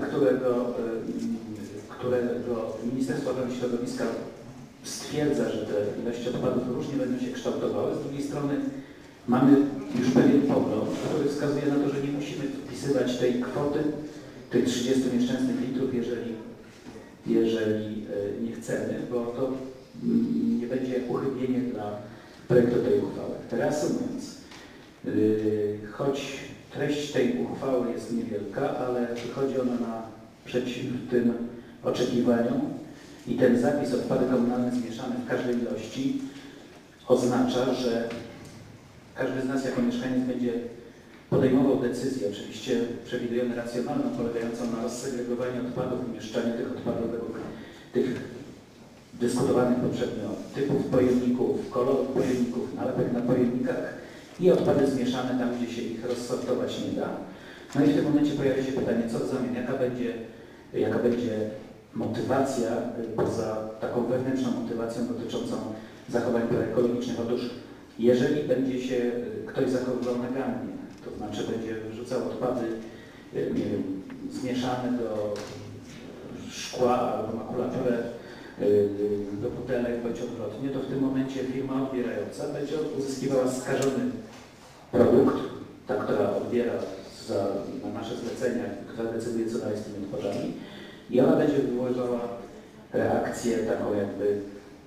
którego Ministerstwo Ochrony Środowiska stwierdza, że te ilości odpadów różnie będą się kształtowały. Z drugiej strony mamy już pewien pogląd, który wskazuje na to, że nie musimy wpisywać tej kwoty, tych 30 nieszczęsnych litrów, jeżeli nie chcemy, bo to nie będzie uchybienie dla projektu tej uchwały. Reasumując, choć treść tej uchwały jest niewielka, ale wychodzi ona naprzeciw tym oczekiwaniom i ten zapis odpady komunalne zmieszane w każdej ilości oznacza, że każdy z nas jako mieszkaniec będzie podejmował decyzję, oczywiście przewidujemy racjonalną, polegającą na rozsegregowaniu odpadów, umieszczaniu tych odpadów według tych dyskutowanych poprzednio typów pojemników, kolorów pojemników, nalepek na pojemnikach i odpady zmieszane tam, gdzie się ich rozsortować nie da. No i w tym momencie pojawia się pytanie, co w zamian, jaka będzie motywacja poza taką wewnętrzną motywacją dotyczącą zachowań ekologicznych. Otóż jeżeli będzie się ktoś zachowywał nagannie, to znaczy będzie wrzucał odpady, nie wiem, zmieszane do szkła albo makulaturę do butelek bądź odwrotnie, to w tym momencie firma odbierająca będzie uzyskiwała skażony produkt, ta, która odbiera na nasze zlecenia, która decyduje, co dalej z tymi odpadami, i ona będzie wywoływała reakcję taką jakby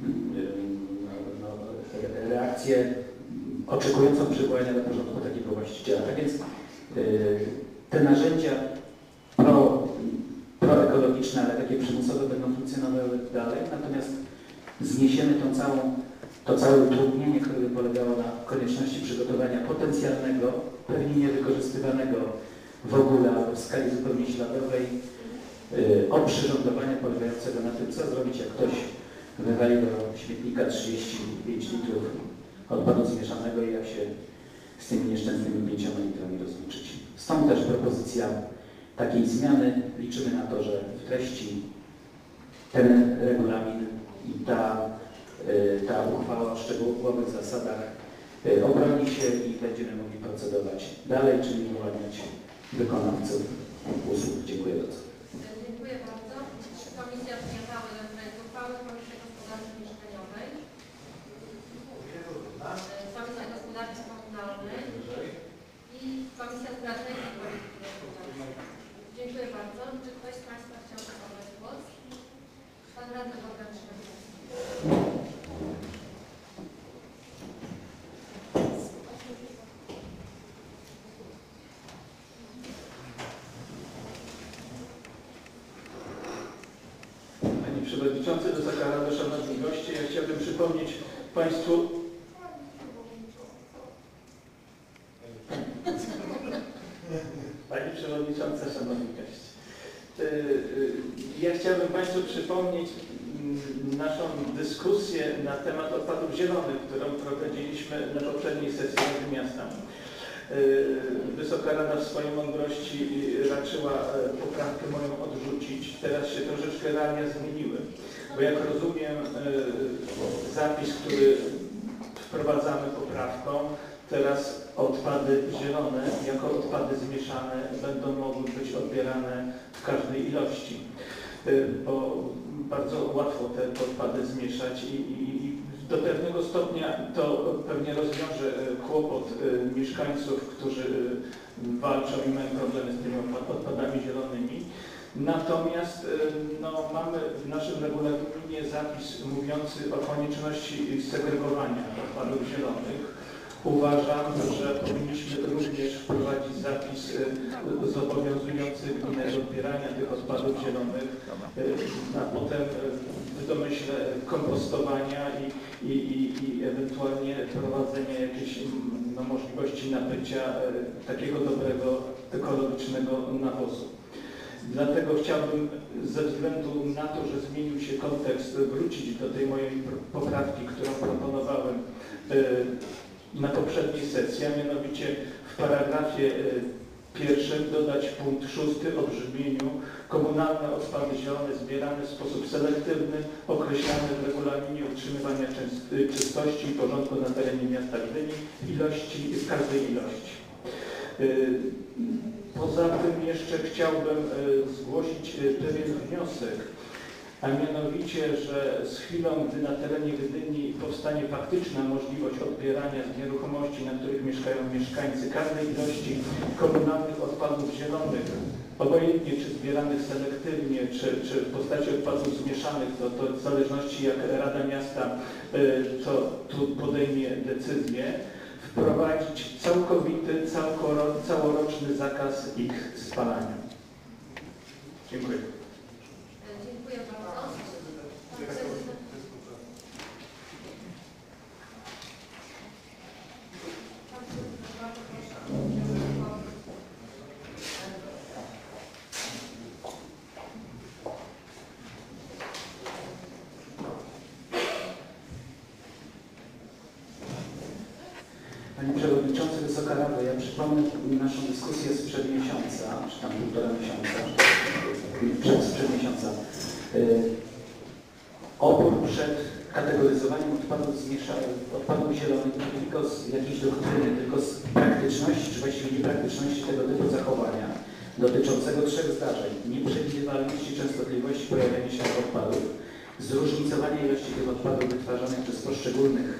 reakcję oczekującą przywołania do porządku takiego właściciela. Tak więc te narzędzia proekologiczne, ale takie przymusowe będą funkcjonowały dalej, natomiast zniesiemy to całe utrudnienie, które by polegało na konieczności przygotowania potencjalnego, pewnie niewykorzystywanego w ogóle, albo w skali zupełnie śladowej, oprzyrządowania polegającego na tym, co zrobić, jak ktoś wywali do śmietnika 35 litrów odpadu zmieszanego i jak się z tymi nieszczęsnymi 5 litrami rozliczyć. Stąd też propozycja takiej zmiany. Liczymy na to, że w treści ten regulamin i ta uchwała o szczegółowych zasadach obroni się i będziemy mogli procedować dalej, czyli uwalniać wykonawców usług. Dziękuję bardzo. Dziękuję bardzo. Komisja przyjechała do projektu uchwały Komisji Gospodarki Mieszkaniowej, Komisja Gospodarki Komunalnej i Komisja Strategii i Polityki Gospodarczej. Dziękuję bardzo. Czy ktoś z Państwa chciałby zabrać głos? Pan radny Bogdan Szymański. Panie Przewodniczący, Wysoka Rado, Szanowni Goście, ja chciałbym przypomnieć Państwu... Pani Przewodnicząca, Szanowni Goście. Ja chciałbym Państwu przypomnieć naszą dyskusję na temat odpadów zielonych, którą prowadziliśmy na poprzedniej sesji Rady Miasta. Wysoka Rada w swojej mądrości raczyła poprawkę moją odrzucić. Teraz się troszeczkę realia zmieniły, bo jak rozumiem zapis, który wprowadzamy poprawką, teraz odpady zielone jako odpady zmieszane będą mogły być odbierane w każdej ilości, bo bardzo łatwo te odpady zmieszać i do pewnego stopnia to pewnie rozwiąże kłopot mieszkańców, którzy walczą i mają problemy z tymi odpadami zielonymi. Natomiast mamy w naszym regulaminie zapis mówiący o konieczności segregowania odpadów zielonych. Uważam, że powinniśmy również wprowadzić zapis zobowiązujący gminę do odbierania tych odpadów zielonych, a potem w domyśle kompostowania i ewentualnie prowadzenia jakiejś możliwości nabycia takiego dobrego, ekologicznego nawozu. Dlatego chciałbym ze względu na to, że zmienił się kontekst, wrócić do tej mojej poprawki, którą proponowałem na poprzedniej sesji, a mianowicie w paragrafie 1 dodać punkt 6 o brzmieniu: komunalne odpady zielone zbierane w sposób selektywny, określane w regulaminie utrzymywania czystości i porządku na terenie miasta Gdyni w każdej ilości. Poza tym jeszcze chciałbym zgłosić pewien wniosek, a mianowicie, że z chwilą, gdy na terenie Gdyni powstanie faktyczna możliwość odbierania z nieruchomości, na których mieszkają mieszkańcy, każdej ilości komunalnych odpadów zielonych, obojętnie czy zbieranych selektywnie, czy w postaci odpadów zmieszanych, to w zależności jak Rada Miasta to tu podejmie decyzję, wprowadzić całkowity, całoroczny zakaz ich spalania. Dziękuję. Dziękuję bardzo. Panie Przewodniczący, Wysoka Rado, ja przypomnę naszą dyskusję sprzed miesiąca, czy tam 1,5 miesiąca, sprzed miesiąca. Opór przed kategoryzowaniem odpadów zielonych nie tylko z jakiejś doktryny, tylko z praktyczności, czy właściwie niepraktyczności tego typu zachowania dotyczącego 3 zdarzeń: nieprzewidywalności częstotliwości pojawiania się tych odpadów, zróżnicowania ilości tych odpadów wytwarzanych przez poszczególnych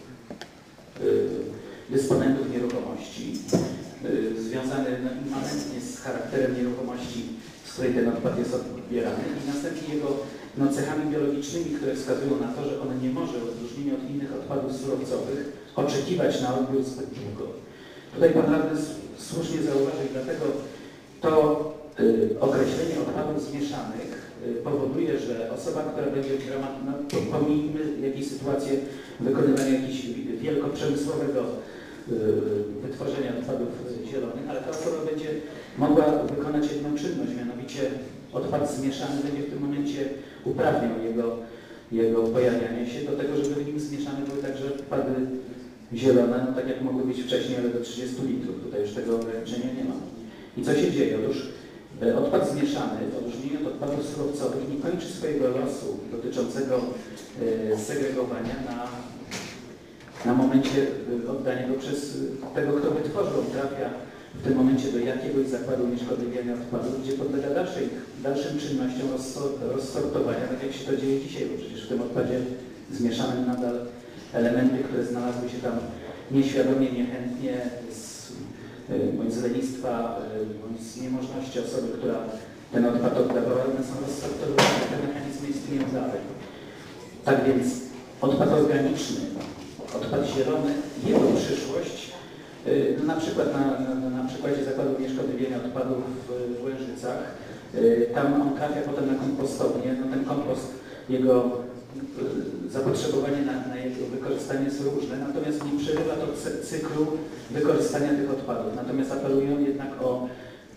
dysponentów nieruchomości, związane immanentnie z charakterem nieruchomości, z której ten odpad jest odbierany, i następnie jego cechami biologicznymi, które wskazują na to, że on nie może w odróżnieniu od innych odpadów surowcowych oczekiwać na odbiór zbyt długo. Tutaj Pan Radny słusznie zauważył, dlatego to określenie odpadów zmieszanych powoduje, że osoba, która będzie pomijmy jakieś sytuacje wykonywania jakiegoś wielkoprzemysłowego wytworzenia odpadów zielonych, ale ta osoba będzie mogła wykonać jedną czynność, mianowicie odpad zmieszany będzie w tym momencie uprawniał jego pojawianie się do tego, żeby w nim zmieszane były także odpady zielone, tak jak mogły być wcześniej, ale do 30 litrów. Tutaj już tego ograniczenia nie ma. I co się dzieje? Otóż odpad zmieszany, w odróżnieniu od odpadów surowcowych, nie kończy swojego losu dotyczącego segregowania na momencie oddania go przez tego, kto wytworzył. On trafia w tym momencie do jakiegoś zakładu unieszkodliwiania odpadów, gdzie podlega dalszym czynnościom rozsortowania, tak jak się to dzieje dzisiaj, bo przecież w tym odpadzie zmieszanym nadal elementy, które znalazły się tam nieświadomie, niechętnie, bądź z lenistwa, bądź z niemożności osoby, która ten odpad oddawała, one są rozsortowane, te mechanizmy istnieją dalej. Tak więc odpad organiczny, odpad zielony, jego przyszłość, na przykład na przykładzie zakładu unieszkodliwienia odpadów w Łężycach, tam on trafia potem na kompostownię, ten kompost, jego zapotrzebowanie na jego wykorzystanie jest różne, natomiast nie przerywa to cyklu wykorzystania tych odpadów. Natomiast apelują jednak o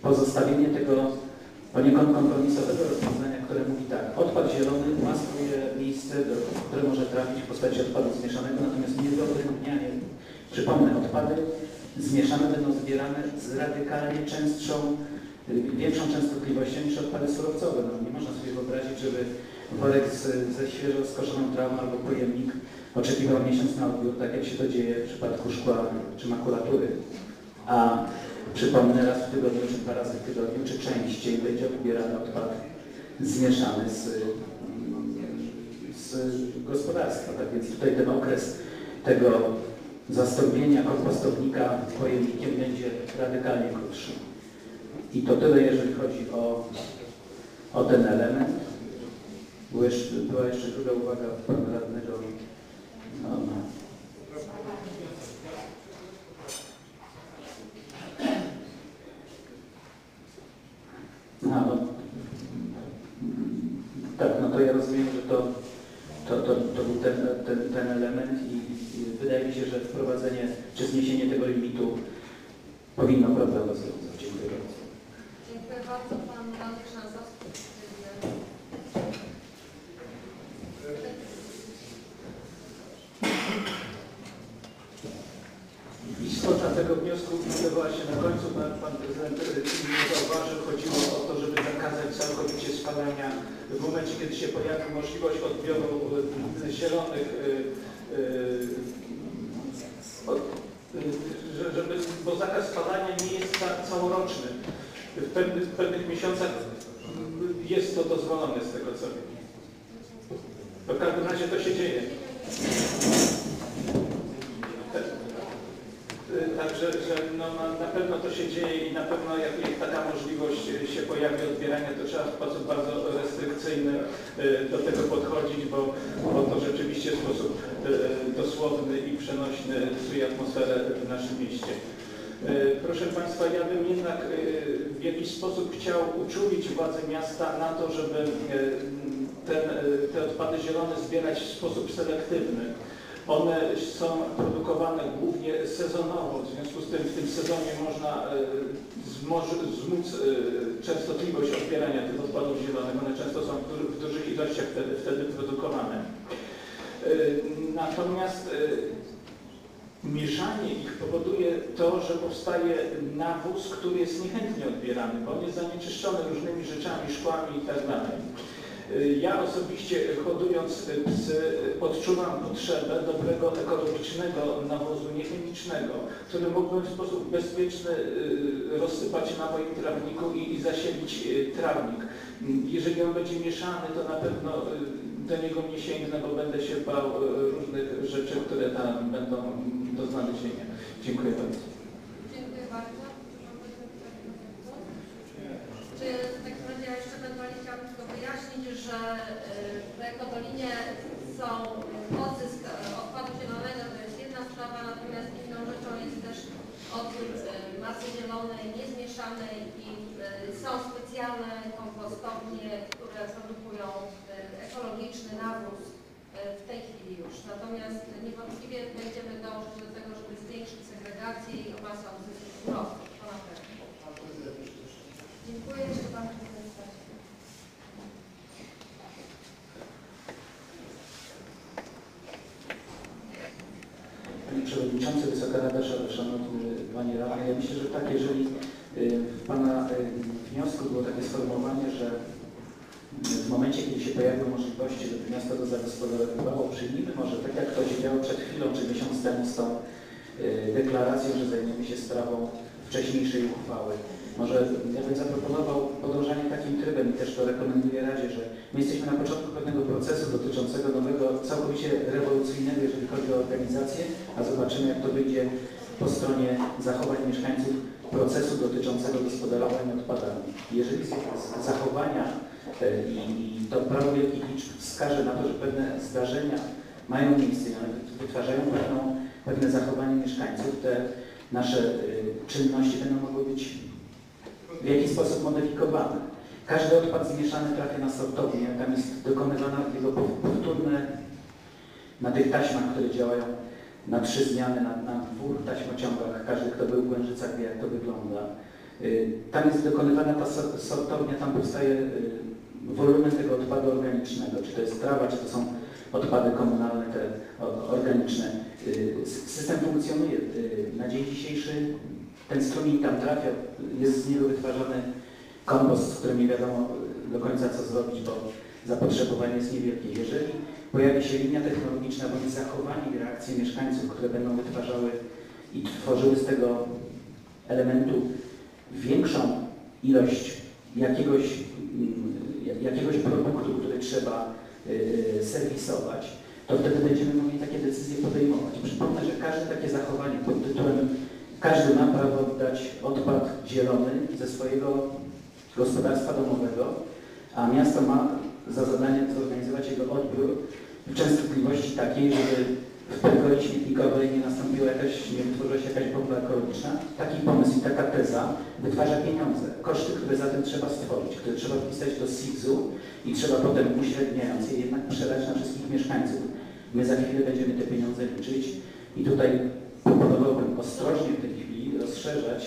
pozostawienie tego poniekąd kompromisowego rozwiązania, które mówi tak, odpad zielony ma swoje miejsce, które może trafić w postaci odpadu zmieszanego, natomiast niedoodrębnianie, przypomnę, odpady zmieszane będą zbierane z radykalnie większą częstotliwością niż odpady surowcowe. No, nie można sobie wyobrazić, żeby worek ze świeżo skoszoną trawą albo pojemnik oczekiwał miesiąc na odbiór, tak jak się to dzieje w przypadku szkła czy makulatury. A przypomnę, raz w tygodniu, czy 2 razy w tygodniu, czy częściej będzie odbierany odpad zmieszany z gospodarstwa. Tak więc tutaj ten okres tego zastąpienia kompostownika pojemnikiem będzie radykalnie krótszy. I to tyle, jeżeli chodzi o ten element. Była jeszcze druga uwaga pana radnego. Tak, no to ja rozumiem, że to był ten element i wydaje mi się, że wprowadzenie czy zniesienie tego limitu powinno problem rozwiązać. Dziękuję bardzo. Dziękuję bardzo. Pan radny Chrzanowski. Istota tego wniosku znajdowała się na końcu. Pan prezydent nie zauważył. Chodziło o to, żeby zakazać całkowicie spalania w momencie, kiedy się pojawi możliwość odbioru zielonych, bo zakaz spalania nie jest całoroczny. W pewnych miesiącach jest to dozwolone z tego co wiem. W każdym razie to się dzieje. Także no, na pewno to się dzieje i na pewno jak taka możliwość się pojawi odbierania, to trzeba w sposób bardzo restrykcyjny do tego podchodzić, bo to rzeczywiście w sposób dosłowny i przenośny psuje atmosferę w naszym mieście. Proszę Państwa, ja bym jednak w jakiś sposób chciał uczulić władze miasta na to, żeby te odpady zielone zbierać w sposób selektywny. One są produkowane głównie sezonowo, w związku z tym w tym sezonie można zmóc częstotliwość odbierania tych odpadów zielonych. One często są w dużych ilościach wtedy produkowane. Natomiast mieszanie ich powoduje to, że powstaje nawóz, który jest niechętnie odbierany, bo on jest zanieczyszczony różnymi rzeczami, szkłami itd. Ja osobiście hodując psy odczuwam potrzebę dobrego, ekologicznego nawozu niechemicznego, który mógłbym w sposób bezpieczny rozsypać na moim trawniku i zasielić trawnik. Jeżeli on będzie mieszany, to na pewno do niego nie sięgnę, bo będę się bał różnych rzeczy, które tam będą do znalezienia. Dziękuję bardzo. Dziękuję bardzo. Czy w takim razie ja jeszcze ewentualnie chciałabym tylko wyjaśnić, że w Ekodolinie są odzysk odpadu zielonego, to jest jedna sprawa, natomiast inną rzeczą jest też odzysk masy zielonej, niezmieszanej i są specjalne kompostownie, które produkują ekologiczny nawóz w tej chwili już. Natomiast niewątpliwie będziemy dążyć do tego, żeby zwiększyć segregację i masę odzysku surowców. To na pewno. Dziękuję. Jeszcze Pan Prezydent Stasiak. Panie Przewodniczący, Wysoka Rada, Szanowny Panie Radny, ja myślę, że tak, jeżeli w Pana wniosku było takie sformułowanie, że w momencie, kiedy się pojawią możliwości, żeby miasto to zagospodarowywało, przyjmijmy może tak, jak to się działo przed chwilą, czy miesiąc temu z tą deklaracją, że zajmiemy się sprawą wcześniejszej uchwały. Może ja bym zaproponował podążanie takim trybem i też to rekomenduję Radzie, że my jesteśmy na początku pewnego procesu dotyczącego nowego, całkowicie rewolucyjnego, jeżeli chodzi o organizację, a zobaczymy, jak to wyjdzie po stronie zachowań mieszkańców procesu dotyczącego gospodarowania odpadami. Jeżeli zachowania i to prawo wielkich liczb wskaże na to, że pewne zdarzenia mają miejsce, wytwarzają pewne zachowanie mieszkańców, te nasze czynności będą mogły być w jakiś sposób modyfikowane. Każdy odpad zmieszany trafia na sortownię, tam jest dokonywana jego powtórne na tych taśmach, które działają na 3 zmiany, na 2 taśmociągach. Każdy, kto był w Łężycach, wie, jak to wygląda. Tam jest dokonywana ta sortownia, tam powstaje wolumen tego odpadu organicznego, czy to jest trawa, czy to są odpady komunalne, te organiczne. System funkcjonuje. Na dzień dzisiejszy ten strumień tam trafia, jest z niego wytwarzany kompost, z którym nie wiadomo do końca co zrobić, bo zapotrzebowanie jest niewielkie. Jeżeli pojawi się linia technologiczna bądź zachowanie reakcji mieszkańców, które będą wytwarzały i tworzyły z tego elementu większą ilość jakiegoś produktu, który trzeba serwisować, to wtedy będziemy mogli takie decyzje podejmować. Przypomnę, że każde takie zachowanie pod tytułem każdy ma prawo oddać odpad zielony ze swojego gospodarstwa domowego, a miasto ma za zadanie zorganizować jego odbiór w częstotliwości takiej, żeby w pergoli śmietnikowej nie nastąpiła nie wytworzyła się jakaś bomba ekologiczna. Taki pomysł i taka teza wytwarza pieniądze. Koszty, które zatem trzeba stworzyć, które trzeba wpisać do SIGZ-u i trzeba potem uśredniając je jednak przelać na wszystkich mieszkańców. My za chwilę będziemy te pieniądze liczyć i tutaj proponowałbym ostrożnie w tej chwili rozszerzać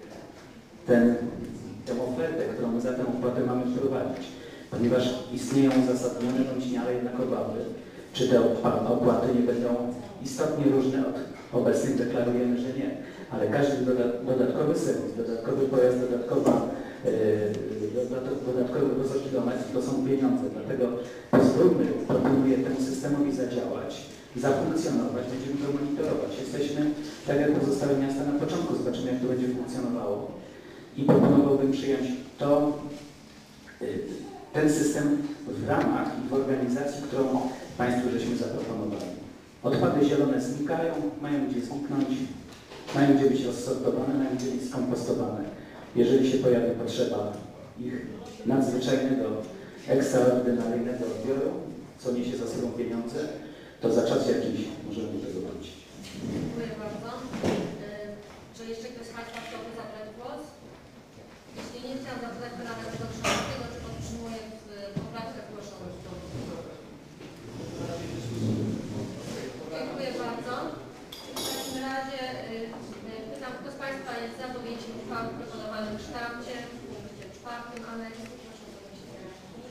tę ofertę, którą my za tę opłatę mamy wprowadzić, ponieważ istnieją uzasadnione bądź nie, ale jednak obawy, czy te opłaty nie będą istotnie różne od obecnych. Deklarujemy, że nie, ale każdy dodatkowy serwis, dodatkowy pojazd, dodatkowy wozokilometr to są pieniądze, dlatego pozwólmy, proponuję temu systemowi zadziałać, zafunkcjonować, będziemy go monitorować. Jesteśmy, tak jak pozostałe miasta, na początku, zobaczymy jak to będzie funkcjonowało i proponowałbym przyjąć ten system w ramach i w organizacji, którą Państwu żeśmy zaproponowali. Odpady zielone znikają, mają gdzie zniknąć, mają gdzie być rozsortowane, mają gdzie być skompostowane. Jeżeli się pojawi potrzeba ich nadzwyczajnego, ekstraordynaryjnego odbioru, co niesie za sobą pieniądze, to za czas jakiś możemy do tego wrócić. Dziękuję bardzo. Czy jeszcze ktoś z Państwa chciałby zabrać głos? Jeśli nie, chciałam zapytać Pana Radnego Krzyżowskiego, czy podtrzymuje poprawkę zgłoszoną. Dziękuję bardzo. W takim razie pytam, kto z Państwa jest za podjęciem uchwały w proponowanym kształcie w punkcie 4 aneksu. Proszę o podniesienie ręki.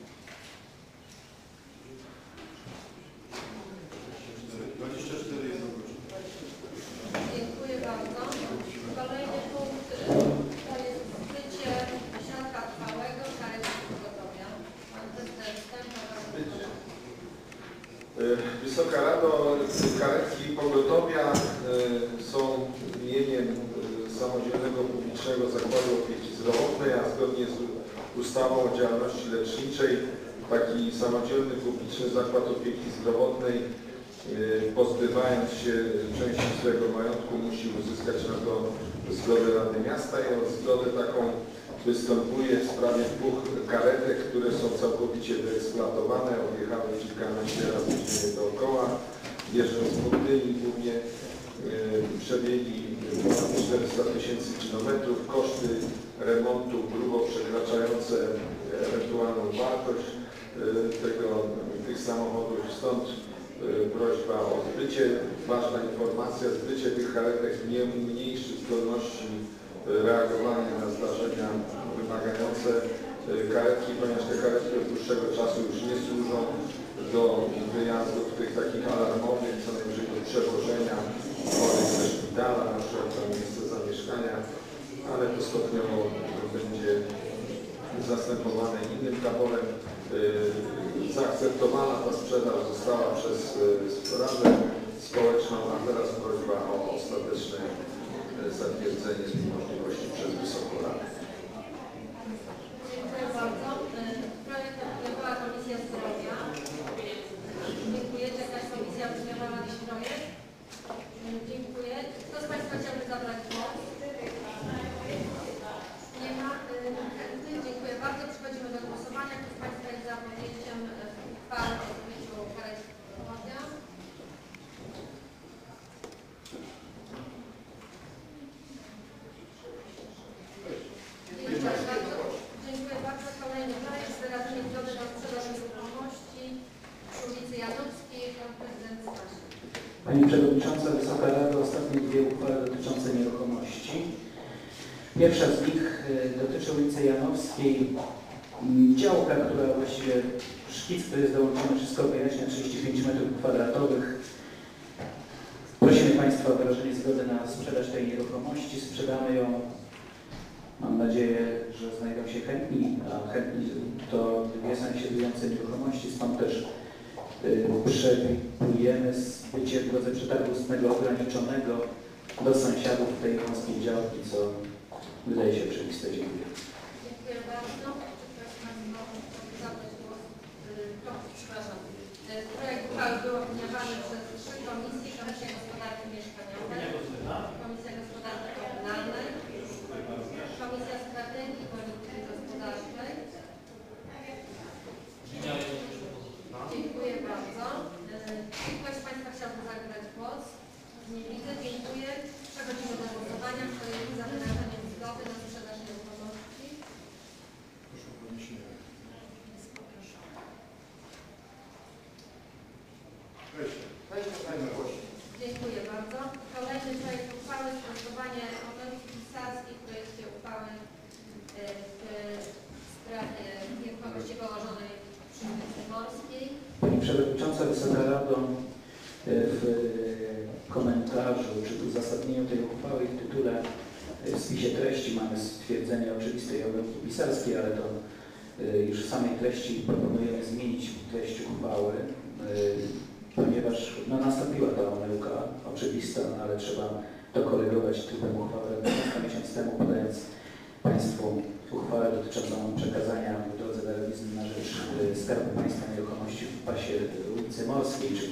Dziękuję bardzo. Kolejny punkt to jest zbycie środka trwałego karetki pogotowia. Pan prezydent Stępa. Wysoka Rado, karetki pogotowia są mieniem samodzielnego publicznego zakładu opieki zdrowotnej, a zgodnie z ustawą o działalności leczniczej taki samodzielny publiczny zakład opieki zdrowotnej, pozbywając się części swojego majątku, musi uzyskać na to zgodę Rady Miasta i o zgodę taką występuje w sprawie 2 karetek, które są całkowicie wyeksploatowane, odjechały kilkanaście razy dookoła, jeżdżąc po Gdyni głównie, przebiegi 400 000 kilometrów, koszty remontu grubo przekraczające ewentualną wartość tych samochodów, stąd prośba o zbycie. Ważna informacja, zbycie tych karetek nie umniejszy zdolności reagowania na zdarzenia wymagające karetki, ponieważ te karetki od dłuższego czasu już nie służą do wyjazdów tych takich alarmowych, co najwyżej do przewożenia chorych ze szpitala, na przykład na miejsce zamieszkania, ale to stopniowo będzie zastępowane innym taborem. Zaakceptowana ta sprzedaż została przez Radę Społeczną, a teraz prośba o ostateczne zatwierdzenie z możliwości przez Wysoką Radę. Dziękuję bardzo. Projekt opiniowała Komisja Zdrowia. Dziękuję. Czy jakaś komisja opiniowała jakiś projekt? Dziękuję. Kto z Państwa chciałby zabrać głos? Nie ma chętnych. Dziękuję bardzo. Przechodzimy do głosowania. Kto z Państwa jest za podjęciem uchwały o zbyciu karetki pogotowia? Dziękuję bardzo. Kolejny projekt z wyrażeniem zgody na sprzedaż nieruchomości przy ulicy Janowskiej. Pan prezydent Stasiak. Pani Przewodnicząca, Wysoka Rado, ostatnie 2 uchwały dotyczące nieruchomości. Pierwsza z nich dotyczy ulicy Janowskiej. Działka, która właściwie szkic, który jest dołączony, wszystko wyjaśnia, 35 m2. Prosimy Państwa o wyrażenie zgody na sprzedaż tej nieruchomości. Sprzedamy ją. Mam nadzieję, że znajdą się chętni, a chętni to dwie sąsiadujące nieruchomości, stąd też przewidujemy zbycie w drodze przetargu ustnego ograniczonego do sąsiadów tej wąskiej działki, co wydaje się oczywiste. Dziękuję. Dziękuję bardzo. Przepraszam. Projekt uchwały był opiniowany przez 3 komisje: Komisję Gospodarki Mieszkaniowej, Komisję Gospodarki Komunalnej, Komisja Strategii i Polityki Gospodarczej. Dziękuję bardzo. Czy ktoś z Państwa chciałby zabrać głos? Nie widzę. Dziękuję. Przechodzimy do głosowania. Kto jest za wyrażeniem zgody na sprzedaż nieruchomości? Proszę o podniesienie ręki. Dziękuję bardzo. Kolejny projekt uchwały: sprostowanie obowiązków pisarskich w projekcie uchwały w sprawie nieruchomości położonej przy ulicy Morskiej. Pani Przewodnicząca, Wysoka Rado, w komentarzu czy w uzasadnieniu tej uchwały w tytule w spisie treści mamy stwierdzenie oczywistej obowiązki pisarskiej, ale to już w samej treści proponujemy zmienić treść uchwały, ponieważ nastąpiła ta omyłka oczywista, ale trzeba to korygować trybem uchwały radnego. Miesiąc temu podając Państwu uchwałę dotyczącą przekazania w drodze darowizny na rzecz Skarbu Państwa nieruchomości w pasie ulicy Morskiej, czyli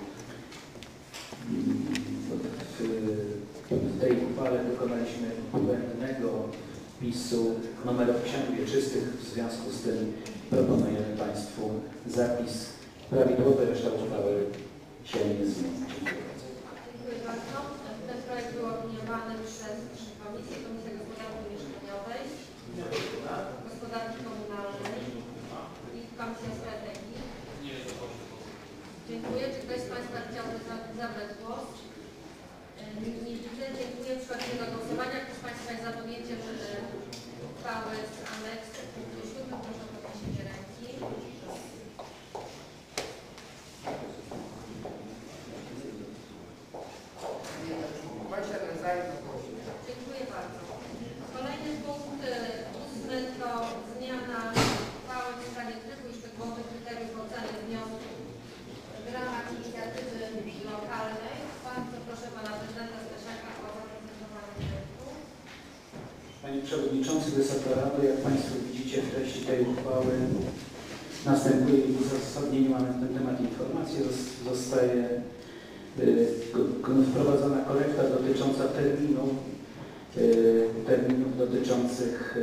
w tej uchwale dokonaliśmy błędnego wpisu numerów ksiąg wieczystych. W związku z tym proponujemy Państwu zapis prawidłowy, reszta uchwały się nie zmieni. Dziękuję bardzo. Ten projekt był opiniowany przez 3 komisje: Komisję Gospodarki Mieszkaniowej, Gospodarki Komunalnej i Komisję Strategii. Dziękuję. Czy ktoś z Państwa chciałby zabrać głos? Nie widzę. Dziękuję. Przechodzimy do głosowania. Kto z Państwa jest za podjęciem uchwały z aneksu punktu 7? Proszę o podniesienie ręki. Dziękuję bardzo. Kolejny punkt 8 to zmiana uchwały w sprawie trybu i szczegółowych kryteriów oceny wniosków w ramach inicjatywy lokalnej. Bardzo proszę Pana Prezydenta Stasiaka o zaprezentowanie projektu. Panie Przewodniczący, Wysoka Rado, jak Państwo widzicie w treści tej uchwały następuje w uzasadnieniu, mamy na ten temat informację, zostaje wprowadzona korekta dotycząca terminów dotyczących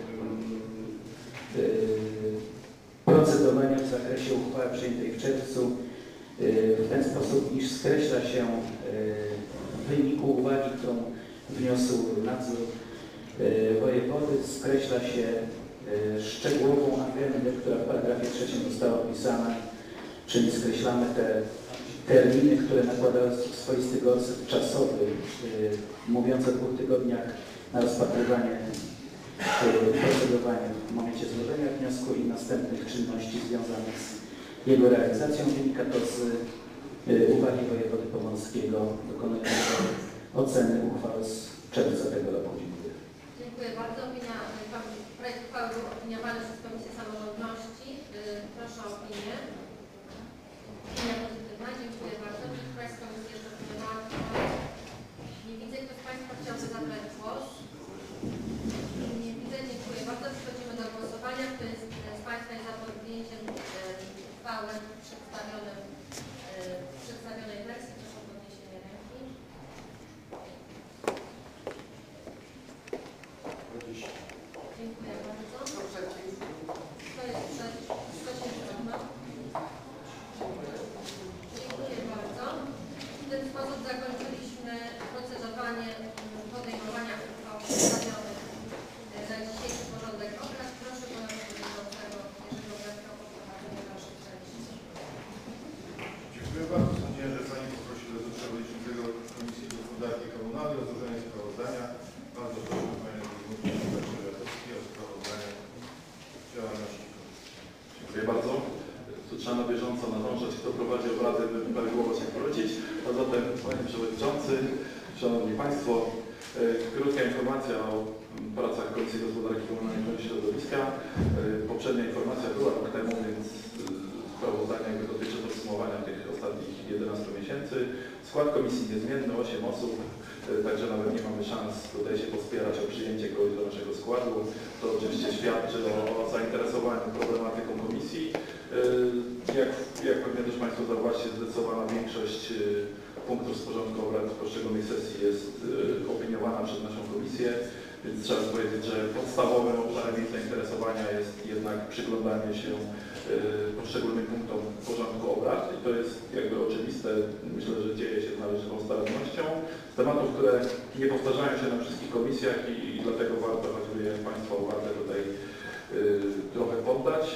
procedowania w zakresie uchwały przyjętej w czerwcu w ten sposób, iż skreśla się w wyniku uwagi, którą wniósł nadzór wojewody, skreśla się szczegółową agendę, która w paragrafie 3 została opisana, czyli skreślamy te terminy, które nakładają swoisty gorset czasowy, mówiąc o 2 tygodniach na rozpatrywanie procedowania w momencie złożenia wniosku i następnych czynności związanych z jego realizacją. Wynika to z uwagi wojewody pomorskiego dokonującego oceny uchwały z czerwca tego roku. Dziękuję. Dziękuję bardzo. Projekt uchwały był opiniowany przez Komisję Samorządności. Proszę o opinię. Opinia pozytywna. Dziękuję bardzo. Czy któraś z komisji jeszcze opiniowała? Nie widzę. Kto z Państwa chciałby zabrać głos? Nie widzę. Dziękuję bardzo. Przechodzimy do głosowania. Kto jest z Państwa za podjęciem uchwały przedstawionej wersji? Proszę o podniesienie ręki. Dziękuję bardzo. Kto jest przeciw? Kto się wstrzymał? Dziękuję bardzo. W ten sposób zakończyliśmy procedowanie podejmowania uchwał przedstawionych na dzisiejszy porządek obrad. Proszę Pana Przewodniczącego Jerzego Bratka o poprowadzenie naszych części. Dziękuję bardzo. Sądziłem, że Pani poprosi do Przewodniczącego Komisji Gospodarki Komunalnej o złożenie sprawozdania. Bardzo proszę Panią Przewodniczącą. Ktoś, kto prowadzi obrady, by prawidłowo się zwrócić. A zatem, Panie Przewodniczący, Szanowni Państwo, krótka informacja o pracach Komisji Gospodarki Komunalnej i Ochrony Środowiska. Poprzednia informacja była rok temu, więc sprawozdanie dotyczy podsumowania tych ostatnich 11 miesięcy. Skład komisji niezmienny, 8 osób, także nawet nie mamy szans tutaj się pospierać o przyjęcie kogoś do naszego składu. To oczywiście świadczy o zainteresowaniu problematyką komisji. Jak pewnie też Państwo zauważycie, zdecydowana większość punktów z porządku obrad poszczególnych sesji jest opiniowana przez naszą komisję, więc trzeba powiedzieć, że podstawowym obszarem jej zainteresowania jest jednak przyglądanie się poszczególnym punktom porządku obrad i to jest jakby oczywiste, myślę, że dzieje się z należytą starannością. Z tematów, które nie powtarzają się na wszystkich komisjach i dlatego warto choćby Państwa uwagę tutaj trochę poddać.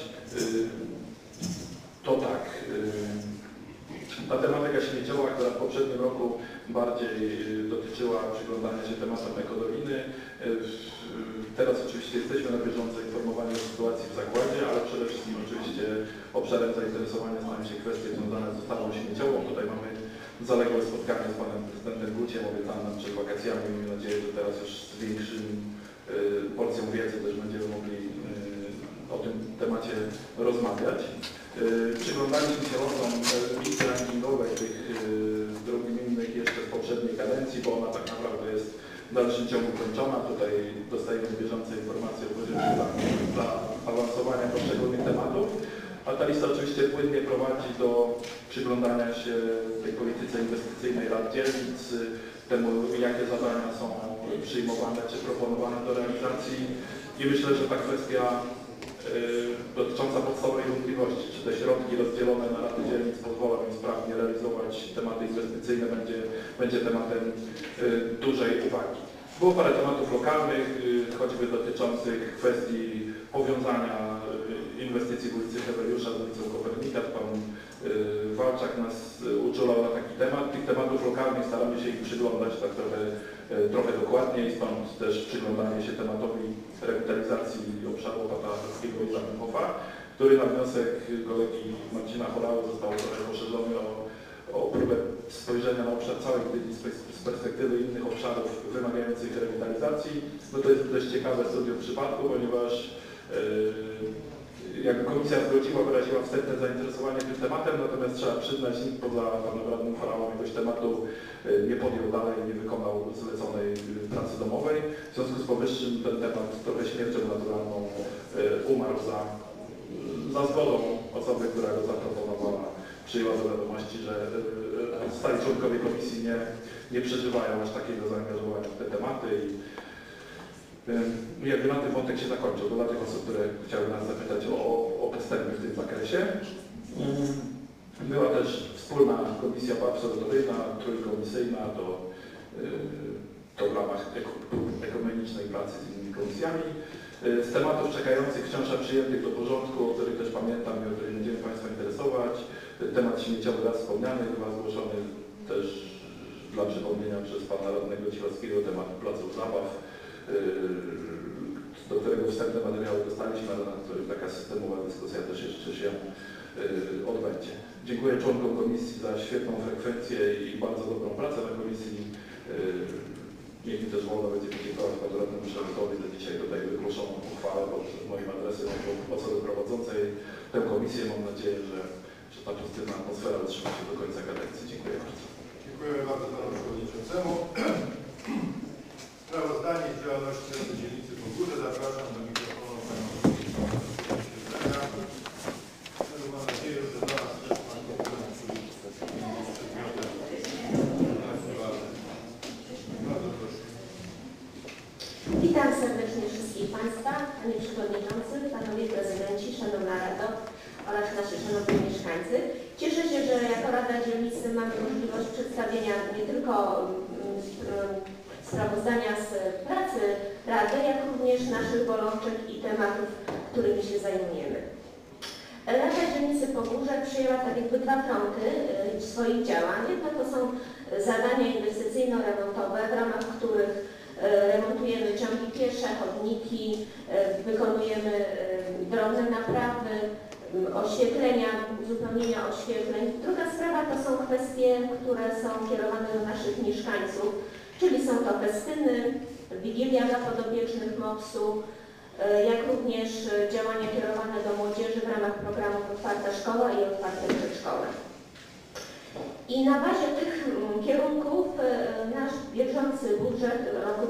To tak, ta tematyka śmieciowa, która w poprzednim roku bardziej dotyczyła przyglądania się tematom ekodoliny. Teraz oczywiście jesteśmy na bieżąco informowani o sytuacji w zakładzie, ale przede wszystkim oczywiście obszarem zainteresowania stają się kwestie związane z ustawą śmieciową. Tutaj mamy zaległe spotkanie z Panem Prezydentem Guciem, obiecanym przed wakacjami. Miejmy nadzieję, że teraz już z większym porcją wiedzy też będziemy mogli o tym temacie rozmawiać. Przyglądaliśmy się losom listy rankingowej tych dróg gminnych jeszcze w poprzedniej kadencji, bo ona tak naprawdę jest w dalszym ciągu kończona. Tutaj dostajemy bieżące informacje o poziomie zaawansowania poszczególnych tematów, a ta lista oczywiście płynnie prowadzi do przyglądania się tej polityce inwestycyjnej rad dzielnic, temu jakie zadania są przyjmowane czy proponowane do realizacji i myślę, że ta kwestia dotycząca podstawowej wątpliwości, czy te środki rozdzielone na rady dzielnic pozwolą im sprawnie realizować tematy inwestycyjne, będzie tematem dużej uwagi. Było parę tematów lokalnych, choćby dotyczących kwestii powiązania inwestycji w ulicy Heweliusza z ulicą Kopernika. Pan Walczak nas uczulał na taki temat. Tych tematów lokalnych staramy się ich przyglądać tak trochę dokładniej, stąd też przyglądanie się tematowi rewitalizacji obszaru Opata-Haskiego i Zamenhofa, który na wniosek kolegi Marcina Chorały został trochę poszerzony o próbę spojrzenia na obszar całej Gdyni z perspektywy innych obszarów wymagających rewitalizacji. No to jest dość ciekawe studium przypadku, ponieważ jak komisja zgodziła, wyraziła wstępne zainteresowanie tym tematem, natomiast trzeba przyznać, nikt poza panem radnym Chorałą jakiegoś tematu nie podjął dalej, nie wykonał zleconej pracy domowej. W związku z powyższym ten temat trochę śmiercią naturalną umarł za zgodą osoby, która go zaproponowała. Przyjęła do wiadomości, że stali członkowie komisji nie przeżywają aż takiego zaangażowania w te tematy i jakby na tym wątek się zakończył. To dla tych osób, które chciały nas zapytać o postępy w tym zakresie. Była też wspólna komisja absolutoryjna, trójkomisyjna, to w ramach ekumenicznej pracy z innymi komisjami. Z tematów czekających wciąż przyjętych do porządku, o których też pamiętam i o których będziemy Państwa interesować. Temat śmieciowy raz wspomniany, chyba zgłoszony też dla przypomnienia przez Pana Radnego Cichockiego, temat placów zabaw, do którego wstępne materiały dostaliśmy, ale na którym taka systemowa dyskusja też jeszcze się odbędzie. Dziękuję członkom komisji za świetną frekwencję i bardzo dobrą pracę na komisji. Niech mi też wolno będzie podziękować Panu Radnemu Szeregowi za dzisiaj tutaj wygłoszoną uchwałę pod moim adresem jako osoby prowadzącej tę komisję. Mam nadzieję, że ta pozytywna atmosfera utrzyma się do końca kadencji. Dziękuję bardzo. Dziękuję bardzo Panu Przewodniczącemu. Sprawozdanie z działalności Rady Dzielnicy Pogórze. Zapraszam do mikrofonu Panią Przewodniczącą. Mam nadzieję, że dla nas też Pan Prezydent jest przedmiotem aktualnym. Bardzo proszę. Witam serdecznie wszystkich Państwa, Panie Przewodniczący, Panowie Prezydenci, Szanowna Rado oraz nasi szanowni mieszkańcy. Cieszę się, że jako Rada Dzielnicy mamy możliwość przedstawienia nie tylko sprawozdania z pracy Rady, jak również naszych bolączek i tematów, którymi się zajmujemy. Rada Dzielnicy Pogórze przyjęła tak jakby dwa fronty swoich działań. Jedno to są zadania inwestycyjno-remontowe, w ramach których remontujemy ciągi piesze, chodniki, wykonujemy drobne naprawy, oświetlenia, uzupełnienia oświetleń. Druga sprawa to są kwestie, które są kierowane do naszych mieszkańców, czyli są to festyny, wigilia dla podopiecznych MOPS-u, jak również działania kierowane do młodzieży w ramach programów Otwarta Szkoła i Otwarte Przedszkole. I na bazie tych kierunków nasz bieżący budżet roku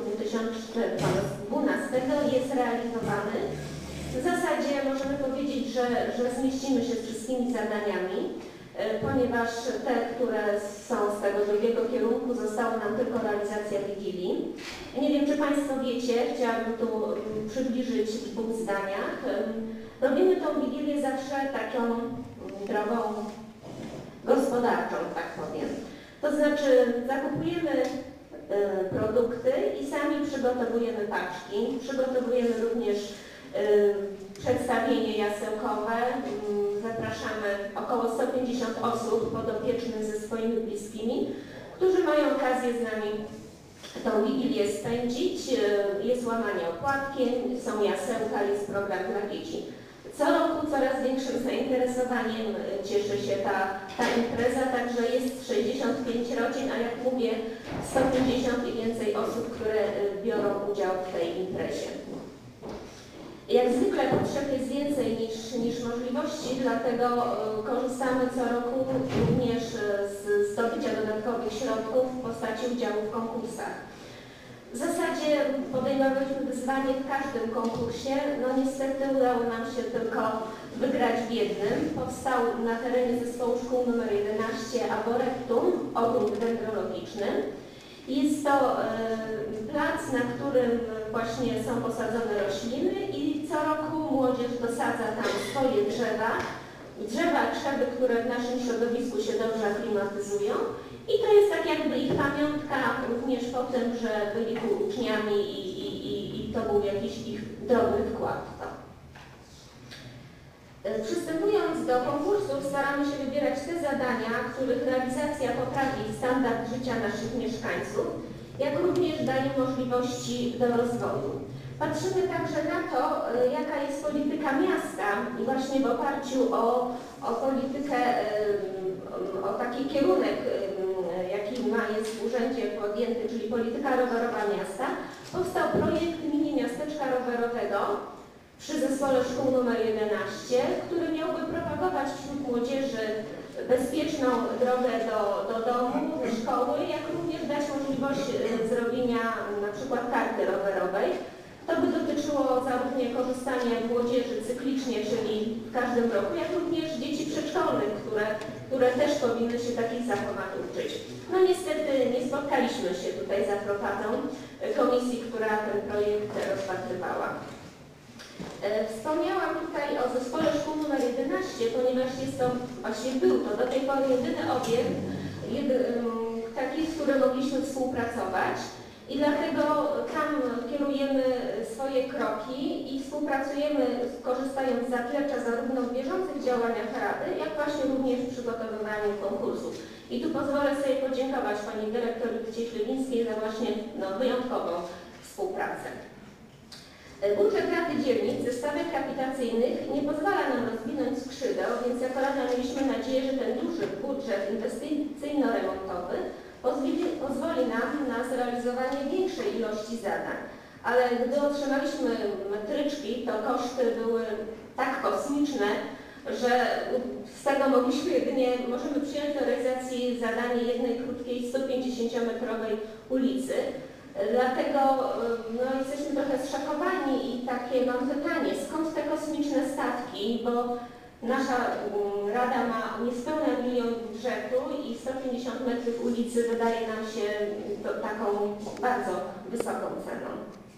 2012 jest realizowany. W zasadzie możemy powiedzieć, że zmieścimy się z wszystkimi zadaniami, ponieważ te, które są z tego drugiego kierunku, została nam tylko realizacja Wigilii. Nie wiem, czy Państwo wiecie, chciałabym tu przybliżyć w 2 zdaniach. Robimy tą Wigilię zawsze taką drogą gospodarczą, tak powiem. To znaczy zakupujemy produkty i sami przygotowujemy paczki. Przygotowujemy również przedstawienie jasełkowe. Zapraszamy około 150 osób podopiecznych ze swoimi bliskimi, którzy mają okazję z nami tą Wigilię spędzić. Jest łamanie opłatkiem, są jasełka, jest program dla dzieci. Co roku coraz większym zainteresowaniem cieszy się ta impreza, także jest 65 rodzin, a jak mówię 150 i więcej osób, które biorą udział w tej imprezie. Jak zwykle potrzeb jest więcej niż możliwości, dlatego korzystamy co roku również z zdobycia dodatkowych środków w postaci udziału w konkursach. W zasadzie podejmowaliśmy wyzwanie w każdym konkursie, no niestety udało nam się tylko wygrać w jednym. Powstał na terenie zespołu szkół nr 11 Arboretum, ogród dendrologiczny. Jest to plac, na którym właśnie są posadzone rośliny i co roku młodzież dosadza tam swoje drzewa, krzewy, które w naszym środowisku się dobrze aklimatyzują. I to jest tak jakby ich pamiątka również po tym, że byli tu uczniami i to był jakiś ich drobny wkład w to. Przystępując do konkursów, staramy się wybierać te zadania, których realizacja poprawi standard życia naszych mieszkańców, jak również daje możliwości do rozwoju. Patrzymy także na to, jaka jest polityka miasta i właśnie w oparciu o politykę, o taki kierunek, jaki jest w urzędzie podjęty, czyli polityka rowerowa miasta, powstał projekt mini miasteczka rowerowego przy zespole szkół nr 11, który miałby propagować wśród młodzieży bezpieczną drogę do domu, do szkoły, jak również dać możliwość zrobienia na przykład karty rowerowej. To by dotyczyło zarówno korzystania młodzieży cyklicznie, czyli w każdym roku, jak również dzieci przedszkolnych, które też powinny się takich zachowań uczyć. No niestety nie spotkaliśmy się tutaj za aprobatą komisji, która ten projekt rozpatrywała. Wspomniałam tutaj o zespole szkół nr 11, ponieważ jest to, właśnie był to do tej pory jedyny obiekt, taki, z którym mogliśmy współpracować. I dlatego tam kierujemy swoje kroki i współpracujemy, korzystając z zaplecza zarówno w bieżących działaniach Rady, jak właśnie również w przygotowywaniu konkursów. I tu pozwolę sobie podziękować Pani Dyrektor Cieślewińskiej za właśnie wyjątkową współpracę. Budżet Rady Dzielnic ze stawek kapitacyjnych nie pozwala nam rozwinąć skrzydeł, więc jako Rada mieliśmy nadzieję, że ten duży budżet inwestycyjno-remontowy pozwoli nam na zrealizowanie większej ilości zadań. Ale gdy otrzymaliśmy metryczki, to koszty były tak kosmiczne, że z tego mogliśmy jedynie, możemy przyjąć do realizacji zadanie jednej krótkiej 150-metrowej ulicy. Dlatego jesteśmy trochę zszokowani i takie mam pytanie, skąd te kosmiczne stawki, bo nasza Rada ma niespełna 1 000 000 budżetu i 150 metrów ulicy wydaje nam się taką bardzo wysoką ceną.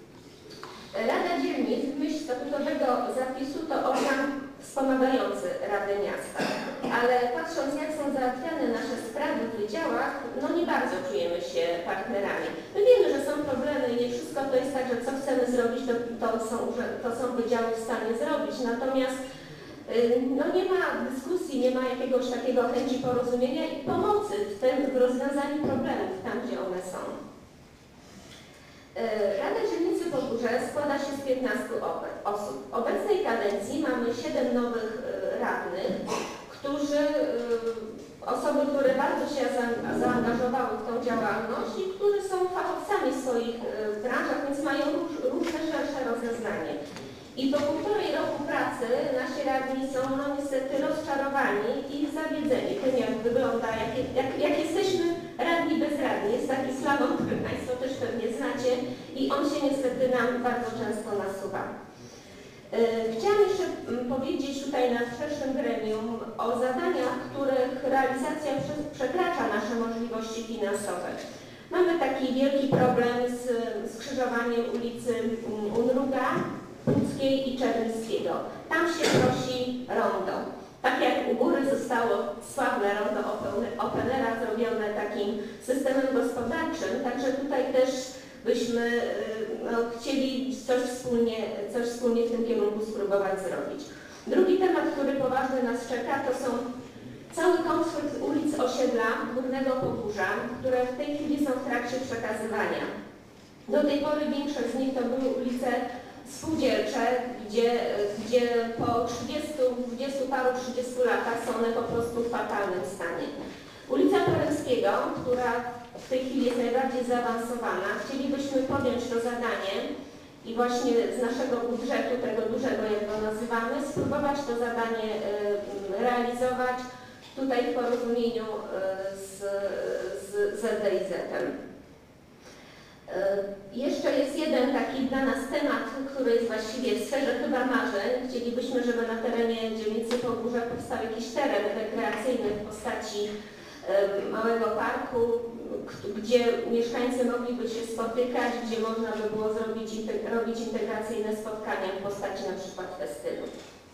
Rada Dzielnic w myśl statutowego zapisu to organ wspomagający Radę Miasta, ale patrząc jak są załatwiane nasze sprawy w wydziałach, no nie bardzo czujemy się partnerami. My wiemy, że są problemy i nie wszystko to jest tak, że co chcemy zrobić, to są wydziały w stanie zrobić, natomiast no nie ma dyskusji, nie ma jakiegoś takiego chęci porozumienia i pomocy w rozwiązaniu problemów tam, gdzie one są. Rada Dzielnicy Pogórze składa się z 15 osób. W obecnej kadencji mamy 7 nowych radnych, osoby, które bardzo się zaangażowały w tą działalność i którzy są fachowcami w swoich branżach, więc mają różne szersze rozeznanie. I po 1,5 roku pracy nasi radni są niestety rozczarowani i zawiedzeni tym, jak wygląda, jak jesteśmy radni bezradni. Jest taki slalom, który Państwo też pewnie znacie i on się niestety nam bardzo często nasuwa. Chciałam jeszcze powiedzieć tutaj na szerszym gremium o zadaniach, których realizacja przekracza nasze możliwości finansowe. Mamy taki wielki problem z skrzyżowaniem ulicy Unruga, Puckiej i Czerwińskiego. Tam się prosi rondo. Tak jak u góry zostało sławne rondo Openera zrobione takim systemem gospodarczym, także tutaj też byśmy chcieli coś wspólnie w tym kierunku spróbować zrobić. Drugi temat, który poważnie nas czeka, to są cały kompleks ulic osiedla Górnego Pogórza, które w tej chwili są w trakcie przekazywania. Do tej pory większość z nich to były ulice spółdzielcze, gdzie po 20 paru 30 latach są one po prostu w fatalnym stanie. Ulica Poremskiego, która w tej chwili jest najbardziej zaawansowana, chcielibyśmy podjąć to zadanie i właśnie z naszego budżetu, tego dużego, jak go nazywamy, spróbować to zadanie realizować tutaj w porozumieniu z ZDIZ-em. Jeszcze jest jeden taki dla nas temat, który jest właściwie w sferze chyba marzeń. Chcielibyśmy, żeby na terenie dzielnicy Pogórza powstał jakiś teren rekreacyjny w postaci małego parku, gdzie mieszkańcy mogliby się spotykać, gdzie można by było robić integracyjne spotkania w postaci na przykład festynu.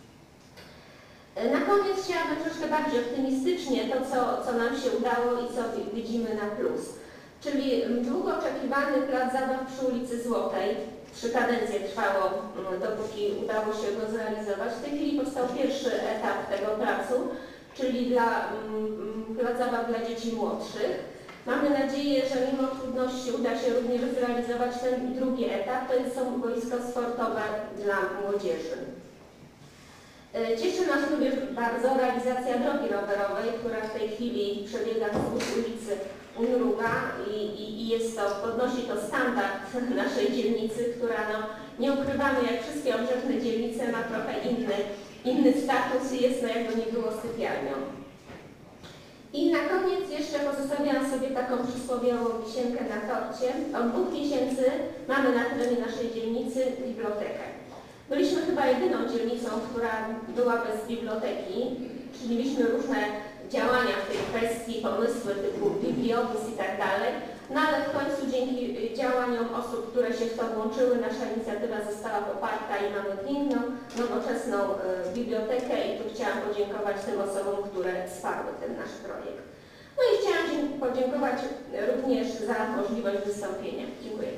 Na koniec chciałabym troszkę bardziej optymistycznie to, co nam się udało i co widzimy na plus. Czyli długo oczekiwany plac zabaw przy ulicy Złotej, 3 kadencje trwało, dopóki udało się go zrealizować. W tej chwili powstał pierwszy etap tego placu, czyli plac zabaw dla dzieci młodszych. Mamy nadzieję, że mimo trudności uda się również zrealizować ten drugi etap, to są boiska sportowe dla młodzieży. Cieszy nas również bardzo realizacja drogi rowerowej, która w tej chwili przebiega wzdłuż ulicy Unruga i podnosi to standard naszej dzielnicy, która nie ukrywamy, jak wszystkie obrzeżne dzielnice, ma trochę inny status i jest jakby nie było sypialnią. I na koniec jeszcze pozostawiałam sobie taką przysłowiową wisienkę na torcie. Od 2 miesięcy mamy na terenie naszej dzielnicy bibliotekę. Byliśmy chyba jedyną dzielnicą, która była bez biblioteki. Czyniliśmy różne działania w tej kwestii, pomysły typu bibliobus i tak dalej. No ale w końcu dzięki działaniom osób, które się w to włączyły, nasza inicjatywa została poparta i mamy piękną, nowoczesną bibliotekę i tu chciałam podziękować tym osobom, które wsparły ten nasz projekt. No i chciałam podziękować również za możliwość wystąpienia. Dziękuję.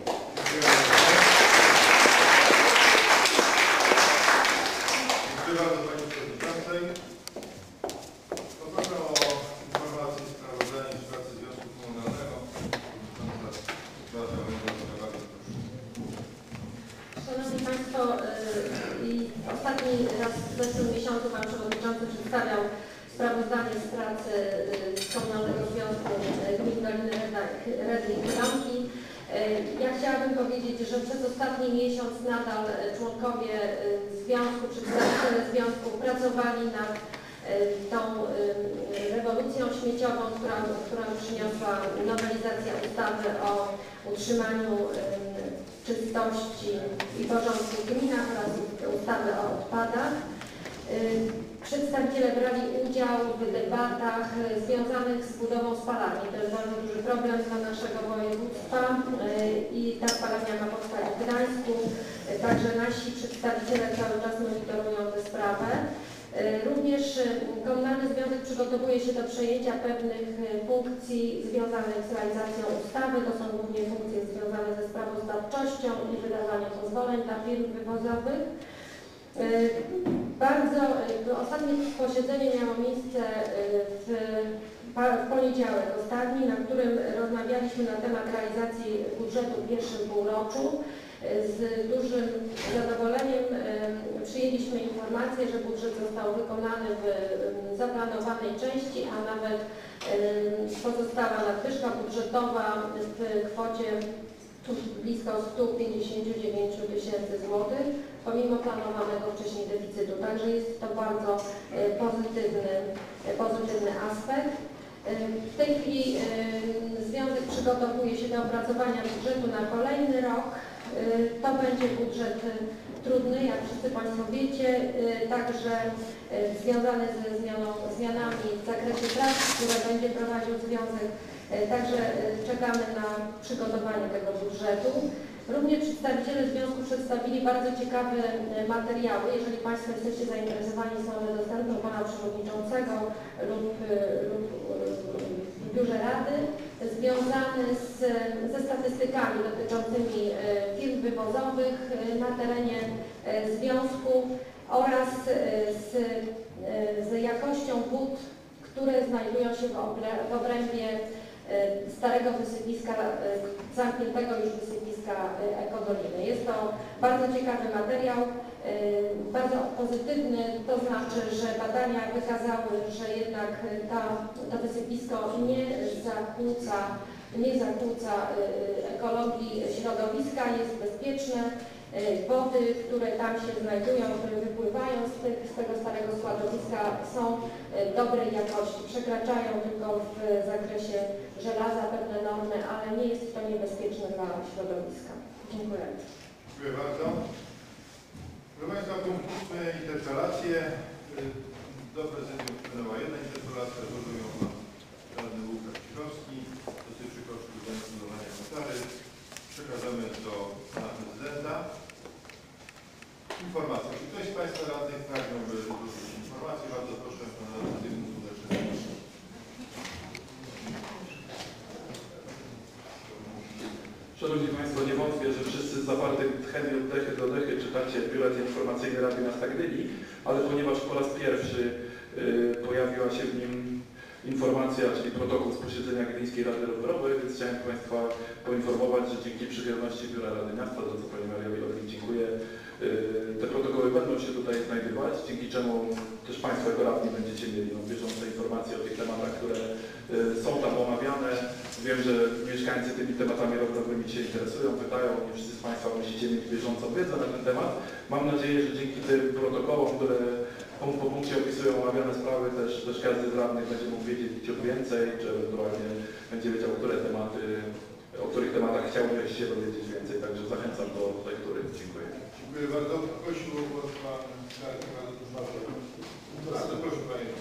Dziękuję bardzo Pani Przewodniczącej. Poproszę o informację i sprawozdanie z pracy Związku Komunalnego. Szanowni Państwo, ostatni raz w zeszłym miesiącu Pan Przewodniczący przedstawiał sprawozdanie z pracy Komunalnego Związku Gmin Doliny Redli i Klamki. Ja chciałabym powiedzieć, że przez ostatni miesiąc nadal członkowie związku, przedstawiciele związku pracowali nad tą rewolucją śmieciową, którą przyniosła nowelizacja ustawy o utrzymaniu czystości i porządku w gminach oraz ustawy o odpadach. Przedstawiciele brali udział w debatach związanych z budową spalarni. To jest bardzo duży problem dla naszego województwa i ta spalarnia ma powstać w Gdańsku. Także nasi przedstawiciele cały czas monitorują tę sprawę. Również Komunalny Związek przygotowuje się do przejęcia pewnych funkcji związanych z realizacją ustawy. To są głównie funkcje związane ze sprawozdawczością i wydawaniem pozwoleń dla firm wywozowych. Ostatnie posiedzenie miało miejsce w poniedziałek ostatni, na którym rozmawialiśmy na temat realizacji budżetu w pierwszym półroczu Z dużym zadowoleniem przyjęliśmy informację, że budżet został wykonany w zaplanowanej części, a nawet pozostała nadwyżka budżetowa w kwocie blisko 159 000 złotych, pomimo planowanego wcześniej deficytu. Także jest to bardzo pozytywny aspekt. W tej chwili Związek przygotowuje się do opracowania budżetu na kolejny rok. To będzie budżet trudny, jak wszyscy Państwo wiecie, także związany ze zmianami w zakresie prac, które będzie prowadził Związek. Także czekamy na przygotowanie tego budżetu. Również przedstawiciele Związku przedstawili bardzo ciekawe materiały. Jeżeli Państwo jesteście zainteresowani, są one dostępne u Pana Przewodniczącego lub w Biurze Rady, związane ze statystykami dotyczącymi firm wywozowych na terenie Związku oraz z jakością wód, które znajdują się w obrębie starego wysypiska, zamkniętego już wysypiska Ekodoliny. Jest to bardzo ciekawy materiał, bardzo pozytywny, to znaczy, że badania wykazały, że jednak to wysypisko nie zakłóca ekologii środowiska, jest bezpieczne. Wody, które tam się znajdują, które wypływają z tego starego składowiska, są dobrej jakości. Przekraczają tylko w zakresie żelaza pewne normy, ale nie jest to niebezpieczne dla środowiska. Dziękuję. Dziękuję bardzo. Proszę Państwa, punkt 8. Interpelacje. Do prezydium wpłynęła jedna interpelacja, złożył ją Pan Radny Łukasz Cichowski. Dotyczy kosztów zainstalowania kotary. Przekazamy do Pana Prezydenta. Informacja. Czy ktoś z Państwa radnych pragnąłby złożyć informację? Bardzo proszę Pana Radnego Zygmunta. Szanowni Państwo, nie wątpię, że wszyscy z zawartych tchemi od dechy do dechy czytacie biulet informacyjny Rady Miasta Gdyni, ale ponieważ po raz pierwszy pojawiła się w nim informacja, czyli protokół z posiedzenia Gdyńskiej Rady Rowerowej, więc chciałem Państwa poinformować, że dzięki przychylności Biura Rady Miasta, za co Pani Maria Wielowiec dziękuję, te protokoły będą się tutaj znajdować, dzięki czemu też Państwo jako radni będziecie mieli bieżące informacje o tych tematach, które są tam omawiane. Wiem, że mieszkańcy tymi tematami rowerowymi się interesują, pytają, nie wszyscy z Państwa musicie mieć bieżącą wiedzę na ten temat. Mam nadzieję, że dzięki tym protokołom, które punkt po punkcie opisują omawiane sprawy, też każdy z radnych będzie mógł wiedzieć ciut więcej, czy ewentualnie będzie wiedział, o których tematach chciałby się dowiedzieć więcej. Także zachęcam do lektury. Dziękuję. Dziękuję bardzo. Prosił o głos Pan bardzo proszę Panie.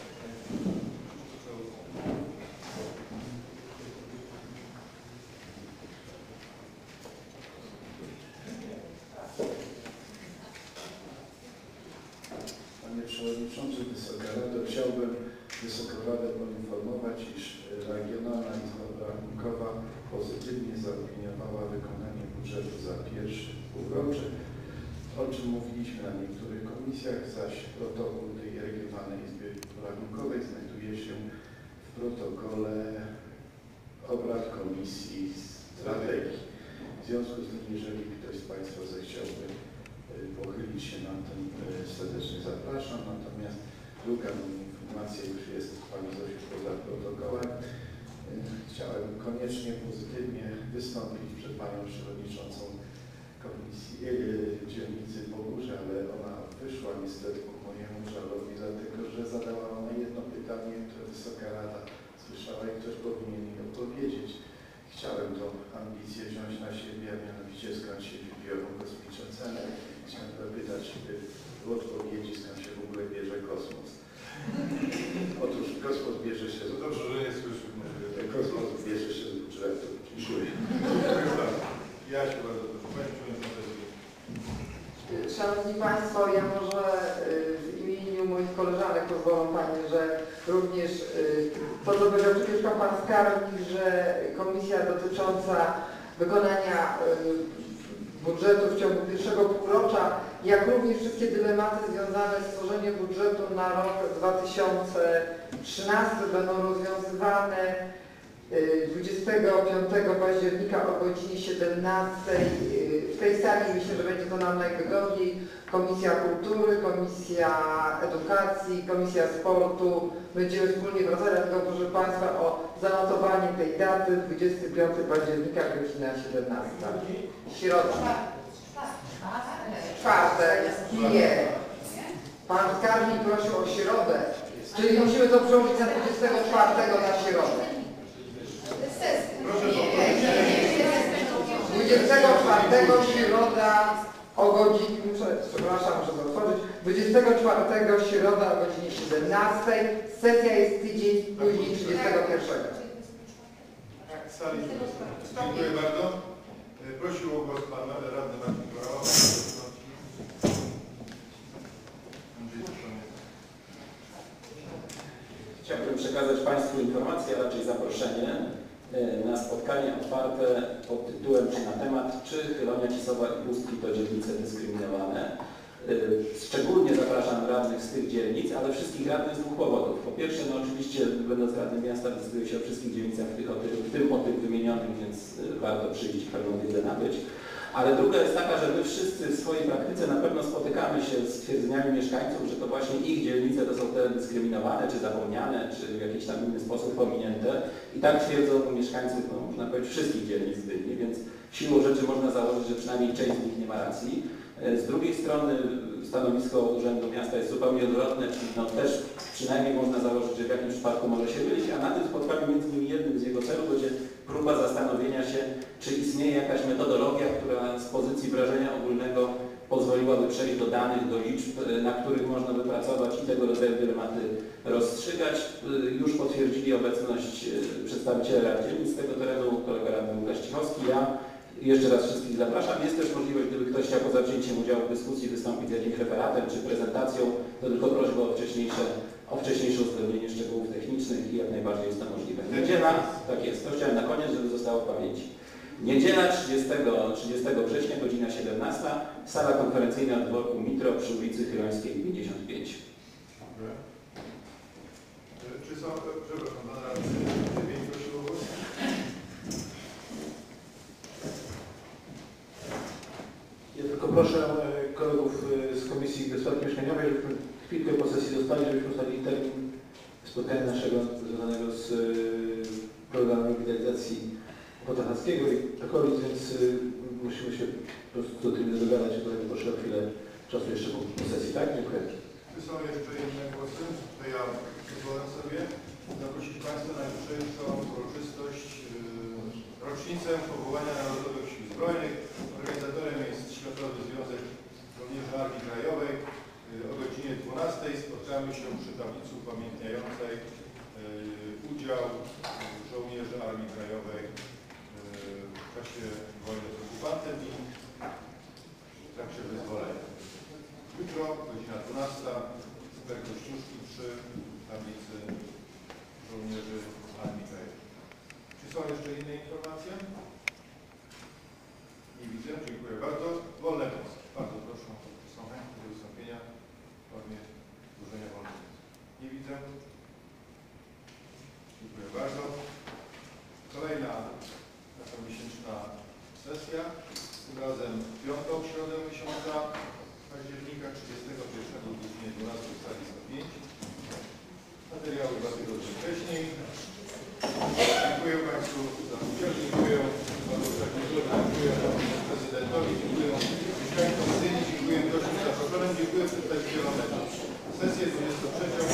Panie Przewodniczący, Wysoka Rado, chciałbym Wysoką Radę poinformować, iż Regionalna Izba Obrachunkowa pozytywnie zaopiniowała wykonanie budżetu za pierwszy półrocze, o czym mówiliśmy na niektórych komisjach, zaś protokół tej Regionalnej Izby Obrachunkowej znajduje się w protokole obrad Komisji Strategii. W związku z tym, jeżeli ktoś z Państwa zechciałby pochylić się nad tym, serdecznie zapraszam. Natomiast druga informacja już jest Pani Zosiu poza protokołem. Chciałem koniecznie pozytywnie wystąpić przed Panią Przewodniczącą Komisji Dzielnicy Pogórze, ale ona wyszła niestety ku mojemu żalowi, dlatego że zadała ona jedno pytanie, które Wysoka Rada słyszała i ktoś powinien mi odpowiedzieć. Chciałem tą ambicję wziąć na siebie, a mianowicie skąd się biorą kosmiczne ceny. Chciałem zapytać w odpowiedzi, skąd się w ogóle bierze kosmos. Otóż kosmos bierze się z... Dobrze, że nie słyszę. Kosmos bierze się z budżetu. Dziękuję. Ja się bardzo proszę. Pani Przewodnicząca. Szanowni Państwo, ja może w imieniu moich koleżanek pozwolą Panie, że również to, co powiedział przecież Pan Skarbnik, że komisja dotycząca wykonania budżetu w ciągu pierwszego półrocza, jak również wszystkie dylematy związane z tworzeniem budżetu na rok 2013 będą rozwiązywane 25 października o godzinie 17 w tej sali. Myślę, że będzie to nam najwygodniej. Komisja Kultury, Komisja Edukacji, Komisja Sportu. Będziemy wspólnie wracać, dlatego proszę Państwa o zanotowanie tej daty 25 października, godzina 17. Środa. Czwartek. Nie. Pan skarbnik prosił o środę. Czyli musimy to przełożyć na 24 na środę. 24 środa o godzinie, przepraszam, muszę to otworzyć, 24 środa o godzinie 17. Sesja jest tydzień później 31. Sali. Dziękuję bardzo. Prosił o głos pan radny Marcin Korała. Chciałbym przekazać Państwu informację, a raczej zaproszenie na spotkanie otwarte pod tytułem czy na temat, czy Chylonia, Cisowa i Pustki to dzielnice dyskryminowane. Szczególnie zapraszam radnych z tych dzielnic, ale wszystkich radnych z dwóch powodów. Po pierwsze, no oczywiście będąc radnym miasta decyduję się o wszystkich dzielnicach, w tym o tych wymienionych, więc warto przyjść i pewną wiedzę nabyć. Ale druga jest taka, że my wszyscy w swojej praktyce na pewno spotykamy się z twierdzeniami mieszkańców, że to właśnie ich dzielnice to są te dyskryminowane, czy zapomniane, czy w jakiś tam inny sposób pominięte. I tak twierdzą mieszkańców, no, można powiedzieć, wszystkich dzielnic Gdyni, więc siłą rzeczy można założyć, że przynajmniej część z nich nie ma racji. Z drugiej strony stanowisko Urzędu Miasta jest zupełnie odwrotne, czyli no też przynajmniej można założyć, że w jakimś przypadku może się mylić, a na tym spotkaniu między innymi jednym z jego celów będzie próba zastanowienia się, czy istnieje jakaś metodologia, która z pozycji wrażenia ogólnego pozwoliłaby przejść do danych, do liczb, na których można by pracować i tego rodzaju dylematy rozstrzygać. Już potwierdzili obecność przedstawiciele rad dzielnic z tego terenu, kolega radny Łukasz Cichowski, ja. Jeszcze raz wszystkich zapraszam. Jest też możliwość, gdyby ktoś chciał po zawzięciem udziału w dyskusji wystąpić z jakimś referatem czy prezentacją, to tylko prośba o wcześniejsze uwzględnienie szczegółów technicznych i jak najbardziej jest to możliwe. Niedziela, tak jest, to chciałem na koniec, żeby zostało w pamięci. Niedziela 30 września, godzina 17, sala konferencyjna w dworku Mitro przy ulicy Chylońskiej 55. Czy są, przepraszam, pan radny, prosił o głos? Ja tylko proszę kolegów z Komisji Gospodarki Mieszkaniowej, żebyśmy chwilkę po sesji dostali, żebyśmy ustalili termin spotkania naszego związanego z programem rewitalizacji Potachackiego i okolic, więc musimy się po prostu do tym dogadać. Dlatego proszę o chwilę czasu jeszcze po sesji, tak? Dziękuję. Czy są jeszcze inne głosy? To ja pozwolę sobie zaprosić Państwa na jutrzejszą uroczystość rocznicę powołania Narodowych Sił Zbrojnych. Organizatorem jest Światowy Związek Żołnierzy Armii Krajowej. O godzinie 12 spotkamy się przy tablicy upamiętniającej udział żołnierzy Armii Krajowej w czasie wojny z okupantem i w trakcie wyzwolenia. Jutro, godzina 12, Super Kościuszki przy tablicy żołnierzy Armii Krajowej. Czy są jeszcze inne informacje? Nie widzę, dziękuję bardzo. Wolne głosy. Bardzo proszę, są chętni do wystąpienia w formie złożenia wolnych głosów. Nie widzę. Dziękuję bardzo. Kolejna nasza miesięczna sesja, tym razem piątą środę miesiąca października 31 godzinie 12 w sali 105. Materiały 2 tygodnie wcześniej. Dziękuję Państwu za udział, dziękuję Panu Prezydentowi, dziękuję Panu Prezydentowi, dziękuję mieszkańcom Gdyni, dziękuję gościom zaproszonym, dziękuję przedstawicielom. Sesję 23